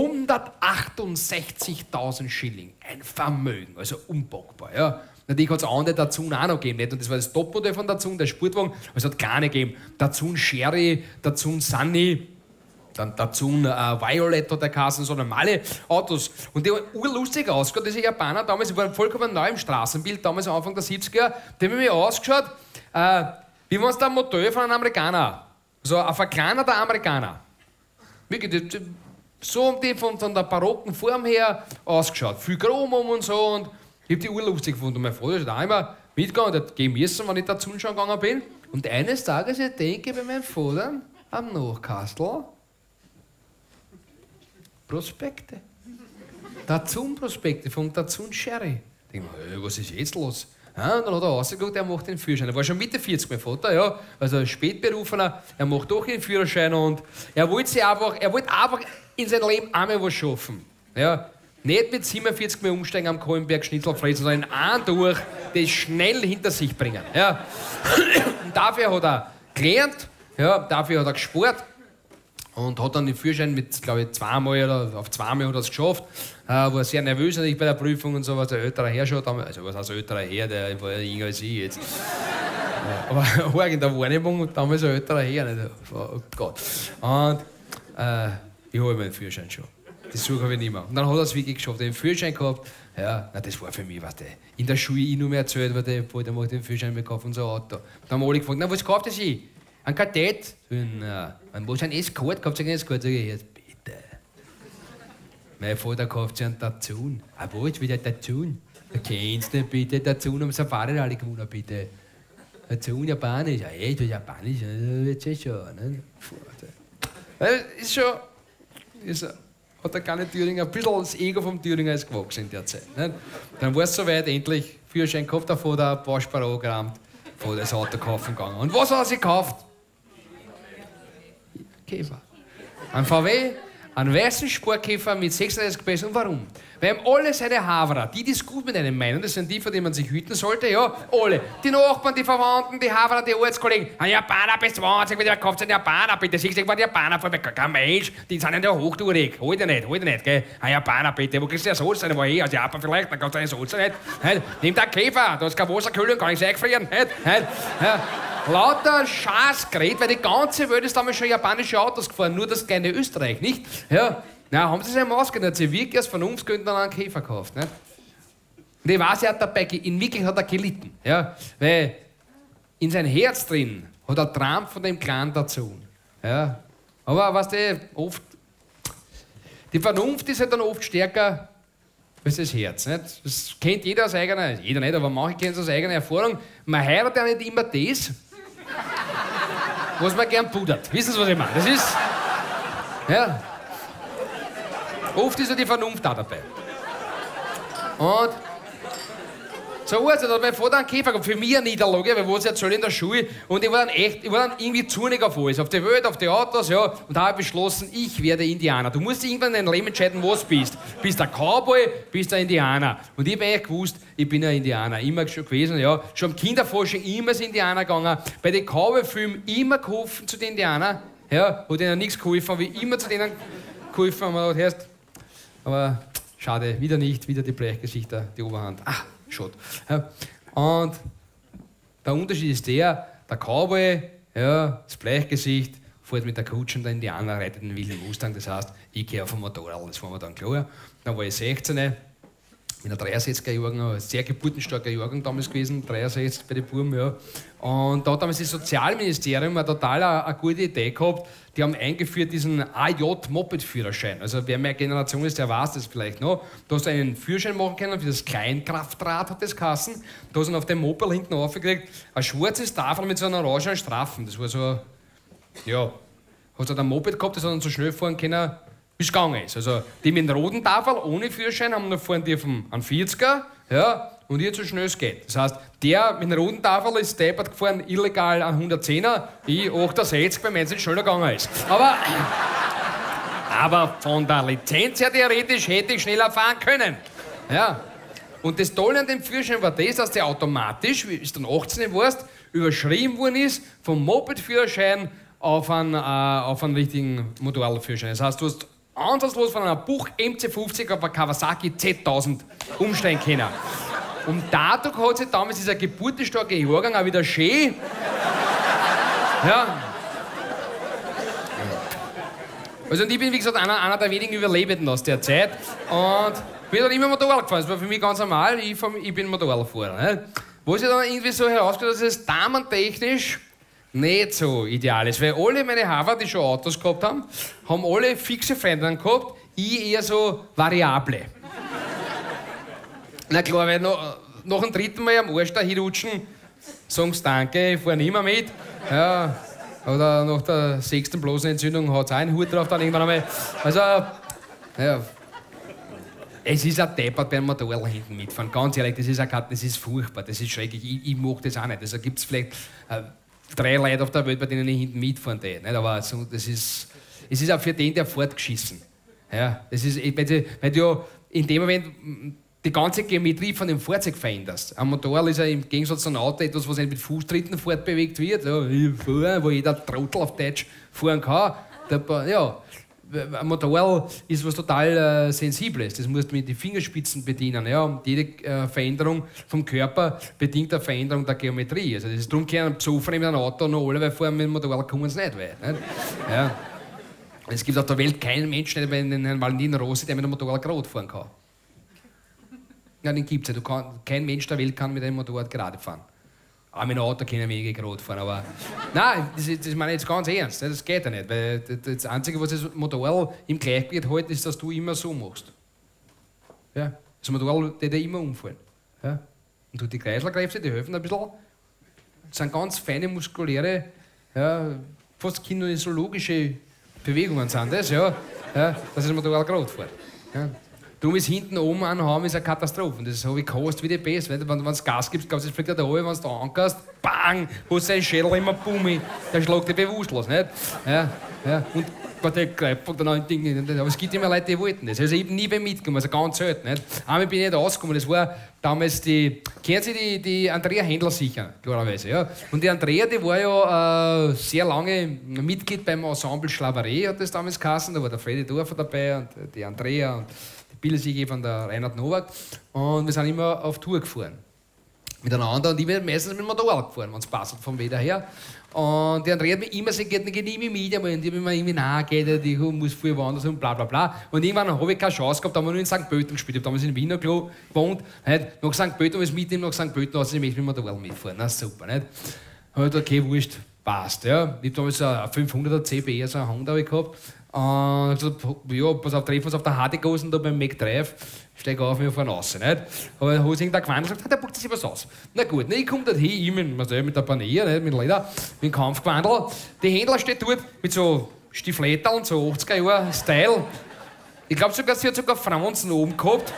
168.000 Schilling. Ein Vermögen, also unpackbar. Ja. Natürlich hat es andere Datsun auch noch gegeben. Nicht? Und das war das Topmodell von Datsun, der Sportwagen. Es hat keine gegeben. Datsun Sherry, Datsun Sunny, dann Datsun Violet hat der geheißen, so normale Autos. Und die waren urlustig ausgeschaut. Diese Japaner damals, die waren vollkommen neu im Straßenbild, damals Anfang der 70er. Die haben mir ausgeschaut, wie wenn es der Modell von einem Amerikaner. So ein verkleinerter Amerikaner. Wirklich, so haben die von der barocken Form her ausgeschaut. Viel Chrom und so. Und ich habe die urlustig gefunden. Und mein Vater ist auch immer mitgegangen und hat gehen müssen, wenn ich da zuschauen gegangen bin. Und eines Tages, ich denke bei meinem Vater am Nachkastel Prospekte. Datsun-Prospekte vom Datsun Sherry. Ich denke mir, hey, was ist jetzt los? Ja, und dann hat er rausgeguckt, er macht den Führerschein. Er war schon Mitte 40, mein Vater, ja. Also ein Spätberufener, er macht doch den Führerschein und er wollte einfach in seinem Leben einmal was schaffen. Ja. Nicht mit 47 mehr umsteigen am Kohlenberg Schnitzel fressen, sondern in einem durch das schnell hinter sich bringen. Ja. Und dafür hat er gelernt, ja, dafür hat er gespart und hat dann den Führerschein mit, glaube ich, zweimal hat er es geschafft. War sehr nervös natürlich bei der Prüfung und so, was der ältere Herr schon damals, also was heißt älterer Herr, der war ja jünger als ich jetzt. Aber auch in der Wahrnehmung damals ein älterer Herr, nicht? Oh Gott. Und ich habe meinen Führerschein schon. Das suche ich nicht mehr. Und dann hat er es wirklich geschafft. Er hat den Führerschein gehabt. Ja, na, das war für mich, weißt du. In der Schule ich nur mehr erzählt, weil der macht den Führerschein mehr gekauft und so ein Auto. Dann haben alle gefragt, na, was kauft er sich? Ein Kadett? Na, wo ist ein Escort? Kauft sich ein Escort? Sag ich, jetzt bitte. Mein Vater kauft sich einen Datsun. Ah, wo ist wieder Datsun? Da kennst du bitte, Datsun am Safari Rally gewonnen, bitte. Datsun Japanisch. Ja, echt, Japanisch, das wird schon, ne? Ist schon. Hat der kleine Thüringer, ein bisschen das Ego vom Thüringer ist gewachsen in der Zeit. Nicht? Dann war es soweit, endlich Führerschein gehabt, davor der Bausparer angerammt, vor das Auto kaufen gegangen. Und was hat er sich gekauft? Käfer. Ein VW, einen weißen Sportkäfer mit 36 PS. Und warum? Weil alle seine Haverer, die das gut mit einem meinen, das sind die, vor denen man sich hüten sollte, ja, alle. Die Nachbarn, die Verwandten, die Haverer, die Ortskollegen. Ein Japaner bis 20, der kauft einen Japaner, bitte. Siehst du, war der Japaner vor mir? Kein Mensch, die sind ja hochtourig. Hol dir nicht, gell? Ein Japaner, bitte. Wo kriegst du ja Salz? Der war aus Japan vielleicht, dann kannst du einen Salz nicht. Nimm den Käfer, da ist keine Wasserkühlung, kann ich es eingefrieren. Ja. Lauter Scheißgerät, weil die ganze Welt ist damals schon japanische Autos gefahren, nur das kleine Österreich, nicht? Ja. Na, haben sie sich einmal ausgegangen, hat sie wirklich aus Vernunftsgründen einen Käfer gekauft. Nicht? Und ich weiß, er hat dabei, in Wirklichkeit hat er gelitten. Ja? Weil in sein Herz drin hat er Traum von dem Clan dazu. Ja? Aber weißt du, oft, die Vernunft ist halt dann oft stärker als das Herz. Nicht? Das kennt jeder aus eigener, jeder nicht, aber manche kennen es aus eigener Erfahrung. Man heiratet ja nicht immer das, was man gern pudert. Wissen Sie, was ich meine? Das ist. Ja. Oft ist ja die Vernunft da dabei. Und So was, da hat mein Vater einen Käfer gehabt. Für mich eine Niederlage, weil was erzähle in der Schule. Und ich war dann irgendwie zornig auf alles. Auf die Welt, auf die Autos, ja. Und da habe ich beschlossen, ich werde Indianer. Du musst irgendwann in deinem Leben entscheiden, was du bist. Bist du ein Cowboy, bist du ein Indianer. Und ich habe eigentlich gewusst, ich bin ein Indianer. Immer schon gewesen, ja. Schon am Kinderforschung immer als Indianer gegangen. Bei den Cowboy-Filmen immer geholfen zu den Indianern. Ja, hat ihnen nichts geholfen, habe ich immer zu denen geholfen. Und man hat aber schade, wieder nicht, wieder die Bleichgesichter, die Oberhand. Schade. Ja. Und der Unterschied ist der Cowboy, ja, das Bleichgesicht, fährt mit der Kutsche und der Indianer reitet den wilden Mustang. Das heißt, ich gehe auf dem Motorrad, das war mir dann klar. Dann war ich 16, mit einer 63er-Jahrgang, ein sehr geburtenstarker Jahrgang damals gewesen, 63 bei den Buben, ja. Und da hat damals das Sozialministerium eine eine gute Idee gehabt. Die haben eingeführt diesen AJ-Moped-Führerschein. Also wer mehr Generation ist, der weiß das vielleicht noch. Da hast du einen Führerschein machen können, für das Kleinkraftrad hat das geheißen. Da hast du auf dem Moped hinten aufgekriegt, ein schwarzes Tafel mit so einer orangen Strafen. Das war so, ja, hast du ein Moped gehabt, das hat dann so schnell fahren können, wie es gegangen ist. Also die mit dem roten Tafel ohne Führerschein haben noch fahren dürfen einen 40er, ja, und ihr so schnell es geht. Das heißt, der mit dem roten Tafel ist deppert gefahren, illegal an 110er, ich 68, bei mir schneller gegangen ist. Aber von der Lizenz her theoretisch hätte ich schneller fahren können. Ja. Und das Tolle an dem Führerschein war das, dass der automatisch, wie du dann 18 warst, überschrieben worden ist vom Moped-Führerschein auf einen richtigen Motorradführerschein. Das heißt, du hast ansatzlos von einer Buch MC50 auf eine Kawasaki Z1000 umsteigen können. Und dadurch hat sich damals dieser geburtenstarke Jahrgang auch wieder schön. Ja. Also und ich bin, wie gesagt, einer der wenigen Überlebenden aus der Zeit. Und bin dann immer Motorrad gefahren. Das war für mich ganz normal. Ich bin Motorradfahrer. Ne? Wo sich dann irgendwie so herausgestellt hat, dass es damentechnisch nicht so ideal ist. Weil alle meine Hafer, die schon Autos gehabt haben alle fixe Freundinnen gehabt, ich eher so variable. Na klar, weil nach dem dritten Mal am Arsch da hinrutschen, sagen sie Danke, ich fahre nicht mehr mit. Ja, oder nach der 6. Blasenentzündung hat es auch einen Hut drauf dann irgendwann einmal. Also, ja. Es ist ein Deppert beim Motorrad hinten mitfahren. Ganz ehrlich, das ist furchtbar, das ist schrecklich. Ich mag das auch nicht. Also gibt es vielleicht 3 Leute auf der Welt, bei denen ich hinten mitfahren darf. Nicht? Aber so, es ist auch für den, der fortgeschissen. Ja, das ist, weil du ja in dem Moment die ganze Geometrie von dem Fahrzeug veränderst. Ein Motorrad ist ja im Gegensatz zu einem Auto etwas, was nicht mit Fußtritten fortbewegt wird, ja, wo jeder Trottel auf Deutsch fahren kann. Ja, ein Motorrad ist was total Sensibles. Das musst du mit den Fingerspitzen bedienen. Ja, und jede Veränderung vom Körper bedingt eine Veränderung der Geometrie. Also das ist darum können besoffen mit einem Auto noch alle, weil vorher mit dem Motorrad kommen sie nicht weit. Nicht? Ja. Es gibt auf der Welt keinen Menschen, der in einem Valentin Rossi, der mit dem Motorrad gerade fahren kann. Ja, den gibt es ja. Kein Mensch der Welt kann mit einem Motorrad gerade fahren. Auch mit einem Auto können wenige gerade fahren, aber... Nein, das meine ich jetzt ganz ernst. Das geht ja nicht, weil das Einzige, was das Motorrad im Gleichgewicht hält, ist, dass du immer so machst. Ja, das Motorrad wird ja immer umfallen. Ja? Und die Kreislaufkräfte, die helfen ein bisschen. Das sind ganz feine, muskuläre, ja, fast kinesiologische Bewegungen sind das, ja, dass das Motorrad gerade fährt. Ja. Darum ist hinten oben anhaben ist eine Katastrophe. Und das habe ich gehasst wie die Best. Wenn du Gas gibst, glaubst du, es fliegt ja da runter, wenn du da ankerst, bang, hast du einen Schädel immer Bummi, der schlägt dich bewusstlos, nicht? Ja, ja. Und der greift von den Dingen. Aber es gibt immer Leute, die wollten das. Also ich bin nie bei mitgekommen, also ganz selten. Nicht? Einmal bin ich nicht rausgekommen, das war damals kennen Sie die Andrea Händler sicher, klarerweise. Ja? Und die Andrea, die war ja sehr lange Mitglied beim Ensemble Schlaverei, hat das damals geheißen. Da war der Freddy Dorfer dabei und die Andrea und Bilder sich von der Reinhard Nowak. Und wir sind immer auf Tour gefahren. Miteinander. Und ich bin meistens mit dem Motorrad gefahren, wenn es passt, vom Wetter her. Und die Andrea hat mich immer gesagt, geht nie mit, und ich habe immer irgendwie nachgeht, ich muss viel woanders und bla bla bla. Und irgendwann habe ich keine Chance gehabt, da haben wir nur in St. Pölten gespielt. Ich habe damals in Wiener Klo gewohnt. Nicht? Nach St. Pölten, was mitnehmen, nach St. Pölten, also ich möchte mit dem Motorrad mitfahren. Na super, nicht? Und ich okay, wurscht, passt. Ja. Ich habe damals so ein 500er CBR, so eine Honda habe ich gehabt. Und ich gesagt, ja, pass auf, treffen wir uns auf der Hardigosen da beim McDrive. Steig auf, wir fahren raus. Nicht? Aber da hat sich irgendein Gewand gesagt, der packt sich was aus. Na gut, ich komme dort hin, ich mit der Panier, mit Leder, mit dem Kampfgewandel. Die Händler steht dort mit so Stieflettern, so 80er-Jahre-Style. Ich glaube sogar, sie hat sogar Franzen oben gehabt.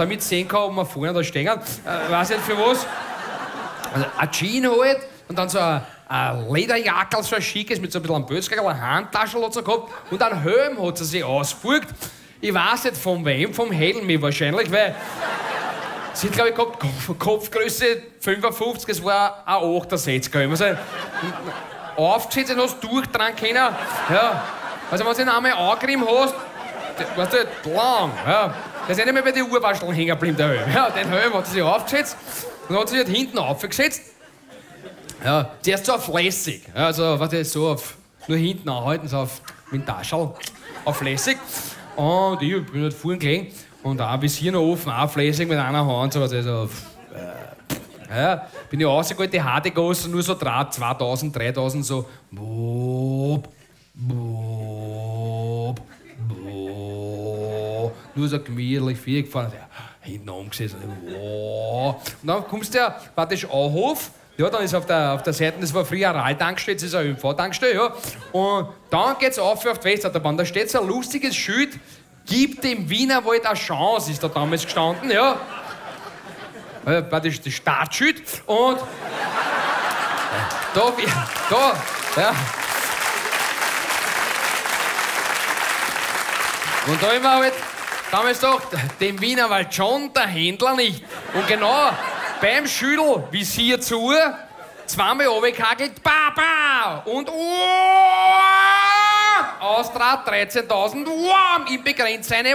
damit sehen kann, ob wir vorne da stehen. Weiß nicht für was. Also ein Jean halt und dann so ein Lederjackel, so ein schickes, mit so ein bisschen einem Bösgagel, eine Handtasche hat sie gehabt und einen Helm hat sie sich ausgefugt. Ich weiß nicht von wem, vom Helmi wahrscheinlich, weil sie hat, glaube ich, gehabt, Kopfgröße 55, es war ein 68er. Also, aufgesetzt und hast durchdrehen können. Ja. Also wenn du ihn einmal angerieben hast, weißt du, lang. Ja. Der ist ja nicht mehr bei den Urwascheln hängen geblieben, der Helm. Ja, den Helm hat sie sich aufgesetzt und hat sich halt hinten aufgesetzt. Ja, zuerst so auf lässig. Ja, also, was ist so auf, nur hinten anhalten, so auf mit dem Taschel, auf lässig. Und ich bin halt vorhin gelegen und auch bis hier noch offen, auch flässig mit einer Hand, so was. Also, ja, bin ich rausgegangen, die Harte gegossen, nur so Draht, 2000, 3000, so. Boop, boop, boop. Nur so gemütlich, viel gefahren. Ja, hinten umgesessen. Und dann kommst du ja praktisch Auhof. Ja, dann ist auf der Seite, das war früher eine Ralltankstelle, das ist eine ÖMV-Tankstelle, ja. Und dann geht's auf die Westautobahn. Da steht so ein lustiges Schild, gibt dem Wienerwald eine Chance, ist da damals gestanden, ja. Das ist das Startschild. Und da, ja. Und da haben wir halt damals gedacht, dem Wienerwald schon, der Händler nicht. Und genau beim Schüttel, Visier zu, zweimal runtergekagelt, ba, ba, und Austrat 13.000, im Begrenzseine,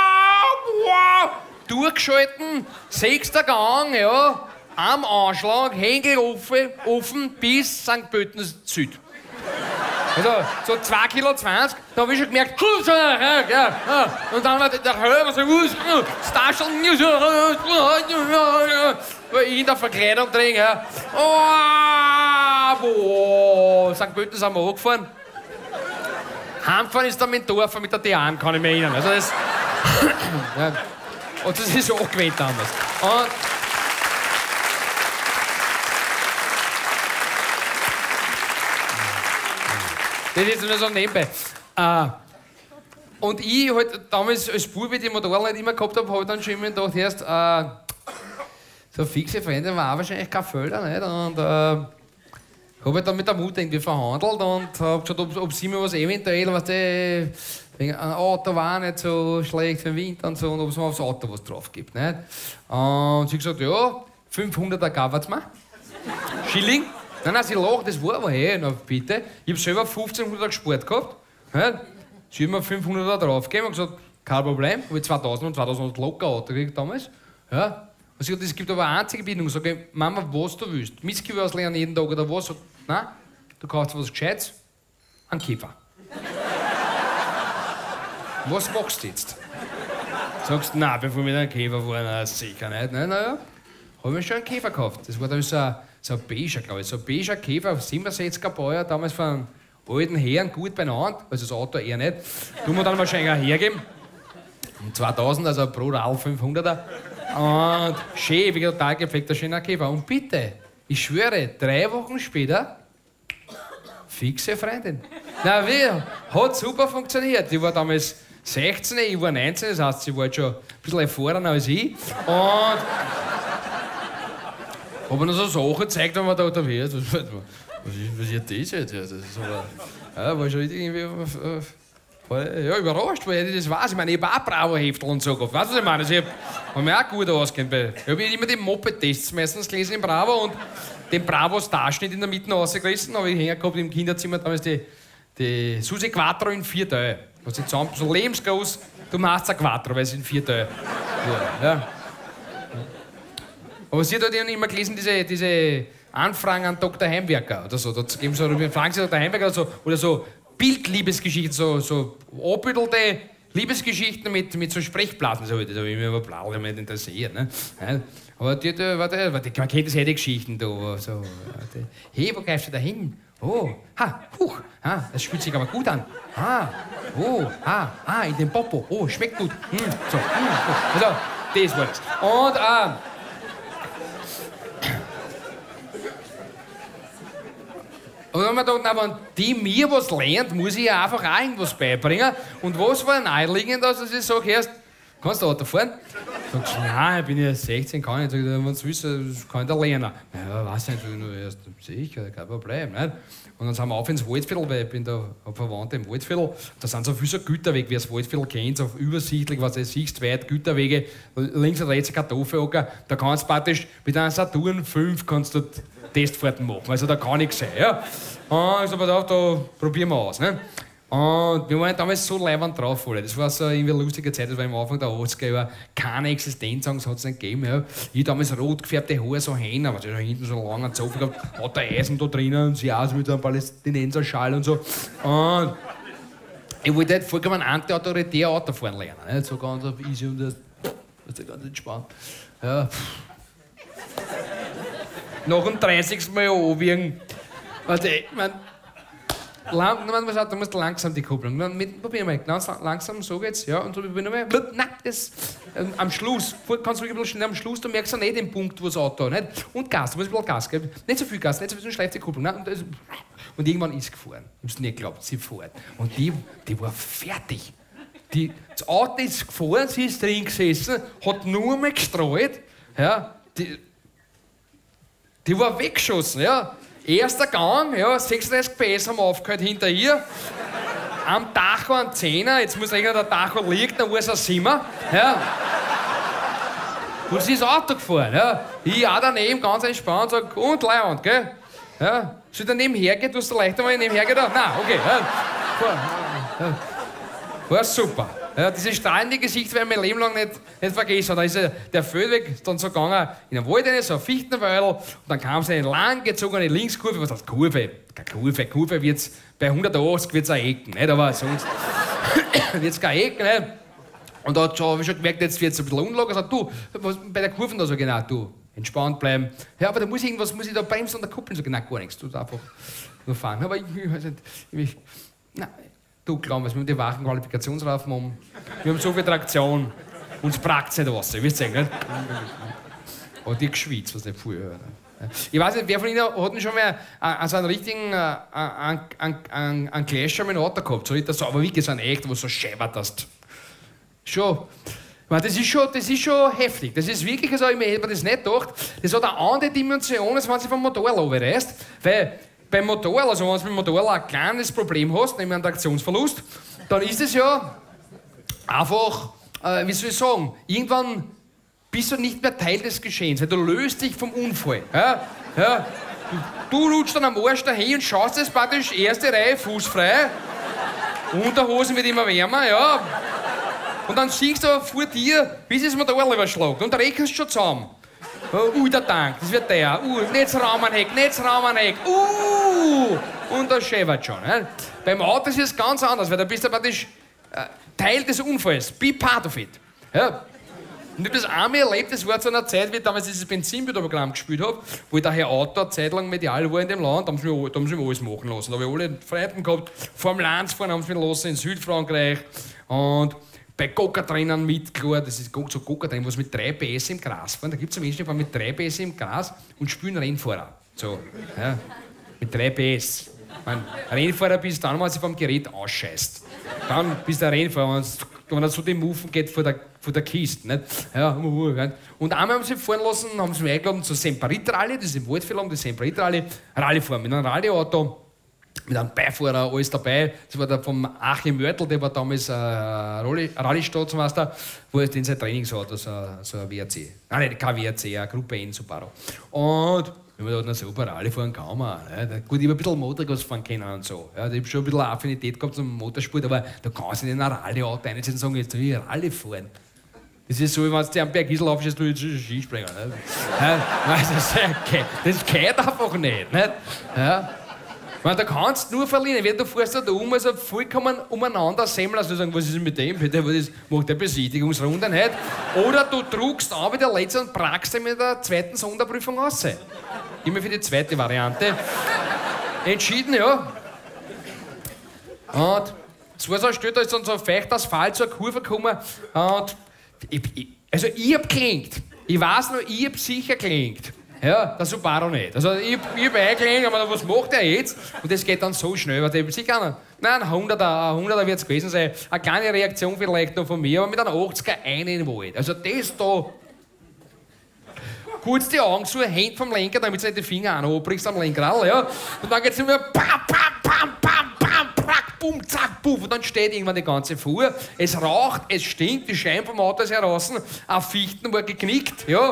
durchgeschalten, 6. Gang, ja, am Anschlag, Hängel offen bis St. Pölten Süd. Also, so 2,20 Kilo, da hab ich schon gemerkt, und dann war der Helm so, das Taschel, weil ich in der Verkleidung drin, ja. St. Pölten sind wir angefahren. Heimgefahren ist dann mit dem Dorf mit der Diane, kann ich mich erinnern. Also das, ja. Und das ist auch gewesen damals. Und das ist nur so nebenbei. Und ich halt damals als Bub, die Motorrad nicht immer gehabt habe, habe ich dann schon immer gedacht, erst so fixe Freunde waren auch wahrscheinlich keine Felder, nicht? Und habe halt dann mit der Mutter irgendwie verhandelt und habe gesagt, ob sie mir was eventuell, was ein Auto war nicht so schlecht für den Winter und so, und ob es mir aufs Auto was drauf gibt. Nicht? Und sie hat gesagt, ja, 500er gab es mir. Schilling. Nein, sie lacht, das war aber na bitte. Ich habe selber 1500er gespart gehabt. Nicht? Sie hat mir 500er draufgegeben und gesagt, kein Problem. Habe ich 2000 und 2000 locker Auto gekriegt damals. Ja. Und sie hat gesagt, es gibt aber eine einzige Bindung. Sag ich, Mama, was du willst. Mistgewürz lernen jeden Tag oder was? Sagt, nein, du kaufst was Gescheites, einen Käfer. Was machst du jetzt? Sagst du, nein, bevor wir den Käfer fahren, na, sicher nicht. Nein, naja, habe ich schon einen Käfer gekauft. Das war dann so ein beiger, glaube ich. So ein beiger Käfer, 67er Bauer, damals von einem alten Herrn, gut beieinander, also das Auto eher nicht. Tun wir dann wahrscheinlich auch hergeben. Um 2000, also pro Rall 500er. Und schön, wie total gepflegter, schöner Käfer. Und bitte, ich schwöre, 3 Wochen später, fixe Freundin. Na wie, hat super funktioniert. Die war damals 16, ich war 19, das heißt, sie war schon ein bisschen erfahrener als ich. Und habe mir so Sachen gezeigt, wenn man da unterwegs ist. Was ist das jetzt? Ja, das ist aber, ja, war schon irgendwie ja, überrascht, weil ich das weiß. Ich meine, ich habe auch Bravo-Heftel und so gehabt. Weißt du, was ich meine? Also ich habe mich auch gut auskennt. Ich habe immer die Moped-Tests meistens gelesen im Bravo und den Bravo-Starschnitt in der Mitte rausgerissen. Habe ich hängen gehabt im Kinderzimmer damals die Susi Quattro in 4 Teile. Also zusammen, so lebensgroß, du machst ein Quattro, weil es in 4 Teile. Ja. Aber sie hat halt immer gelesen, diese Anfragen an Dr. Heimwerker oder so. Da geben so, fragen sie Dr. Heimwerker oder so Bildliebesgeschichten, so abbüttelte Liebesgeschichten mit so Sprechblasen. So, das habe ich mir aber blau nicht interessiert. Ne? Aber man kennt das ja, die Geschichten da. So, hey, wo greifst du da hin? Oh, das fühlt sich aber gut an. In den Popo. Oh, schmeckt gut. So, also, das war das. Und, und dann haben wir gedacht, na, wenn die mir was lernt, muss ich ja einfach auch irgendwas beibringen. Und was war naheliegend, dass ich sage, erst, kannst du Auto fahren? Sagst du, nein, ich bin ja 16, kann ich nicht. Wenn du willst, kann ich da lernen. Ja, weiß nicht, nur erst sicher, kein Problem. Nicht? Und dann sind wir auf ins Waldviertel, weil ich bin da Verwandte im Waldviertel. Da sind so viele Güterwege, wie das Waldviertel kennt, so übersichtlich, was du siehst, weit Güterwege, links und rechts ein Kartoffelacker. Da kannst du praktisch mit einem Saturn 5 kannst du Testfahrten machen. Also da kann nichts sein. Ja? Also pass auf, da probieren wir aus. Ne? Und wir waren damals so leibend drauf, Alter. Das war so irgendwie eine lustige Zeit, das war am Anfang der 80er Jahre. Keine Existenzangst hat es nicht gegeben. Ja. Ich damals rot gefärbte Haare, so Hähne, aber da hinten so einen langen Zopf gehabt, hat der Eisen da drinnen und sie aus mit einem Palästinenser-Schal und so. Und ich wollte halt vollkommen anti-autoritär Autofahren lernen. Nicht? So ganz auf easy und das ganz entspannt. Ja. Nach dem 30. Mal anwiegen. Warte, ich mein, du musst langsam die Kupplung. Probier mal, ganz langsam, so geht's. Ja, und so probier nochmal. Nein, das. Am Schluss, kannst du wirklich bloß schnell am Schluss, du merkst ja nicht den Punkt, wo das Auto. Nicht? Und Gas, du musst ein bisschen Gas geben. Nicht so viel Gas, nicht so viel schleift die Kupplung. Nein? Und irgendwann ist gefahren. Ich hab's nicht geglaubt, sie fährt. Und die war fertig. Das Auto ist gefahren, sie ist drin gesessen, hat nur mal gestreut. Ja, die war weggeschossen. Ja. Erster Gang, ja, 36 PS haben aufgehört hinter ihr. Am Tacho ein 10er, jetzt muss eigentlich der Tacho liegen, da war es ein 7er. Ja. Und sie ist Auto gefahren. Ja. Ich auch daneben ganz entspannt sag, und Leihwand, gell? Ja. Soll ich da nebenher gehen? Du hast da leichter mal nebenher gedacht? Nein, okay. Ja. War super. Ja, diese strahlende Gesicht werde ich mein Leben lang nicht vergessen. Da ist der Feldweg dann so gegangen, in den Wald rein, so ein Fichtenweidel, und dann kam so eine langgezogene Linkskurve. Was heißt Kurve? Keine Kurve wird's, bei 180 wird es ein Ecken, nicht? Aber sonst wird es kein Ecken. Nicht? Und da habe ich schon gemerkt, jetzt wird es ein bisschen unlocker. Also, du, was bei der Kurve da so genau, du, entspannt bleiben. Ja, aber da muss ich da bremsen und da kuppeln. So genau gar nichts, du einfach nur fahren. Aber ich weiß nicht, nein. Du glaubst, wir haben die wachen Qualifikationsreifen um. Wir haben so viel Traktion. Uns braucht es nicht was, ihr wisst es nicht. Aber die geschwitzt, was nicht früher hören. Ich weiß nicht, wer von Ihnen hat denn schon mal so einen richtigen einen Clash mit dem Auto gehabt? So das aber wirklich so ein echt, wo so scheppert hast. Schon. Das ist schon heftig. Das ist wirklich, also ich hätte mir das nicht gedacht. Das hat eine andere Dimension, als wenn sie vom Motor runterreißt. Weil beim Motor, also wenn du mit dem Motor ein kleines Problem hast, nämlich einen Traktionsverlust, dann ist es ja einfach, wie soll ich sagen, irgendwann bist du nicht mehr Teil des Geschehens, weil du löst dich vom Unfall. Ja? Ja. Du rutschst dann am Arsch dahin und schaust jetzt praktisch erste Reihe fußfrei, Unterhosen wird immer wärmer, ja. Und dann siehst du vor dir, bis das Motor überschlägt und da rechnest du schon zusammen. Der Tank, das wird der. Nicht das Raumenheck, und das scheppert schon. Ne? Beim Auto ist es ganz anders, weil da bist du praktisch Teil des Unfalls. Be part of it. Ja? Und ich habe das einmal erlebt, das war zu einer Zeit, wie ich damals dieses Benzinbüterprogramm gespielt habe, wo ich daher Auto eine Zeit lang medial war in dem Land, da haben sie mich alles machen lassen. Da habe ich alle Freunde gehabt, Formel 1 fahren haben sie mich lassen in Südfrankreich. Und bei Go-Kart-Rennen mit, klar, das ist so Go-Kart-Rennen, was mit 3 PS im Gras fahren. Da gibt es ja Menschen, die fahren mit 3 PS im Gras und spielen Rennfahrer. So, ja, mit 3 PS. Ein Rennfahrer bist dann, wenn sie vom Gerät ausscheißt. Dann bist du ein Rennfahrer, wenn er so den Muffen geht vor der Kiste. Nicht? Ja, und einmal haben sie fahren lassen, haben sie mich eingeladen zur Semperit-Rallye, das ist im Waldviertel, die Semperit-Rallye, Rallye fahren mit einem Rallyeauto. Mit einem Beifahrer, alles dabei. Das war der vom Achim Mörtel, der war damals Rallye-Staatsmeister, wo er den sein Trainingsauto, so ein WRC. Nein, kein WRC, eine Gruppe N Subaru. Und wenn man da noch super Rallye fahren kann, man. Ne? Gut, ich habe ein bisschen Motorgas fahren können und so. Ja, ich habe schon ein bisschen Affinität gehabt zum Motorsport, aber da kannst du nicht in ein Rallye-Auto einsetzen und sagen, jetzt will ich Rallye fahren. Das ist so, wie wenn du am Berg Isel aufschießt, du jetzt Skispringen. Ne? Das geht einfach nicht. Nicht? Ja. Man, da kannst du nur verlieren, wenn du fährst da also vollkommen umeinander semmeln, also sagen, was ist denn mit dem, bitte, das macht der Besichtigungsrunde nicht. Oder du druckst an wie der Letzte und prackst dich mit der zweiten Sonderprüfung aus. Immer für die zweite Variante. Entschieden, ja. Und es war so ein da ist dann so ein feuchter Asphalt zur Kurve gekommen und ich hab gelenkt. Ich weiß noch, ich hab sicher gelenkt. Ja, der Subaru nicht. Also ich hab eingelegen, aber was macht der jetzt? Und das geht dann so schnell, weil der sicher einer, nein, ein 100er wird es gewesen sein. Eine kleine Reaktion vielleicht noch von mir, aber mit einem 80er eine in den Wald. Also das da... Kurz die Augen zu, Hände vom Lenker, damit du nicht die Finger auch abbrichst am Lenkrad, ja. Und dann geht's immer bam, bam, bam, bam, bam, prack, bum, zack, puff. Und dann steht irgendwann die ganze Fuhr. Es raucht, es stinkt, die Scheiben vom Auto ist heraus, auf Fichten war geknickt, ja.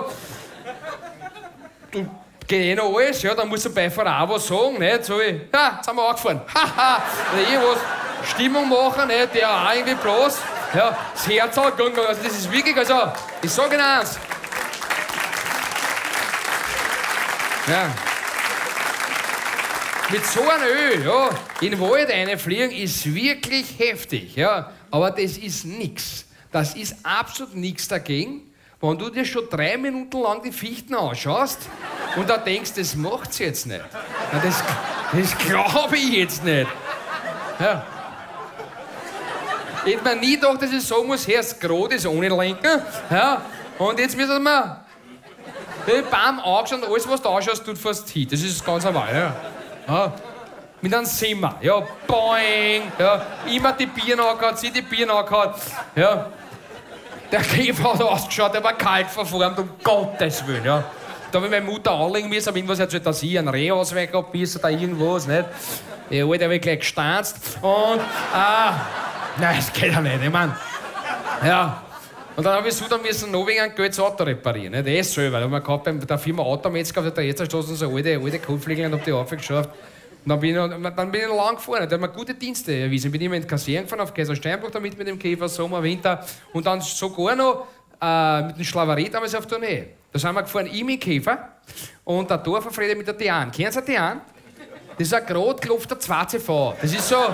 Du geht eh noch alles, ja, dann musst du bei Beifahrer auch was sagen, nicht? So wie, ja, jetzt sind wir angefahren, haha, oder irgendwas, Stimmung machen, nicht? Der auch irgendwie bloß, ja, das Herz angegangen, also das ist wirklich, also, ich sag Ihnen eins. Ja. Mit so einem Öl, ja, in den Wald reinfliegen ist wirklich heftig, ja, aber das ist nichts. Das ist absolut nichts dagegen, wenn du dir schon 3 Minuten lang die Fichten anschaust und da denkst, das macht's jetzt nicht. Ja, das glaube ich jetzt nicht. Ja. Ich hätte mir nie gedacht, dass ich sagen muss, Herr, gerade ist ohne Lenken, ja, und jetzt müssen wir... Bam, angeschaut und alles, was du anschaust, tut fast hin. Das ist ganz normal, ja. Ja. Mit einem Simmer, ja, boing, ja, immer die Birne angehauen, sie die Birne angehauen, ja. Der Käfer hat ausgeschaut, der war kalt verformt, um Gottes Willen, ja. Da habe ich meine Mutter anlegen müssen, aber irgendwas erzählt, dass ich einen Rehausweg hab, bis oder irgendwas, nicht. Ja, Alter, habe ich gleich gestanzt und, nein, das geht ja nicht, ich mein, ja. Und dann habe ich so, dann müssen noch wegen ein Geld das Auto reparieren. Nicht? Das selber. Da haben wir gehabt bei der Firma Autometzger auf der Terezerstraße so alte Kopflegel und habe die aufgeschafft. Und dann bin ich noch lang gefahren. Da haben wir gute Dienste erwiesen. Ich bin immer in die Kassieren gefahren, auf Kaisersteinbruch damit mit dem Käfer, Sommer, Winter. Und dann sogar noch mit dem Schlaverie damals auf Tournee. Da sind wir gefahren, ich mit dem Käfer und der Dorferfrede mit der Tian. Kennen Sie Tian? Das ist ein gerade gelofter 2CV. Das ist so...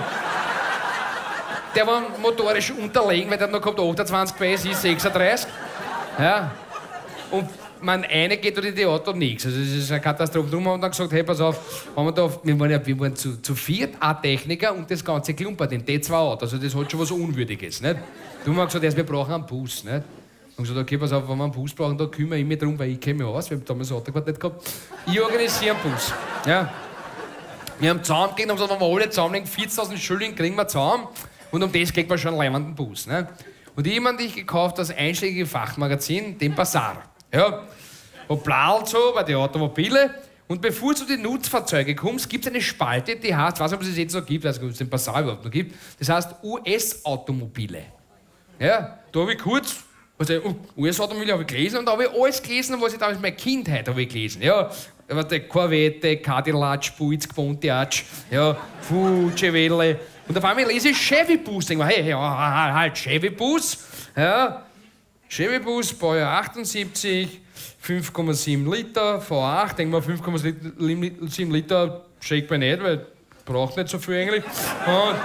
Der war motorisch unterlegen, weil der hat noch gehabt 28 PS, ich 36. Ja. Und man, eine geht durch die Auto nichts. Also das ist eine Katastrophe. Darum haben wir dann gesagt, hey, pass auf, wir waren zu viert, ein Techniker und das ganze klumpert in D2 Auto. Also das hat schon was Unwürdiges. Nicht? Darum haben wir gesagt, wir brauchen einen Bus. Nicht? Und gesagt, okay, pass auf, wenn wir einen Bus brauchen, da kümmere ich mich drum, weil ich kenne mich aus. Wir haben damals ein Auto nicht gehabt. Ich organisiere einen Bus. Ja. Wir haben zusammengegeben und gesagt, wenn wir alle zusammenlegen, 40.000 Schilling kriegen wir zusammen. Und um das geht man schon einen leimenden Bus. Ne? Und ich habe dich gekauft, das einschlägige Fachmagazin, den Bazaar. Ja. Und bladelt so bei den Automobile. Und bevor du die Nutzfahrzeuge kommst, gibt es eine Spalte, die heißt, ich weiß nicht, ob es das jetzt noch gibt, also ob es den Bazaar überhaupt noch gibt, das heißt US-Automobile. Ja, da habe ich kurz, also US-Automobile habe ich gelesen und da habe ich alles gelesen, was ich damals in meiner Kindheit habe ich gelesen. Ja, Corvette, Cadillac, Buick, Pontiac, ja, Chevelle. Und auf einmal lese ich Chevy-Bus. Denke mir, hey, halt, Chevy-Bus. Ja, Chevy-Bus, Baujahr 78, 5,7 Liter, V8. Denke mir, 5,7 Liter schickt man nicht, weil braucht nicht so viel eigentlich. Und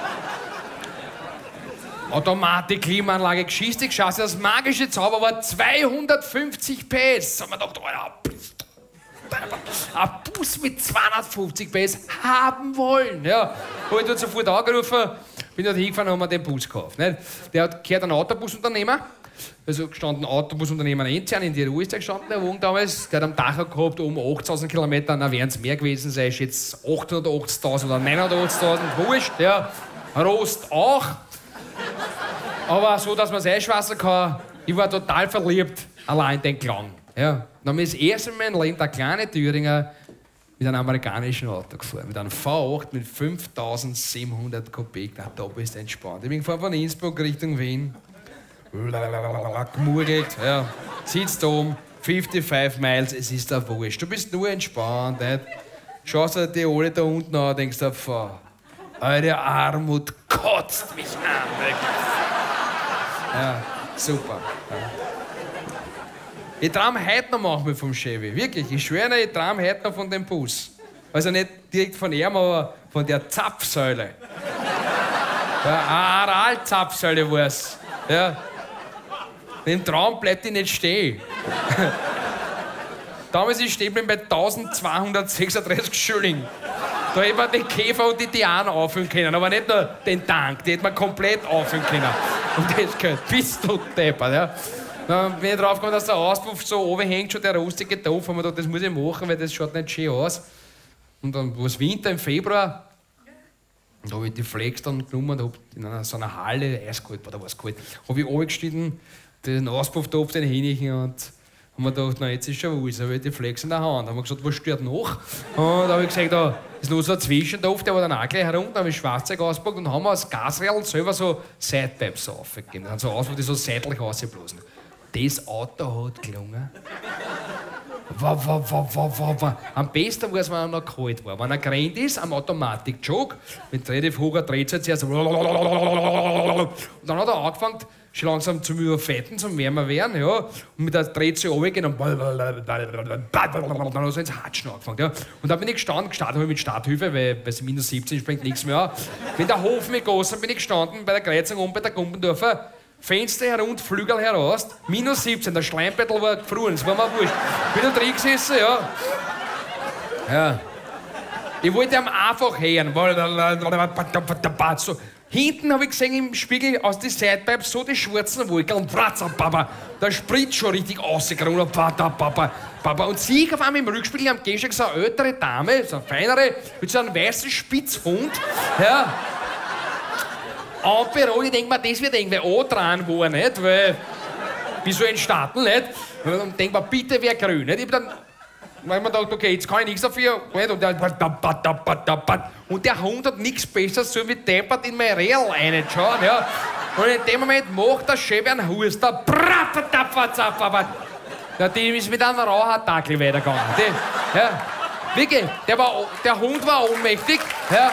Automatik, Klimaanlage, Geschichte, Chassis, das magische Zauberwort 250 PS. Da haben wir gedacht, Alter, ein Bus mit 250 PS haben wollen. Ja. Habe ich dort sofort angerufen, bin dort hingefahren und haben mir den Bus gekauft. Nicht? Der gehört ein Autobusunternehmer, also gestanden Autobusunternehmer Enzian, in die Ruhe ist der gestanden, der Wagen damals. Der hat am Dach gehabt, um 8.000 Kilometer, na werden es mehr gewesen sein, ist jetzt 880.000 oder 980.000, wurscht. Ja. Rost auch. Aber so, dass man es einschweißen kann, ich war total verliebt, allein in den Klang. Ja. Dann ist das erste Mal in meinem Leben der kleine Thüringer mit einem amerikanischen Auto gefahren. Mit einem V8 mit 5.700 Kubik. Na, da bist du entspannt. Ich bin gefahren von Innsbruck Richtung Wien. Gemurgelt. Ja. Sitzt da oben, 55 Miles, es ist da wurscht. Du bist nur entspannt. Nicht? Schaust dir die alle da unten an und denkst dir, eure Armut kotzt mich an. Ja, super. Ja. Ich träume heute noch manchmal vom Chevy. Wirklich, ich schwöre, ich träume heute noch von dem Bus. Also nicht direkt von ihm, aber von der Zapfsäule. Ja, eine Aral-Zapfsäule war es. Ja. Im Traum bleibt die nicht stehen. Damals ist ich stehen geblieben bei 1236 Schilling. Da hätte man den Käfer und die Diana auffüllen können, aber nicht nur den Tank, die hätte man komplett auffüllen können. Und das gehört, bist du deppert, ja. Dann bin ich drauf gekommen, dass der Auspuff so oben hängt, schon der rostige Topf. Und mir gedacht, das muss ich machen, weil das schaut nicht schön aus. Und dann war es Winter im Februar. Und da habe ich die Flex dann genommen und in so einer Halle, eiskalt, da war es kalt, habe ich runtergeschnitten, den Auspufftopf, den Hähnchen und haben wir gedacht, na jetzt ist schon alles, habe ich die Flex in der Hand. Dann haben wir gesagt, was stört noch? Und da habe ich gesagt, da ist noch so ein Zwischentopf, der war dann auch gleich herunter, da habe ich Schwarzzeug ausgepackt und haben wir als Gasrädel selber so Sidepipes aufgegeben. Dann so aus, wo die so seitlich rausblasen. Das Auto hat gelungen. Am besten war es, wenn er noch kalt war. Wenn er gerannt ist, am Automatik-Jog, mit relativ hoher Drehzeit zuerst. Und dann hat er angefangen, schon langsam zum Überfetten, zum Wärmer werden, ja. Und mit der Drehzahl runtergehen und dann hat er so ins Hatschen angefangen. Ja. Und dann bin ich gestartet habe ich mit Starthilfe, weil bei minus 17 springt nichts mehr an. Wenn der Hof mit Gossen bin ich gestanden, bei der Kreuzung oben bei der Gumpendorfer. Fenster herunter, Flügel heraus, minus 17, der Schleimbettel war gefroren, das war mir wurscht. Bin da drin gesessen, ja. Ich wollte ihm einfach hören. So. Hinten habe ich gesehen im Spiegel aus den Sidepipes so die schwarzen Wolken. Der Sprit schon richtig rausgegangen. Und sie auf einmal im Rückspiegel am Gehsteig so eine ältere Dame, so eine feinere, mit so einem weißen Spitzhund. Ja. Ich denke mir, das wird irgendwie auch dran war, nicht? Weil, wieso entstanden, nicht? Und dann denke ich mir, bitte wer grün, nicht? Ich hab dann, weil man dachte, okay, jetzt kann ich nichts dafür, nicht? Und der Hund hat nichts Besseres, so wie deppert in mein Reel reinschauen, ja? Und in dem Moment macht der Chef einen Huster, ja, dem ist mit einem Rauhattackel weitergegangen. Ja, wirklich, der Hund war ohnmächtig, ja.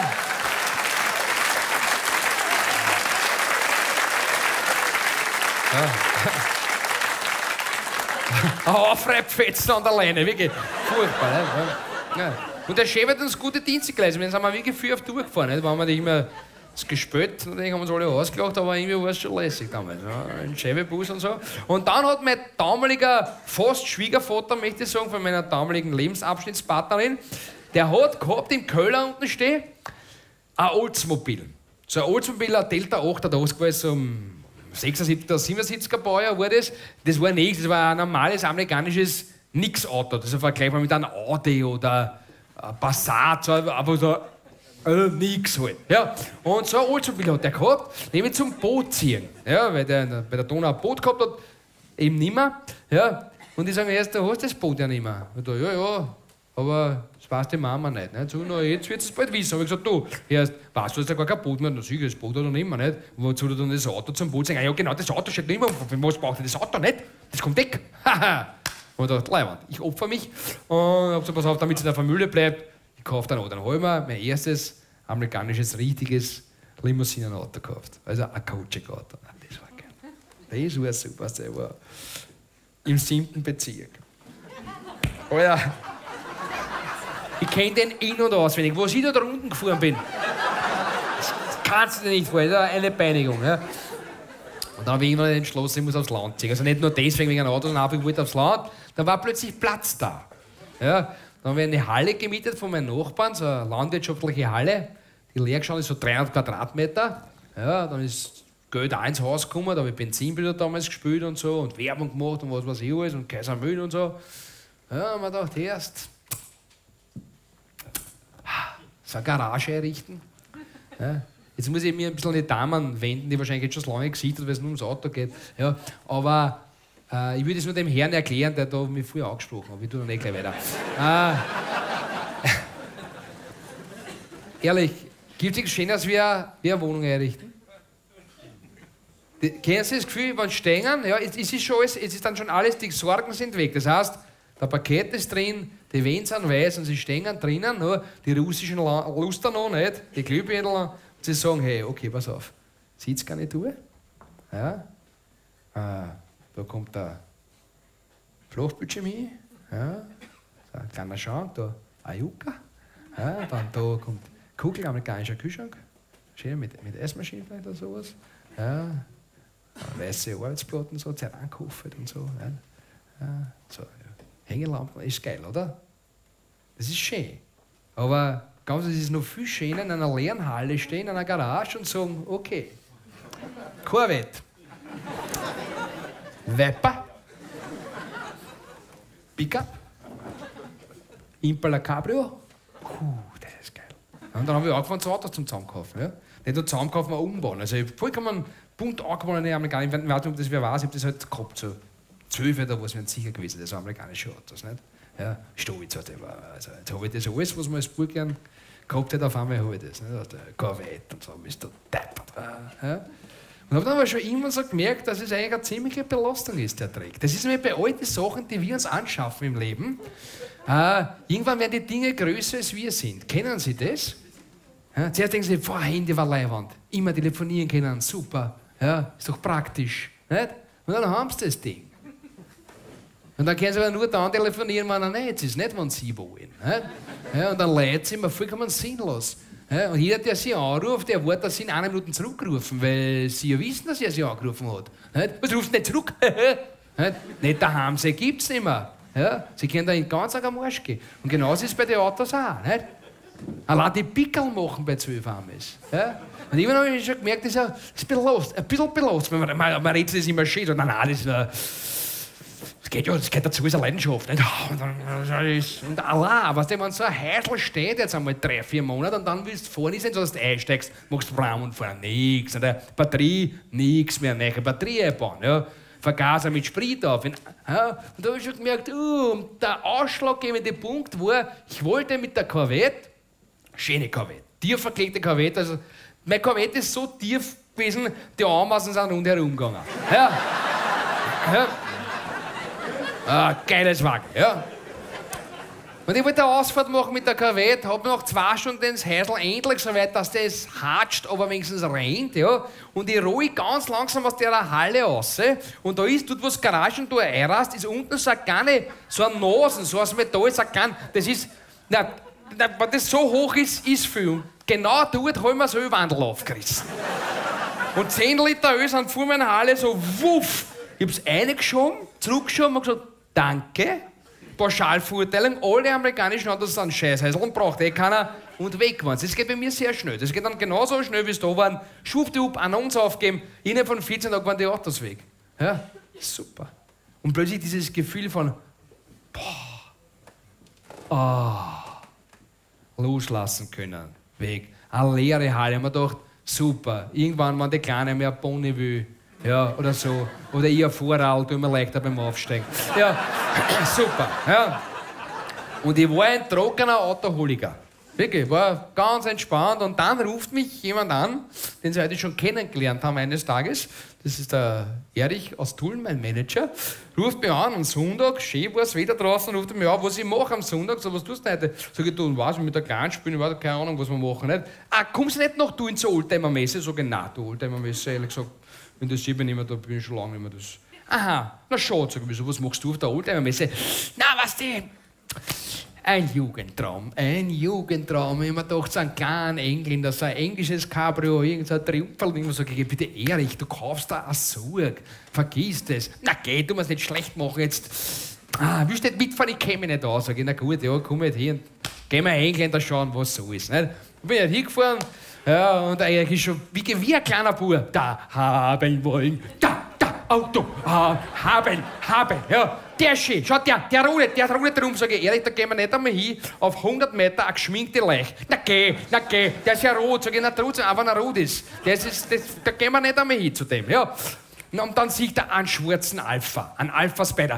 Aufreibfetzen an der Leine, wirklich furchtbar. Ja. Und der Chef hat uns gute Dienste geleistet. Dann sind wir wirklich viel auf Tour gefahren. Nicht? Waren wir nicht immer das Gespött, natürlich haben uns alle ausgelacht, aber irgendwie war es schon lässig damals. Ja. Ein Chevy-Bus und so. Und dann hat mein damaliger fast Schwiegervater, möchte ich sagen, von meiner damaligen Lebensabschnittspartnerin, der hat gehabt im Köller unten stehen ein Oldsmobil. So ein Oldsmobil, ein Delta 88, war so 76er, 77er Baujahr war das. Das war nichts, das war ein normales amerikanisches Nix-Auto. Das war vergleichbar mit einem Audi oder einem Passat, aber so nix halt. Ja. Und so ein Oldsmobil hat der gehabt, nämlich zum Boot ziehen. Ja, weil der bei der Donau ein Boot gehabt hat, eben nimmer. Ja. Und die sagen erst, du hast das Boot ja nicht mehr. Und da, ja, aber das weiß die Mama nicht. So, na, jetzt wird es bald wissen. Habe ich gesagt, du, erst, weißt du, hast ja gar kein Boot mehr. Na sicher, das Boot hat er nicht mehr. Nicht? Wozu hat er dann das Auto zum Boot sagen? Ah, ja, genau, das Auto steht nicht mehr. Für was braucht er das Auto nicht? Das kommt weg. Haha. Und ich dachte, Leiwand, ich opfer mich. Und habe gesagt, pass auf, damit es in der Familie bleibt, ich kaufe dann auch. Dann habe ich mir mein erstes amerikanisches, richtiges Limousinenauto gekauft. Also ein Coaching-Auto. Das war geil. Das war super. Das war im 7. Bezirk. Oh ja. Ich kenne den in- und auswendig. Wo ich da unten gefahren bin, das kannst du dir nicht vorstellen. Das ist eine Peinigung. Ja. Und dann habe ich irgendwann entschlossen, ich muss aufs Land ziehen. Also nicht nur deswegen wegen einem Auto, sondern ich wollte aufs Land. Dann war plötzlich Platz da. Ja. Dann habe ich eine Halle gemietet von meinen Nachbarn, so eine landwirtschaftliche Halle. Die leer geschaut ist so 300 Quadratmeter. Ja, dann ist Geld auch ins Haus gekommen, da habe ich Benzinbilder damals gespielt und so und Werbung gemacht und was weiß ich alles und Kaisermühlen und so. Ja, und man dachte erst, so eine Garage einrichten. Ja. Jetzt muss ich mir ein bisschen an die Damen wenden, die wahrscheinlich jetzt schon so lange gesehen haben, weil es nur ums Auto geht. Ja, aber ich würde es nur dem Herrn erklären, der da mich früher angesprochen hat. Ich tue dann nicht gleich weiter. Ehrlich, gibt es nichts Schöneres wie eine Wohnung einrichten? Kennen Sie das Gefühl, wenn Sie stehen, ja, es ist dann schon alles, die Sorgen sind weg. Das heißt, der Paket ist drin, die Wände sind weiß und sie stehen drinnen, nur die russischen Luster noch nicht, die Glühbirnen, und sie sagen, hey, okay, pass auf, sieht's gar nicht durch? Ja? Da kommt der Flachbildschirm hin, ja? Ein kleiner Schrank, da Ayuka, ja? Dann da kommt Kugel, amerikanischer Kühlschrank, schön mit Essmaschine vielleicht oder sowas, ja? Weiße Arbeitsplatten, so, Zerankoffert und so, ja? So, ja. Hängelampen, ist geil, oder? Das ist schön. Aber ganz, es ist noch viel schöner, in einer leeren Halle stehen, in einer Garage und sagen, okay, Corvette, Viper, Pickup, Impala Cabrio. Das ist geil. Und dann habe ich angefangen, so Autos zum Zusammenkaufen. Ja? Nicht nur zusammenkaufen, auch umbauen. Also ich habe vollkommen bunt angewonnene amerikanische, ich weiß nicht, ob das wer weiß, ich habe das halt gehabt, so 12 oder was, wären sicher gewesen, das waren amerikanische Autos. Nicht? Ja, Stowitz hat war, also jetzt habe ich das alles, was man als Bub gern gehabt hat, auf einmal habe ich das. Nicht? Der Corvette und so, bist du deppert. Ja? Und habe dann aber schon immer so gemerkt, dass es eigentlich eine ziemliche Belastung ist, der Dreck. Das ist nämlich bei all den Sachen, die wir uns anschaffen im Leben. Irgendwann werden die Dinge größer, als wir sind. Kennen Sie das? Ja, zuerst denken Sie, Handy war Leihwand. Immer telefonieren können, super. Ja, ist doch praktisch. Nicht? Und dann haben Sie das Ding. Und dann können Sie aber nur dann telefonieren, wenn er nicht ist, nicht wenn Sie wollen. Ja, und dann leidet Sie immer vollkommen sinnlos. Ja, und jeder, der Sie anruft, der erwartet, dass Sie in einer Minute zurückrufen, weil Sie ja wissen, dass er Sie angerufen hat. Was ruft nicht zurück? Nicht daheim, Sie gibt es nicht mehr. Ja, Sie können da in ganz am Arsch gehen. Und genauso ist es bei den Autos auch. Nicht? Allein die Pickel machen bei 12 Amis. Ja? Und irgendwann habe ich schon gemerkt, das ist ein bisschen belastet. Man redet das immer schön. So, nein, das geht ja, das geht dazu, ist eine Leidenschaft. Nicht? Und allein, weißt du, wenn so ein Häusl steht, jetzt einmal 3-4 Monate, und dann willst du vorne sein, so dass du einsteigst, machst Braum und vorne nichts. Batterie, nichts mehr, neue Batterie einbauen. Ja? Vergaser mit Sprit auf. Ja, und da habe ich schon gemerkt, der ausschlaggebende Punkt war, ich wollte mit der Corvette, schöne Corvette, tief verklebte Corvette, also meine Corvette ist so tief gewesen, die Ameisen sind rundherum gegangen. Ja. Ja. Geiles Wagen, ja. Und ich wollte eine Ausfahrt machen mit der Corvette, habe nach 2 Stunden ins Häusl endlich so weit, dass das hatscht, aber wenigstens rennt, ja. Und ich rolle ganz langsam aus der Halle raus. Und da ist, dort wo das Garagentor einrast, ist unten so ein Nasen, so aus Metall, so ein das ist, wenn das so hoch ist, ist viel. Und genau dort habe ich mir so einen Wandel aufgerissen. Und 10 Liter Öl sind vor meiner Halle so, wuff. Ich habe es reingeschoben, zurückgeschoben und gesagt, danke. Pauschalverurteilung, alle amerikanischen Autos sind Scheißhäuseln, braucht keiner und weg waren. Das geht bei mir sehr schnell. Das geht dann genauso schnell, wie es da waren. Schwuppdiwupp, Annons aufgeben, innerhalb von 14 Tagen waren die Autos weg. Ja, super. Und plötzlich dieses Gefühl von, loslassen können, weg. Eine leere Halle. Ich habe mir gedacht, super, irgendwann, wenn die Kleine mehr Boni will, ja, oder so. Oder ich ein Vorrad, tut mir leichter beim Aufsteigen. Ja, super. Ja. Und ich war ein trockener Autoholiker. Wirklich, war ganz entspannt. Und dann ruft mich jemand an, den Sie heute schon kennengelernt haben eines Tages. Das ist der Erich aus Tulln, mein Manager. Ruft mich an am Sonntag, schön war es wieder draußen, ruft mich an, was ich mache am Sonntag. So, was tust du heute? Sag ich, du, was, mit der Kleinen spielen, ich weiß keine Ahnung, was wir machen. Nicht? Kommst du nicht noch du in zur Oldtimer-Messe? Sag ich, nein, du Oldtimer-Messe, ehrlich gesagt, wenn das sieht man nicht mehr, da bin ich schon lange nicht mehr das. Aha, na schade, sag ich, so, was machst du auf der Oldtimer-Messe? Na, was die? Ein Jugendtraum. Ich habe mir gedacht, so ein kleiner Engländer, so ein englisches Cabrio, irgendein Triumphal. Und ich sage, bitte Erich, du kaufst da einen Sug. Vergiss das. Na geh, du musst nicht schlecht machen jetzt. Willst du nicht mitfahren? Ich käme nicht aus. Sag ich, na gut, ja, komm halt hin. Gehen wir Engländer schauen, was so ist. Nicht? Ich bin halt hingefahren, ja, und Erich ist schon wie ein kleiner Bub. Da haben wollen, da, Auto, haben, ja. Der ist schön. Schaut, der ruht drum, sage ich, ehrlich, da gehen wir nicht einmal hin, auf 100 Meter eine geschminkte Leiche. Na geh, der ist ja rot, sage ich, na trotzdem, auch wenn er rot ist. Da gehen wir nicht einmal hin zu dem, ja. Und dann sieht er einen schwarzen Alpha, einen Alpha Spider.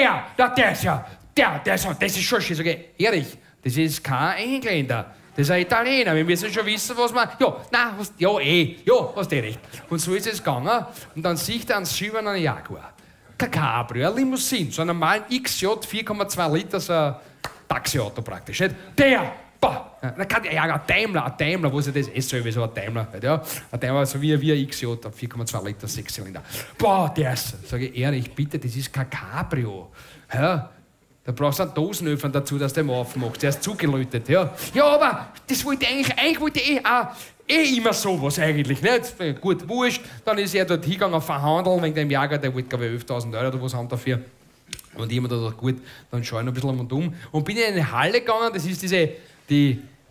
Das ist schon schön, sage ich, ehrlich, das ist kein Engländer. Das ist ein Italiener, wir müssen schon wissen, was man... hast du recht. Und so ist es gegangen. Und dann sieht er einen silbernen Jaguar. Kein Cabrio, eine Limousine, so einen normalen XJ, 4,2 Liter, so ein Taxiauto praktisch. Nicht? Ein Daimler, wo ist das? SUV, so ein Daimler. Ja? Ein Daimler, so wie ein XJ, 4,2 Liter, 6-Zylinder. Der ist... Sag ich, Erich, bitte, das ist kein Cabrio. Ja? Da brauchst du einen Dosenöffner dazu, dass du den aufmachst. Der ist zugelötet, ja. Ja, aber das wollte eigentlich wollte ich immer sowas eigentlich, nicht? Gut, wurscht. Dann ist er dort hingegangen verhandeln wegen dem Jager, der wollte, glaube ich, 11.000 € oder was haben dafür. Und ich habe mir gedacht, gut, dann schaue ich noch ein bisschen um und bin in eine Halle gegangen, das ist die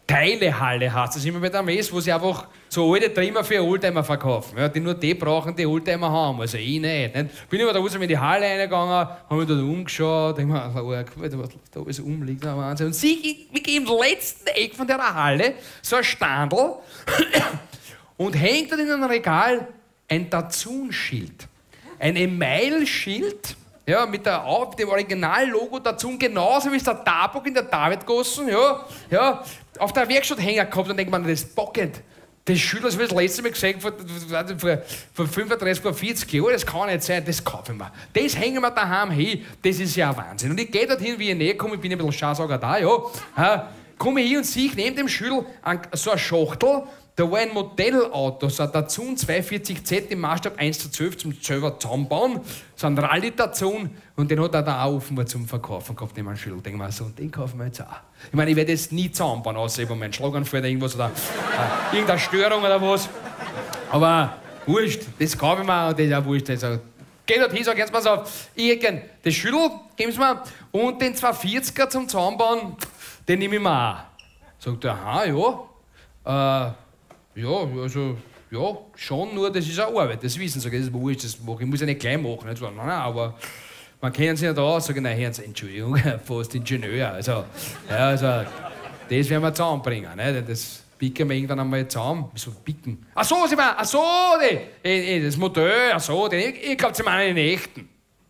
Teilehalle heißt das immer bei der Messe, wo sie einfach so alte Trimmer für Oldtimer verkaufen. Ja, die nur die brauchen, die Oldtimer haben, also ich nicht. Bin ich aber da raus in die Halle reingegangen, habe mich da umgeschaut, denke mir, was da alles umliegt, Wahnsinn. Und sieh, wir gehen im letzten Eck von der Halle so ein Standel und hängt dort in einem Regal ein Dazun-Schild. Ein Email-Schild, ja, mit dem Original-Logo dazu, genauso wie es der Tabak in der Davidgossen, ja, auf der Werkstatt hängen gehabt und denkt man, das ist bockend. Das Schild, das habe ich das letzte Mal gesehen, vor 35, vor 40 Jahren, das kann nicht sein, das kaufe ich mir. Das hängen wir daheim hin, das ist ja ein Wahnsinn. Und ich gehe dorthin, wie ich näher komme, ich bin ein bisschen Schausager da, ja, komme ich hin und sehe neben dem Schild so eine Schachtel. Da war ein Modellauto, so ein Dazun 240Z im Maßstab 1:12 zum selber zusammenbauen, so ein Rallye Dazun, und den hat er da auch offenbar zum Verkaufen gehabt, neben einem Schild. Denke mal so, den kaufen wir jetzt auch. Ich meine, ich werde jetzt nie zusammenbauen, außer über meinen Schlaganfall oder irgendwas oder irgendeine Störung oder was. Aber wurscht, das kaufe ich mir und das ist auch wurscht. Also, geh dort hin, sag jetzt mal auf, das Schild geben Sie mir und den 240er zum Zusammenbauen, den nehme ich mir auch. Sagt er, aha, ja. Ja, also, ja, schon, nur das ist eine Arbeit, das wissen Sie, das ist wurscht, das mache ich, muss ja nicht gleich machen. Nicht so, nein, aber man kennt sich ja da aus, sagen, nein, Herrn, Entschuldigung, fast Ingenieur. Also, ja, also, das werden wir zusammenbringen, ne? Das bicken wir irgendwann einmal zusammen. Wieso bicken? Ach so, Sie meinen, ach so, das Modell, ach so, ich glaube, Sie meinen den echten.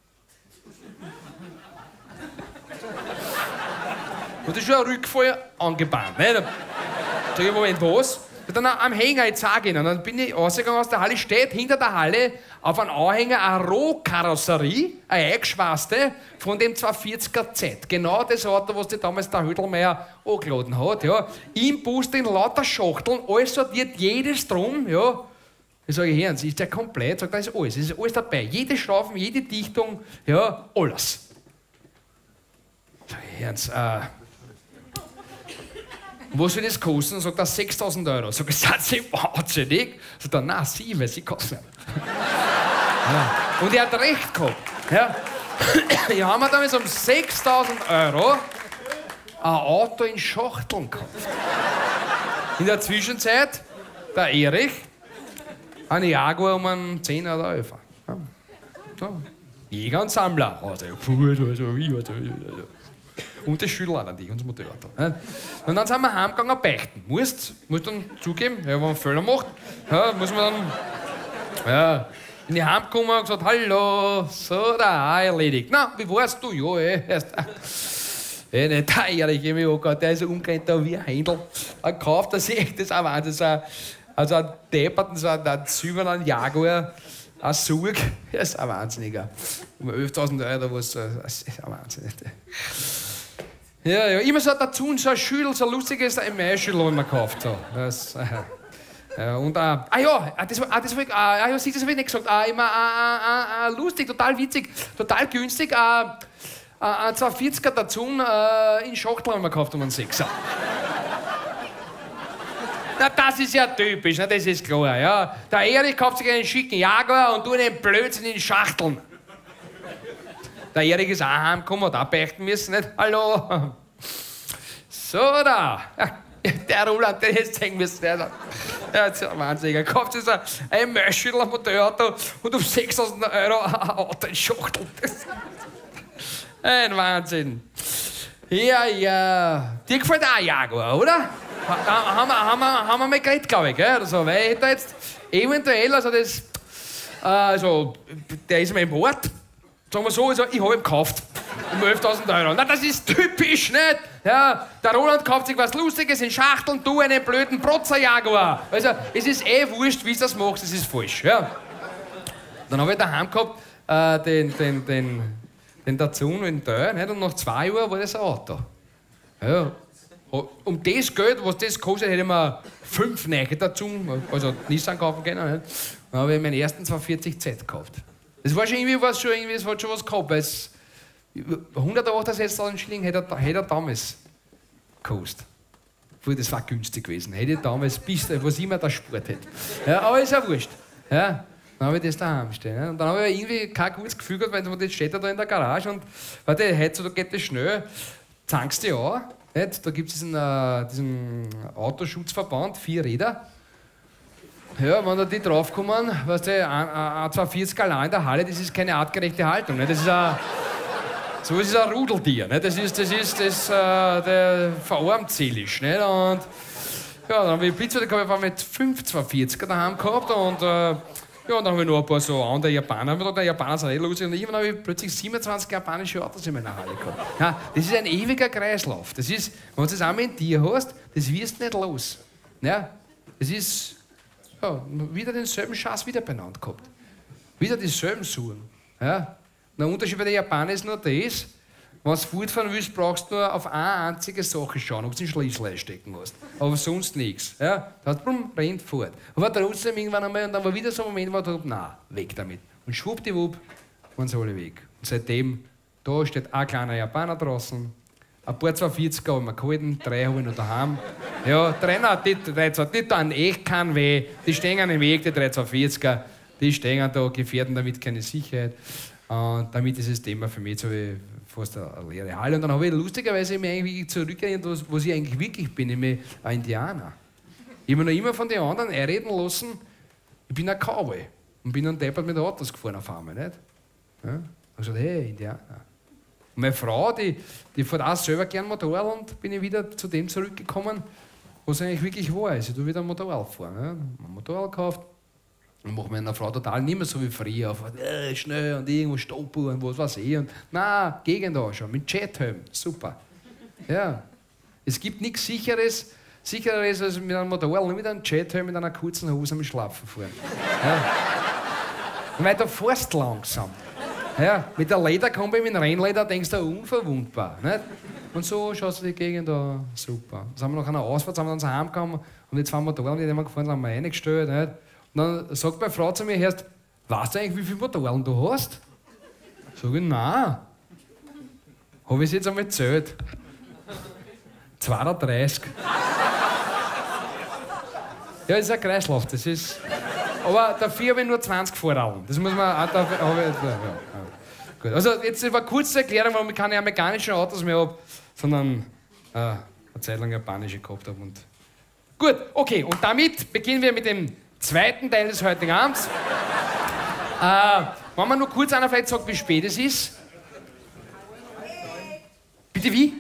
Und das ist schon ein Rückfall angebahnt, ne? Da sag ich, Moment, was? Dann am Hänger jetzt sagen. Und dann bin ich rausgegangen aus der Halle, steht hinter der Halle auf einem Anhänger eine Rohkarosserie, eine eingeschweißte, von dem 240er-Z. Genau das Auto, was die damals der Hödelmeier angeladen hat. Ja. Im Bus in lauter Schachteln, alles sortiert, jedes drum. Ja. Ich sage, Herrn, ist der komplett? Sagt, da ist alles. Es ist alles dabei. Jede Schrauben, jede Dichtung, ja, alles. Sag ich, Herrn, was will das kosten? Sagt er, 6.000 €. Sag ich, seid Sie wahnsinnig? Sagt er, nein, 7, sie kosten nicht. Ja. Und er hat recht gehabt. Ja. Ich habe mir damals um 6.000 € ein Auto in Schachteln gekauft. In der Zwischenzeit, der Erich, ein Jaguar um einen 10er oder 11er. Ja. So. Jäger und Sammler. Also, und das Schüler an dich und das Motorrad. Und dann sind wir heimgegangen beichten. Musst dann zugeben, ja, wenn man Fehler macht, ja, muss man dann. Ja, bin ich heimgekommen und gesagt, hallo, so, da, erledigt. Na, wie warst du? Ja, erst. Nicht der Erich, der ist so umgerannt wie ein Händel. Er kauft das echt, das ist auch Wahnsinn. Also ein Depperten, so ein silbernen Jaguar, ein Sug, das ist ein Wahnsinniger. Um 11.000 € was, das ist ein Wahnsinn. Ja, immer so dazu, so ein Schüttel, so ein lustiges Email-Schüttel habe ich mir gekauft. So. Das, und, das habe ich nicht gesagt, immer lustig, total witzig, total günstig, ein 240er dazu in Schachtel haben wir gekauft um einen 6er. Na, das ist ja typisch, na, das ist klar. Ja. Der Erich kauft sich einen schicken Jaguar und tut einen Blödsinn in Schachteln. Der Erich ist auch heimgekommen, hat auch beichten müssen, nicht? Hallo? So, da. Der Roland, der hätte zeigen müssen. Der ist ja wahnsinnig. Er kauft sich ein Möschel, ein Motorauto und um 6.000 € ein Auto in Schachtel. Ein Wahnsinn. Ja. Dir gefällt auch ein Jaguar, oder? Haben wir mal geredet, glaube ich, gell? Oder so. Weil ich hätte jetzt eventuell, der ist mir im Wort. Sagen wir so, also, ich habe ihn gekauft. Um 11.000 €. Na, das ist typisch, nicht? Ja, der Roland kauft sich was Lustiges in Schachteln, du einen blöden Protzer-Jaguar. Also, es ist wurscht, wie du das machst, das ist falsch. Ja. Dann habe ich daheim gehabt, den Dazun in Dörr, nicht? Und nach 2 Jahren war das ein Auto. Ja. Um das Geld, was das kostet, hätte ich mir 5 neue dazu, also Nissan kaufen können. Nicht? Dann habe ich meinen ersten 240Z gekauft. Das war schon irgendwie was, es hat schon was gehabt, weil es 168.000 Schilling hätte er damals gekostet. Das war günstig gewesen. Hätte ich damals, was immer der Sport hätte. Ja, aber ist ja wurscht. Ja, dann habe ich das daheim stehen. Ja. Und dann habe ich irgendwie kein gutes Gefühl gehabt, weil das steht da in der Garage und warte, heutzutage geht das schnell, zankst du an Nicht? Da gibt es diesen Autoschutzverband, 4 Räder. Ja, wenn da die draufkommen, weißt du, 240 allein in der Halle, das ist keine artgerechte Haltung. Nicht? Das ist so ist es ein Rudeltier. Nicht? Das verarmt seelisch. Nicht? Und ja, dann habe ich Blitz mit 5 240er daheim gehabt und ja, und dann habe ich noch ein paar so andere Japaner. Die Japaner sind lustig. Und irgendwann habe ich plötzlich 27 japanische Autos in meiner Halle gehabt. Ja, das ist ein ewiger Kreislauf. Das ist, wenn du das einmal in dir hast, das wirst du nicht los. Ja, das ist ja, wieder denselben Schatz wieder beieinander gehabt. Wieder dieselben Suchen. Ja. Der Unterschied bei den Japanern ist nur das, wenn du fortfahren willst, brauchst du nur auf eine einzige Sache schauen, ob du den Schlüssel einstecken musst. Aber sonst nichts. Ja? Da rennt fort. Aber trotzdem irgendwann einmal, und dann war wieder so ein Moment, wo du nein, weg damit. Und schwuppdiwupp waren sie alle weg. Und seitdem, da steht ein kleiner Japaner draußen, ein paar 240er haben wir gehalten, 3 habe ich noch daheim. Ja, 3, die tun echt keinen weh. Die stehen im Weg, die 3 240er. Die stehen da, gefährden damit keine Sicherheit. Und damit ist das Thema für mich, jetzt habe ich fast eine leere Halle. Und dann habe ich lustigerweise mich eigentlich zurückerinnert, was ich eigentlich wirklich bin, nämlich ein Indianer. Ich habe mir noch immer von den anderen einreden lassen, ich bin ein Cowboy. Und bin dann deppert mit Autos gefahren auf einmal, nicht? Ja? Ich habe gesagt, hey, Indianer. Und meine Frau, die fährt auch selber gern Motorrad und bin ich wieder zu dem zurückgekommen, was eigentlich wirklich wahr ist. Ich tue wieder ein Motorrad fahren. Ja? Ein Motorrad gekauft. Und mache meiner Frau total nicht mehr so wie früher, auf schnell und irgendwo stoppen und was weiß ich. Und nein, Gegend anschauen, mit Jethelm, super. Ja. Es gibt nichts Sicheres als mit einem Motorrad, nur mit einem Jethelm, mit einer kurzen Hose mit Schlafen fahren. Ja. Weil du fährst langsam. Ja. Mit der Lederkombi, mit dem Rennleder denkst du unverwundbar. Nicht? Und so schaust du die Gegend an, super. Dann sind wir nach einer Ausfahrt, sind wir dann so heimgekommen und die 2 Motorräder, die wir gefahren sind, haben wir reingestellt. Nicht? Und dann sagt meine Frau zu mir erst, weißt du eigentlich, wie viele Motorräder du hast? Sag ich, nein. Habe ich es jetzt einmal gezählt. 32. Ja, das ist ein Kreislauf, das ist... Aber dafür habe ich nur 20 Vorradeln. Das muss man auch... Gut. Also jetzt war eine kurze Erklärung, warum ich keine amerikanischen Autos mehr habe, sondern eine Zeit lang japanische gehabt habe. Und gut, okay, und damit beginnen wir mit dem zweiten Teil des heutigen Abends. Wenn man nur kurz einer vielleicht sagt, wie spät es ist. Bitte wie?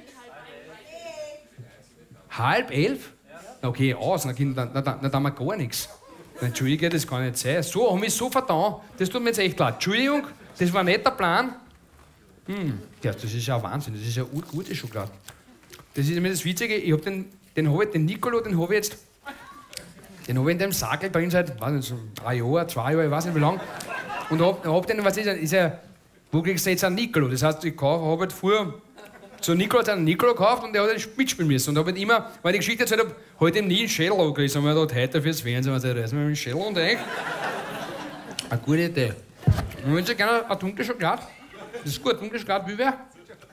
10:30? Okay, aus, dann haben wir gar nichts. Entschuldige, das kann nicht sein. So, haben wir so vertan. Das tut mir jetzt echt leid. Entschuldigung, das war nicht der Plan. Ja, das ist ja Wahnsinn, das ist ja urgute Schokolade. Das ist immer das Witzige, ich habe den Nicolo, den habe ich in dem Sackel drin seit, weiß nicht, so 3 Jahren, 2 Jahre, ich weiß nicht wie lange. Und hab den, was ist ja, wo kriegst du jetzt einen Nicolo? Das heißt, ich habe halt früher so einen Nicolo gekauft und der hat halt mitspielen müssen. Und habe halt immer, weil ich die Geschichte erzählt habe, halt ihm nie einen Schädel angekriegt. Und ich habe heute fürs Fernsehen, was reißen wir mit dem Schädel und echt. Eine gute Idee. Und wenn Sie gerne eine dunkle Schokolade? Das ist gut, dunkle Schokolade, wie wer?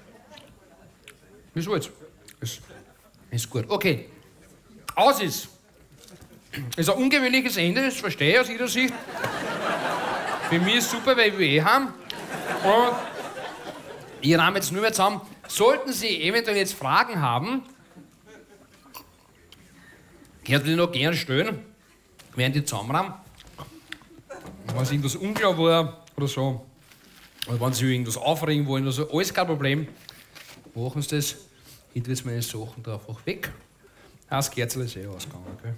Ist gut. Ist gut. Okay. Aus ist. Das ist ein ungewöhnliches Ende, das verstehe ich aus Ihrer Sicht. Für mich ist super, weil wir haben. Und ich nehme jetzt nur mehr zusammen. Sollten Sie eventuell jetzt Fragen haben, könnt ihr die noch gerne stellen, während die zusammenrahmen. Wenn es irgendwas unklar war oder so, oder wenn Sie irgendwas aufregen wollen oder so, alles kein Problem. Machen Sie das. Ich tue jetzt meine Sachen da einfach weg. Das Kerzel ist ausgegangen, okay?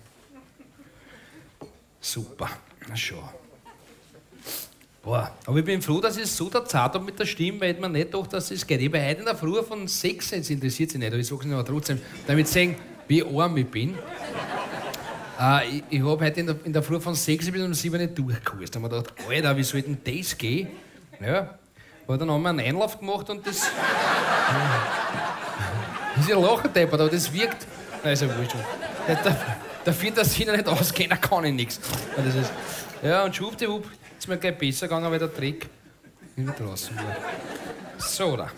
Super, na schau. Boah, aber ich bin froh, dass ich es so der Zeit habe mit der Stimme, weil ich mir nicht gedacht, dass es geht. Ich habe heute in der Früh von 6, jetzt interessiert sich nicht, aber ich sage es Ihnen aber trotzdem, damit Sie sehen, wie arm ich bin. Ich habe heute in der Früh von 6 bis um 7 nicht durchgekostet. Da habe ich gedacht, Alter, wie soll denn das gehen? Ja, aber dann haben wir einen Einlauf gemacht und das... Das ist ja Lachendeppert, aber das wirkt... Nein, ist ja wurscht. Dafür, dass ich nicht auskennen kann ich nichts. Ja, und schwuppdiwupp ist mir gleich besser gegangen, weil der Dreck nicht draußen war. So, da.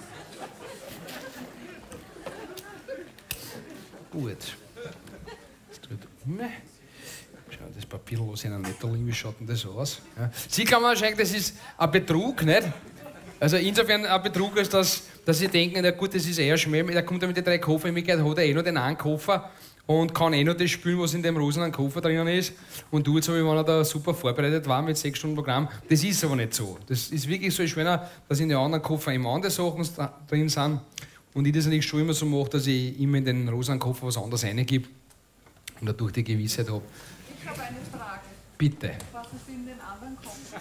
Gut. Jetzt wird schau, das Papier los in einem Netterling, wie schaut denn das aus? Ja. Sie glauben wahrscheinlich, das ist ein Betrug, nicht? Also insofern ein Betrug ist, dass dass sie denken, na gut, das ist eher Schmäh, der kommt ja mit den 3 Koffer mitgeht, hat er eh nur den einen Koffer und kann eh nur das spielen, was in dem rosanen Koffer drinnen ist und tut so, wie wenn er da super vorbereitet war mit 6 Stunden Programm. Das ist aber nicht so. Das ist wirklich so schwer, dass in den anderen Koffer immer andere Sachen drin sind und ich das natürlich schon immer so mache, dass ich immer in den rosanen Koffer was anderes reingebe und dadurch die Gewissheit habe. Ich habe eine Frage. Bitte. Was ist in den anderen Koffern?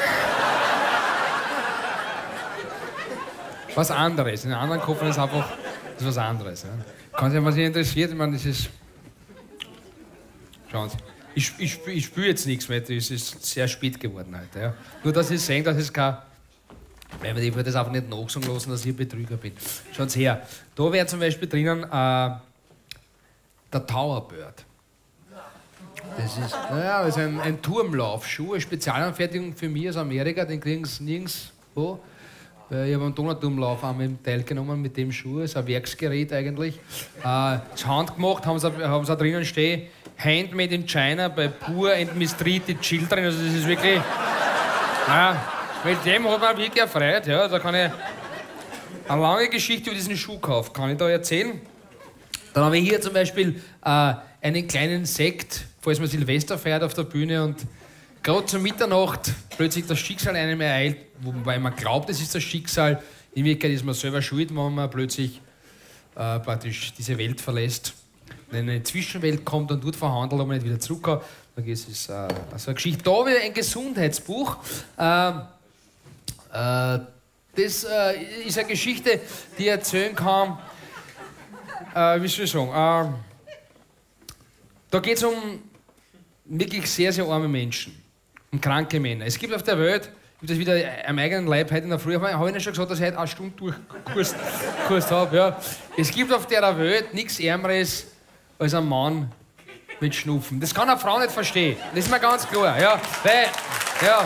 Was anderes. In den anderen Koffern ist einfach das ist was anderes. Ja. Kann sich, was Sie interessiert, ich meine, das ist. Schauen Sie. Ich spüre jetzt nichts mehr, es ist sehr spät geworden heute. Ja. Nur, dass Sie sehen, dass es kein. Weil ich würde das einfach nicht nachsagen lassen, dass ich ein Betrüger bin. Schauen Sie her. Da wäre zum Beispiel drinnen der Towerbird. Das ist, naja, das ist ein Turmlaufschuh, eine Spezialanfertigung für mich aus Amerika, den kriegen Sie nirgendwo. Ich habe am Donauturmlauf einmal teilgenommen mit dem Schuh, das ist ein Werksgerät eigentlich. Das ist handgemacht, haben sie auch drinnen stehen, Handmade in China by Poor and Mistreated Children, also das ist wirklich, naja, mit dem hat man wirklich erfreut, ja, da kann ich eine lange Geschichte über diesen Schuh gekauft, kann ich da erzählen. Dann habe ich hier zum Beispiel einen kleinen Sekt, falls man Silvester feiert auf der Bühne und gerade zur Mitternacht plötzlich das Schicksal einem ereilt, wobei man glaubt, es ist das Schicksal. In Wirklichkeit ist man selber schuld, wenn man plötzlich praktisch diese Welt verlässt, in eine Zwischenwelt kommt und dort verhandelt, aber nicht wieder zurückkommt. Dann ist es so eine Geschichte. Da habe ich ein Gesundheitsbuch. Das ist eine Geschichte, die erzählen kann, wie soll ich sagen, da geht es um wirklich sehr, sehr arme Menschen. Um kranke Männer. Es gibt auf der Welt, ich habe das wieder am eigenen Leib heute in der Früh, habe ich Ihnen schon gesagt, dass ich heute eine Stunde durchgekürzt habe. Ja. Es gibt auf der Welt nichts Ärmeres als ein Mann mit Schnupfen. Das kann eine Frau nicht verstehen. Das ist mir ganz klar. Ja. Weil, ja.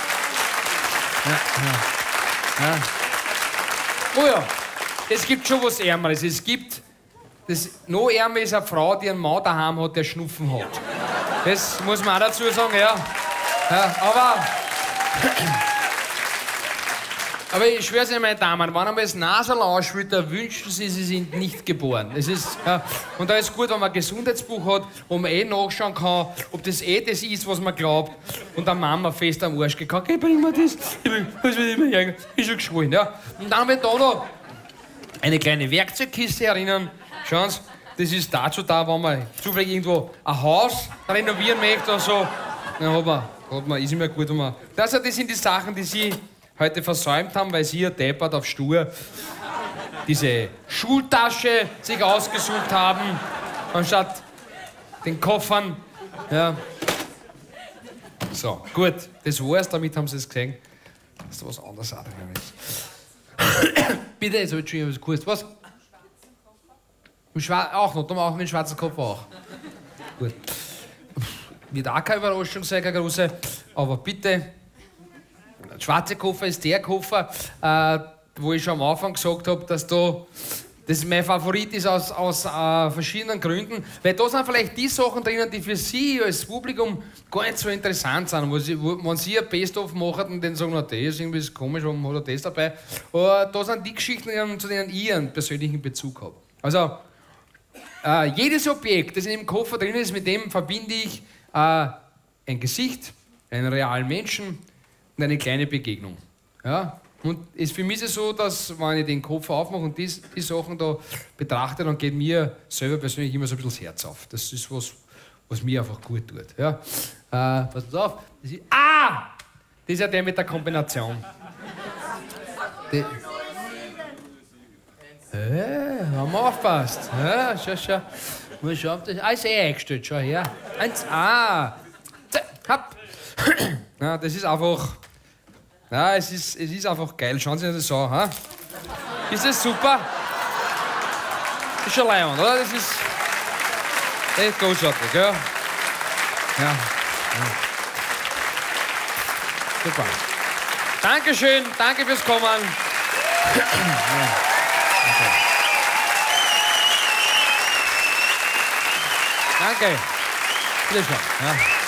Oh ja, es gibt schon was Ärmeres. Es gibt, das noch ärmer ist eine Frau, die einen Mann daheim hat, der Schnupfen hat. Das muss man auch dazu sagen, ja. Ja, aber ich schwöre Ihnen, meine Damen, wenn einmal das Nasal ausschwillt, dann wünschen Sie, Sie sind nicht geboren. Das ist, ja, und da ist gut, wenn man ein Gesundheitsbuch hat, wo man nachschauen kann, ob das das ist, was man glaubt. Und der Mama fest am Arsch gekackt, gib mir immer das, was will ich mir sagen, ist schon geschwollen. Ja. Und dann wird da noch eine kleine Werkzeugkiste erinnern. Schauen Sie, das ist dazu da, wenn man zufällig irgendwo ein Haus renovieren möchte oder so, dann ist immer gut, wenn man. Das sind die Sachen, die Sie heute versäumt haben, weil Sie ja deppert auf Stur diese Schultasche sich ausgesucht haben, anstatt den Koffern. Ja. So, gut, das war's, damit haben Sie es gesehen, dass da was anderes ist. Bitte, jetzt habe ich schon was gewusst. Was? Auch noch, da machen wir mit dem schwarzen Kopf auch. Gut. Wird auch keine Überraschung sein, keine große. Aber bitte, der schwarze Koffer ist der Koffer, wo ich schon am Anfang gesagt habe, dass das mein Favorit ist aus verschiedenen Gründen. Weil da sind vielleicht die Sachen drinnen, die für Sie als Publikum gar nicht so interessant sind. Wenn Sie ein Best-of machen und dann sagen, na, das ist irgendwie komisch, warum hat er das dabei? Aber da sind die Geschichten, zu denen ich einen persönlichen Bezug habe. Also, jedes Objekt, das in dem Koffer drin ist, mit dem verbinde ich ein Gesicht, einen realen Menschen und eine kleine Begegnung. Ja? Und für mich ist es so, dass wenn ich den Koffer aufmache und die Sachen da betrachte, dann geht mir selber persönlich immer so ein bisschen das Herz auf. Das ist was mir einfach gut tut. Ja? Pass auf. Das ist ja der mit der Kombination. Haben wir aufgepasst. Ja, schau. Mal schauen, das ist eingestellt, schau her. 1A. Hopp. Ja, das ist einfach. Ja, es ist einfach geil. Schauen Sie sich das an. Ha? Ist das super? Ist schon leibend, oder? Das ist echt großartig, ja? Ja. Super. Dankeschön, danke fürs Kommen. Danke. Bitte schön. Ja.